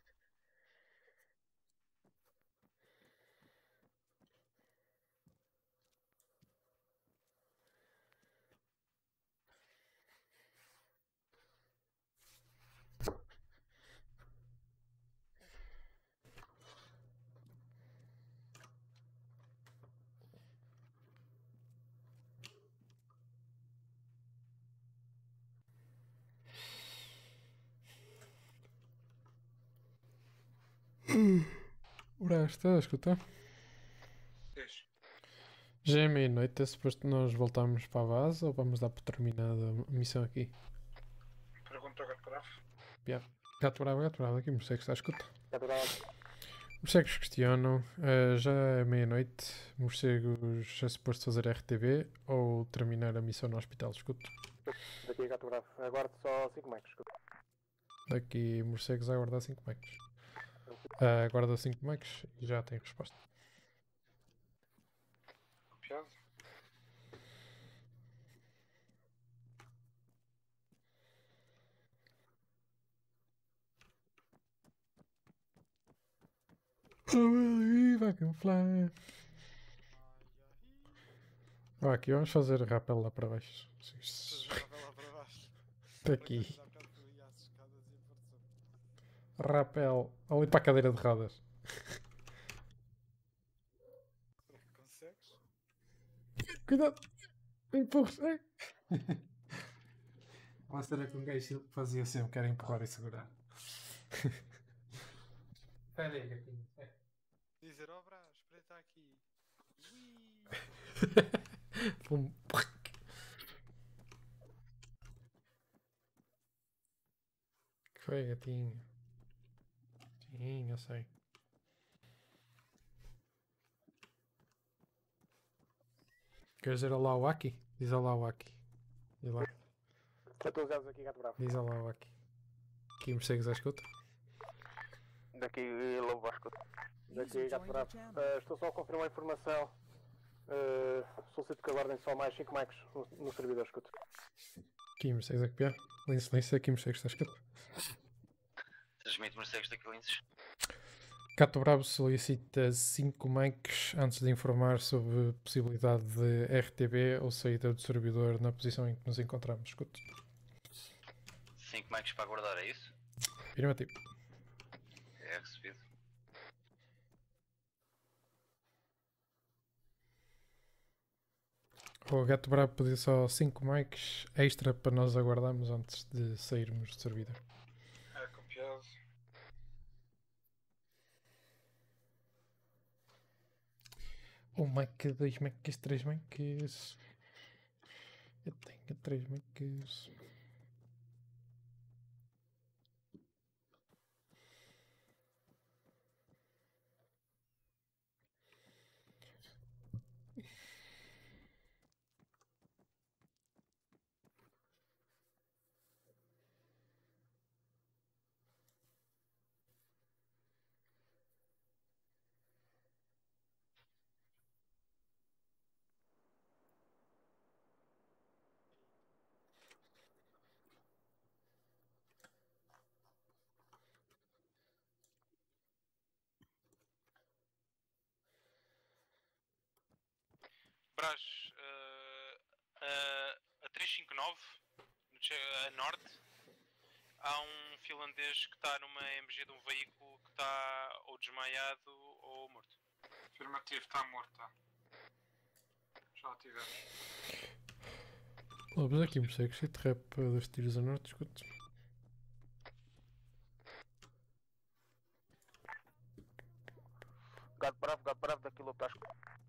Ora, está a escutar? Diz. Já é meia-noite, é suposto nós voltarmos para a base ou vamos dar por terminada a missão aqui? Pergunta ao Gato Bravo. Yeah. Gato bravo, gato bravo, aqui morcegos está a escutar. Gato bravo. Morcegos questionam, eh, já é meia-noite, morcegos é suposto fazer R T B ou terminar a missão no hospital, escuto. Daqui gato bravo. Aguardo só cinco metros. Daqui morcegos a aguardar cinco metros. Uh, aguarda cinco metros e já tem resposta. Copiado. I can fly. Ah, aqui vamos fazer rappel lá para baixo. Fazer rappel lá para baixo. Daqui. Há bocado tu ias às escadas e apareceu. Rappel. Ali para a cadeira de rodas. Consegues? Cuidado. Empurros. Lá será que um gajo fazia sempre, quer empurrar e segurar. Espera aí, Gatinho. Dizer, ó Brás, espreita aqui. Ui. Pum. Que foi, Gatinho? Sim, eu sei. Queres dizer olá ao Aki? Diz olá ao Aki. Diz lá. catorze anos aqui, gato bravo. Diz olá ao Aki. Aqui morcegos à escuta. Daqui lobo à escuta. Daqui gato bravo. Uh, estou só a confirmar a informação. Uh, solicito que aguardem só mais cinco mics no, no servidor, escuta. Aqui morcegos a copiar. Lince, lince, aqui morcegos à escuta. Transmite morcegos daqui, Linces. Gato Bravo solicita cinco mics antes de informar sobre possibilidade de R T B ou saída do servidor na posição em que nos encontramos. Escuto. cinco mics para aguardar, é isso? Afirmativo. É recebido. O Gato Bravo pediu só cinco mics extra para nós aguardarmos antes de sairmos do servidor. É copiado. Um mic, dois mics, três mics. Eu tenho três mics. Brás, uh, uh, a trezentos e cinquenta e nove, no che- a norte, há um finlandês que está numa M G de um veículo que está ou desmaiado ou morto. Afirmativo, está morto, tá. Já tivemos. Lobos aqui, morcego, shit rap dos tiros a norte, escuto. Gato bravo, gato bravo, daqui lobo estás.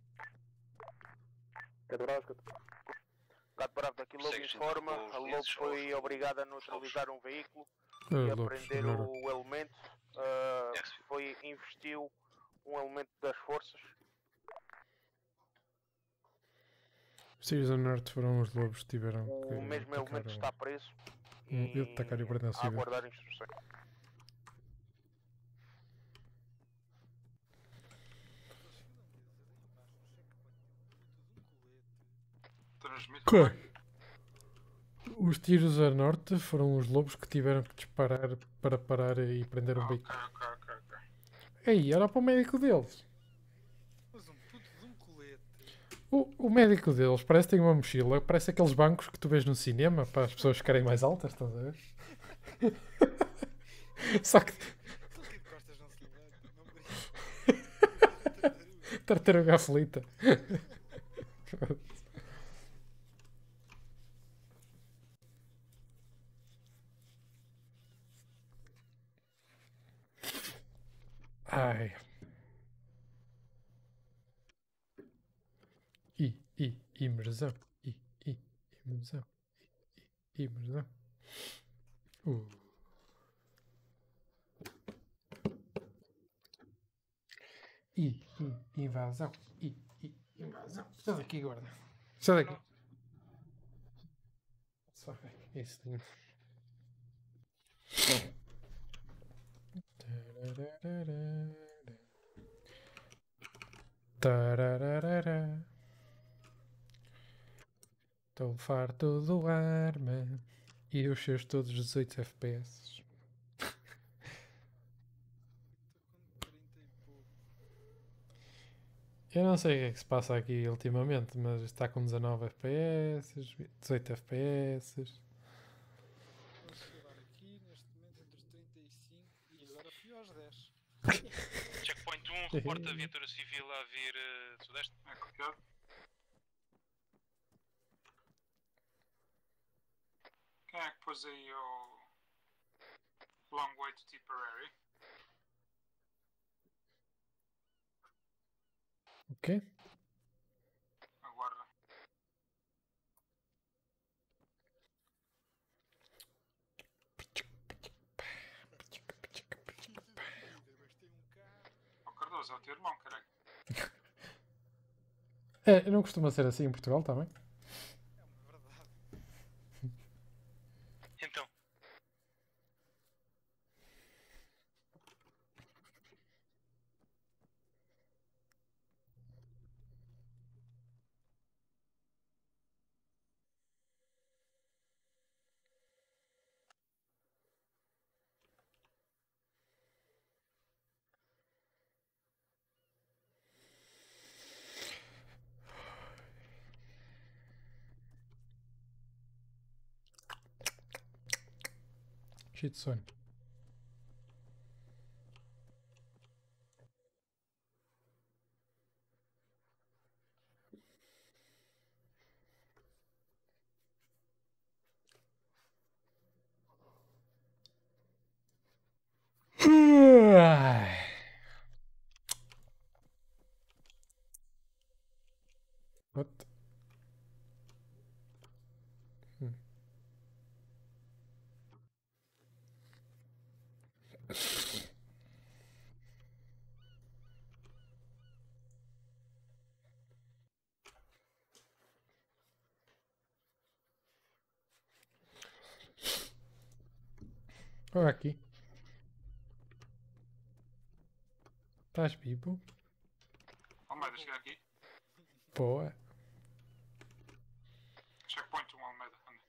Gato bravo, escuto. Gato bravo, daqui lobo informa. A lobo foi obrigada a neutralizar um veículo e a prender o elemento. Uh, foi, investiu um elemento das forças. Os tiros a norte foram os lobos que tiveram que o mesmo elemento um, está preso um, e atacar e prender a aguardar instruções. Que? Os tiros a norte foram os lobos que tiveram que disparar para parar e prender um veículo. Ok, ok, ok. Ei, era para o médico deles. O, o médico deles parece que tem uma mochila, parece aqueles bancos que tu vês no cinema para as pessoas ficarem mais altas, estás a ver? Só que. Tartaruga aflita. Ai. I, I, imersão. I, I, imersão. I, I, imersão. Uh. I, I, invasão. I, I, invasão. Sai daqui, guarda. Sai daqui. Só isso. Tararara. Estou farto do arma e os seus todos dezoito F P S. Eu não sei o que é que se passa aqui ultimamente, mas está com dezanove F P S, dezoito F P S. Vou chegar aqui neste momento entre os trinta e cinco e agora fui aos dez. Checkpoint um, reporta a viatura civil a vir uh, sudeste. É copiado. Quem é que pôs aí o Long Way to Tipperary? O quê? Aguarda. Oh, Cardoso, é o teu irmão, caralho. É, não costuma ser assim em Portugal também? Então. Cheio de sono. What? Hmm. Olha aqui. Estás vivo? Almeida, chega aqui. Boa. Checkpoint um, Almeida. Anda.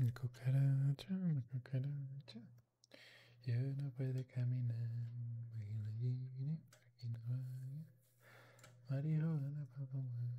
Cucaracha, uma cucaracha. Eu não puedo caminar. Marihuana para fumar.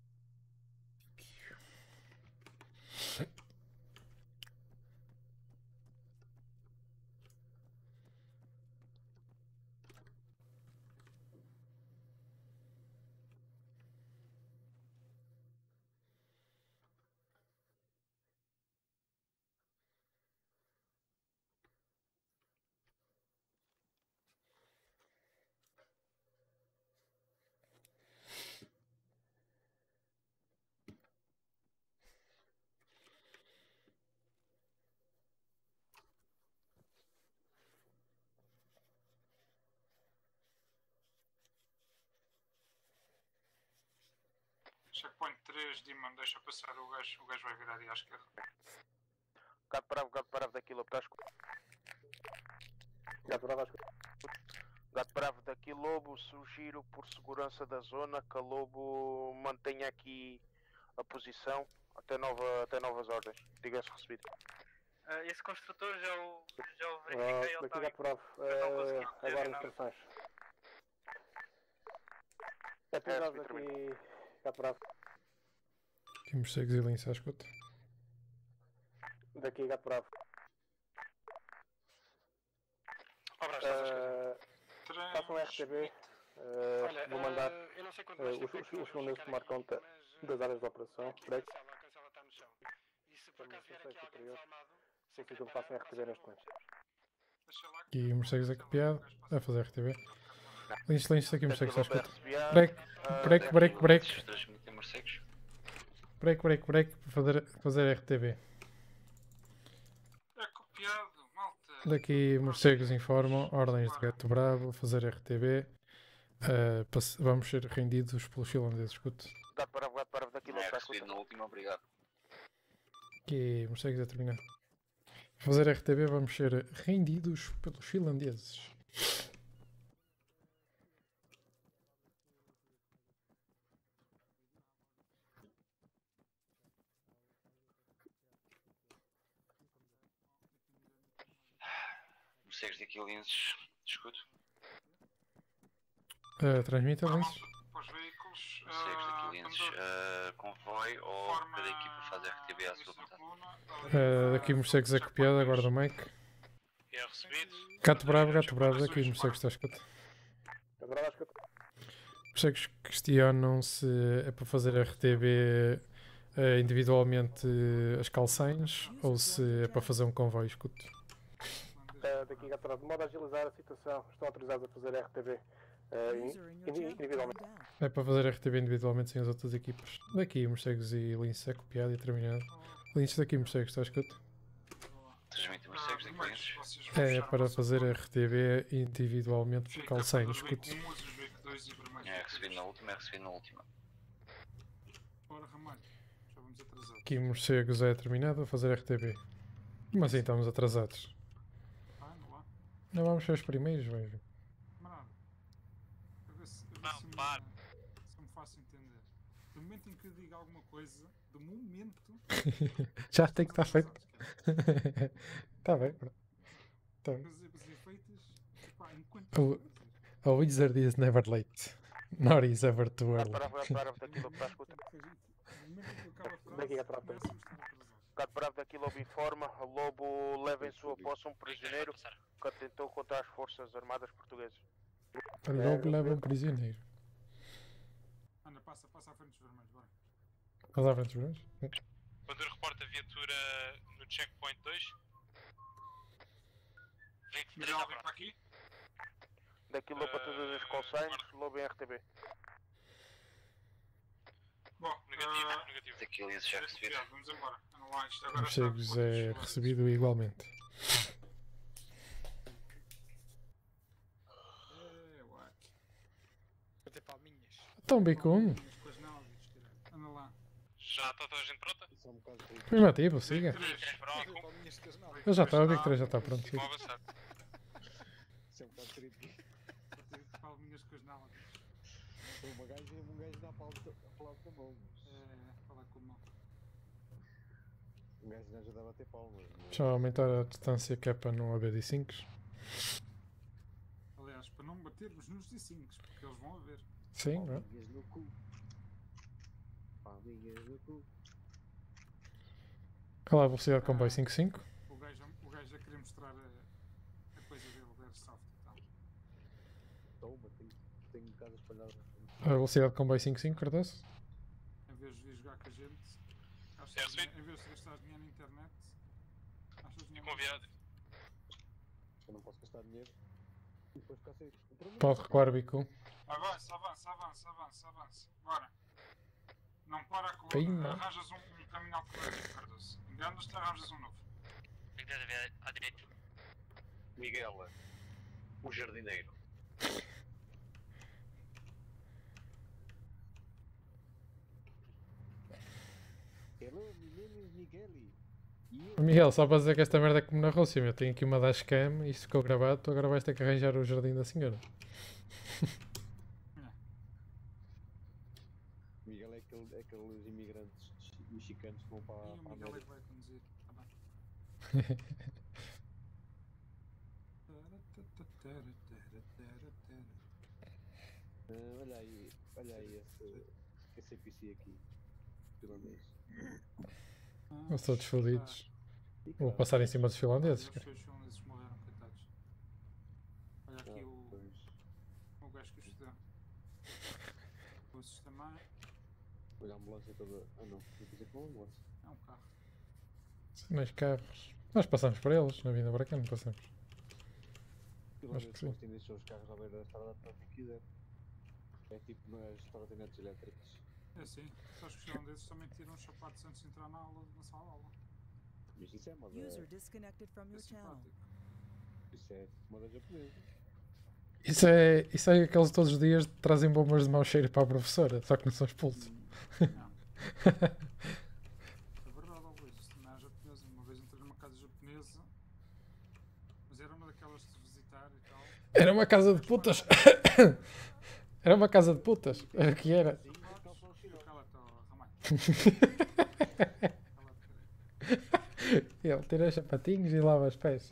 Checkpoint três, Demon, deixa passar o gajo, o gajo vai virar aí à esquerda. Gato bravo, gato bravo daqui, Lobo, estás com... Gato bravo, escuta. Gato bravo daqui, Lobo, sugiro por segurança da zona que a Lobo mantenha aqui a posição até, nova, até novas ordens. Diga-se recebido. Uh, esse construtor já o, já o Ah, verifiquei, ele daqui está gato bravo. Uh, agora instruções. É por bravo daqui, gato bravo. Aqui morcegos e lince à escuta. Daqui gato bravo. Uh, façam um R T B. Uh, Olha, vou mandar uh, eu não sei quanto uh, mais os, tempo é os, que nós os vamos segundos ficar tomar aqui, conta mas, uh, das áreas de operação. Break. a cancela, a cancela está no chão. E se por acaso vier aqui alguém desalmado, Preciso que me façam R T B neste momento. Aqui morcegos a copiado. A fazer R T B. Lince, lince, aqui morcegos à escuta. F Break, break, break, break. Transmitem morcegos. Break, break, break. Para fazer, fazer R T B. É copiado, malta. Daqui morcegos informam. Ordens de gato bravo. Fazer R T B. Uh, passe- vamos ser rendidos pelos finlandeses. Escute. Gato bravo, gato bravo daqui, Lobo, É estás recebido com... na última, obrigado. Aqui morcegos a terminar. Fazer R T B. Vamos ser rendidos pelos finlandeses. Morcegos daqui, linces. Escuto. Uh, transmita, lince. Para os veículos. Morcegos ah, daqui, linces. condutor, Uh, convoy ou forma cada equipa faz R T B à sua missão vontade? coluna, Uh, daqui morcegos a copiado. Aguarda o Mike. É recebido. Gato bravo, gato bravo. Daqui morcegos está a escuta. Gato bravo, escuta. Morcegos questionam se é para fazer R T B uh, individualmente uh, as calções ou se é para fazer um convoio. Escuto. Uh, daqui gato bravo. De modo a agilizar a situação, estão autorizados a fazer R T B. Uh, in- in- individualmente. É para fazer R T B individualmente sem as outras equipas. Daqui morcegos e lince é copiado e terminado. Lince daqui morcegos, está a escuta? Transmitem morcegos daqui, linces. É para fazer R T B individualmente por calções. Escuto. É recebido na última, é recebido na última. Ora, Ramalho, já vamos atrasados. Aqui morcegos é terminado a fazer R T B. Como assim estamos atrasados? Ah, não lá. Não vamos ser os primeiros, velho. Camarada, a ver se, a ver Não, se, me, para. se me faço entender. Do momento em que eu digo alguma coisa, do momento. Já tem que estar feito. Está bem, bro. Tá bem. Coisas para ser feitas, epá, enquanto. A, a wizard is never late. Nor is ever too Gato early. bravo, gato bravo daqui, Lobo, estás com... No momento em que eu acabo a frase, Daqui, gato bravo. começam a estar atrasados. Gato bravo daqui, Lobo informa. A Lobo leva em sua posse um prisioneiro que atentou contra as forças armadas portuguesas. Logo leva um prisioneiro. Anda, passa, passa à frente dos vermelhos, bora. Faz à frente dos brancos? Quando eu reporto a viatura no checkpoint dois. vinte e três Miguel, à vem para aqui. Daqui, Lobo, para todas as conselhos, Lobo em R T B. Bom, Negativo, ah, negativo. Daqui, linces já é recebido. copiado, vamos embora. Anda lá, isto agora Morcegos está é por recebido igualmente. É, uai. Bater palminhas. Então, bico um. Com as náuseas, caralho. Anda lá. Já está toda a gente pronta? Isso é um bocado ridículo. Afirmativo, siga. três, pronto. Palminhas de casnal. Eu já está, o Big três já está pronto. Vão Siga. avançar. Isso é um bocado ridículo. Bater palminhas com as náuseas. Uma gaja, um gajo dá a palavra da mão. Mas... É, falar com a mão. O gajo já dá a bater palmas. Já aumentar a distância que é para não haver D cinco. Aliás, para não batermos nos D cinco, porque eles vão haver. Sim, não é? Palminhas no cu. Palminhas no cu. Qual é a velocidade de comboio cinco cinco? O gajo, o gajo já queria mostrar a, a coisa dele, da Airsoft e tal. Toma, tenho, tenho casa espalhada. A velocidade de comboio cinco cinco, Cardoso? Em vez de vir jogar com a gente, achas que, em vez de gastar dinheiro na internet, achas dinheiro na Convidado. Eu não posso gastar dinheiro e depois ficar sem. Pode recuar, Bico. Avança, avança, avança, avança, avança. Bora. Não para com. Pima. Arranjas um, um caminho alternativo, Cardoso. Enganas-te, arranjas um novo. Tem que ter à direita. Miguel, o jardineiro. Hello, my name is Migueli. Miguel, só para dizer que esta merda é como na Rússia, meu. Tenho aqui uma dashcam e isto ficou gravado, tu agora vais ter que arranjar o jardim da senhora. Miguel é aquele, é aqueles imigrantes mexicanos que vão para, E o para a Miguel é América. que vai conduzir, tá bem? Ah, olha aí, olha aí esse, esse N P C aqui. Finlandês. Eles todos fodidos. Vou passar em cima dos finlandeses. Os seus finlandeses morreram, coitados. Olha aqui o, o gajo que os deu. Vocês também. Olha a ambulância toda. Ah não, não quer dizer que é uma ambulância. É um carro. Mais carros. Nós passamos por eles, na vinda para cá não passamos. Finlandês que sim. postem deixar os carros à beira da estrada para quem quiser. É tipo nas trotinetes elétricas. É sim, só os finlandeses também tiram os sapatos antes de entrar na aula, na sala de aula. Mas isso é moda. User disconnected from É your channel. simpático. Isso é moda japonesa. Isso é, isso é aqueles todos os dias que trazem bombas de mau cheiro para a professora, só que não são expulsos. Não. É verdade, ó Luís, isso também é japonesa. Uma vez entrei numa casa japonesa, mas era uma daquelas de visitar e tal. Era uma casa de putas. Era uma casa de putas. Era o que era. Ele tira os sapatinhos e lava os pés.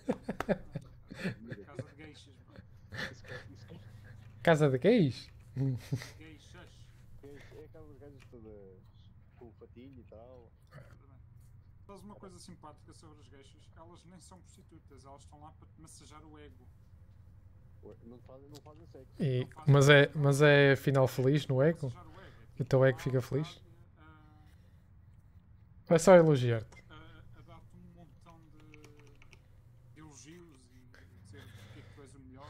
Casa de geixas, mano. Casa de gays? Geixas. É aquelas gajas todas com o fatinho e tal. Sabes uma coisa simpática sobre as geixas? Elas nem são prostitutas, elas estão lá para te massajar o ego. Não fazem, não fazem sexo. E, mas, é, mas é final feliz no ego? E o teu ego fica feliz? Vai só elogiar-te. A, a dar-te um montão de, de elogios e dizer porque é que tu és o melhor.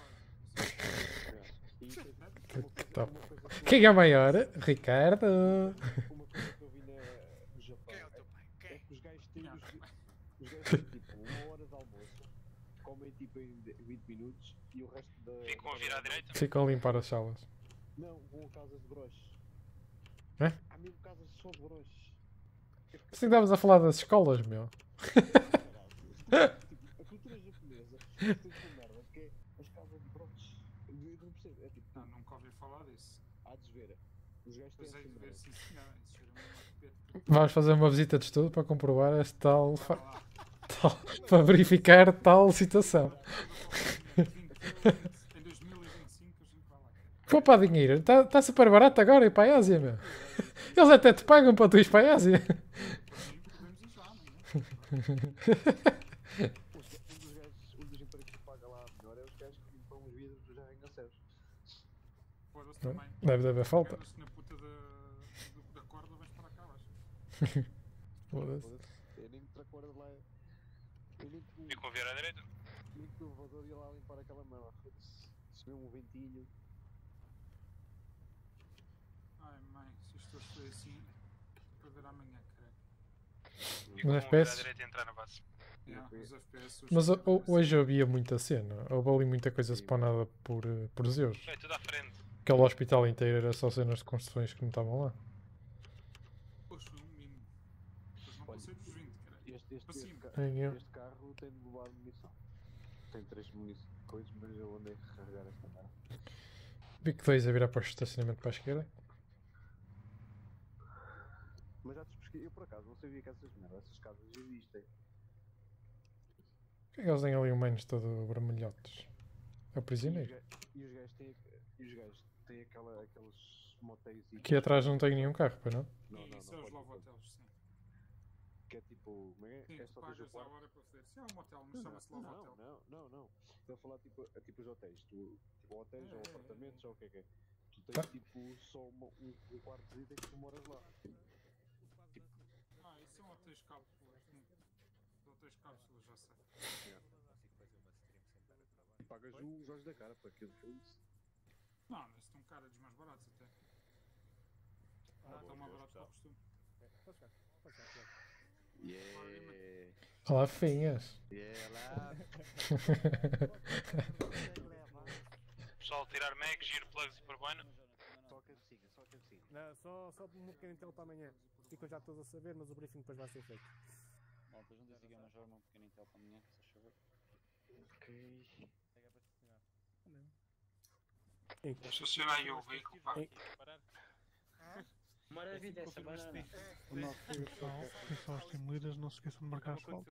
Top. Quem é maior? Ricardo. Uma coisa que eu vi na, no Japão é que os gajos têm os, os gajos têm tipo uma hora de almoço, comem tipo em vinte minutos e o resto da. Ficam a virar à direita? Ficam a limpar as salas. Não, vão a casas de broches. É? Há mesmo casas só de broches. Assim que estávamos a falar das escolas, meu. A cultura japonesa tem uma merda que é as casas de broches. Eu não percebo, é tipo. Não, nunca ouvi falar disso. Há de ver. Os gajos têm Pois é, de essa ver merda. sim senhora. Isso era mesmo arrepeto. Vamos fazer uma visita de estudo para comprovar este tal, fa- tal para verificar tal situação. Em dois mil e vinte e cinco a gente vai lá. Pô, para dinheiro, está tá super barato agora ir para a Ásia, meu. Eles até te pagam para tu ir para a Ásia. Podemos ir já, não é? Um dos gajos, um dos empregos que paga lá melhor é os gajos que limpam os vidros dos arranha-céus. Foda-se também. Deve haver falta. Pegas-te na puta da, do- da corda, vais para cá abaixo. Foda-se. Eu nem que a corda lá. Eu nem que Ficam a virar à direita? nem que o elevador ia lá limpar aquela merda. Foda-se. Se vê um ventinho. Ai mãe, se isto hoje foi assim, para ver amanhã, cara. Ficam a F P virar à S? direita e entrar na base. Yeah, os F P S hoje Mas são ho- hoje havia muita cena. Houve ali muita coisa spawnada por, eh, por Zeus. É tudo à frente. Aquele hospital inteiro era só cenas de construções que não estavam lá. Hoje foi um mínimo. Hoje não passei dos vinte, cara. Este, este, Para este, cima. ca- É, eu. este carro tem de levar munição. Tem três munições, coisas, mas eu andei a carregar esta merda. Vi que dois a virar para o estacionamento para a esquerda. Mas já te expliquei Eu por acaso não sabia que essas merdas, essas casas existem. Por que é que eles têm ali um menos todo vermelhotes? É o prisioneiro. E os gajos têm, e os gajos têm aquela, aqueles motéis e... Aqui atrás não tem nenhum carro, pois não? Não, não, Isso não é os pode Love ter. Hotels, sim. Que é tipo, como é? Sim, É tu só tens o pagas a quarto? hora para fazer. Sim, é um motel, mas Não, chama-se Love não, Hotel. não, não, não. Estou a falar tipo, é tipo os hotéis. Tu, tipo hotéis É, ou é, apartamentos é. ou o que é que é. Tu tens Tá. tipo só uma, um, um quarto de vida e que tu moras lá. Tipo, Ah, isso são hotéis cápsulas. hum. Hotéis cápsulas, já sei. e pagas os olhos da cara para aquilo que eu disse. Não, mas estão caras dos mais baratos até. Ah, está mais barato para o costume. Pode ficar, pode ficar. Yeah! Olá, finhas. Yeah, lá! Pessoal, tirar mags, giro plugs e parboina. Só a cabecinha, só a cabecinha. Não, só, só um pequeno intel para amanhã. Ficam já todos a saber, mas o briefing depois vai ser feito. Malta, juntas e Major, um pequeno intel para amanhã, se faz favor. Ok. Estaciona aí o veículo, pá. Maravilha essa banana. Atenção, atenção aos team leaders, não se esqueçam de marcar asfalto.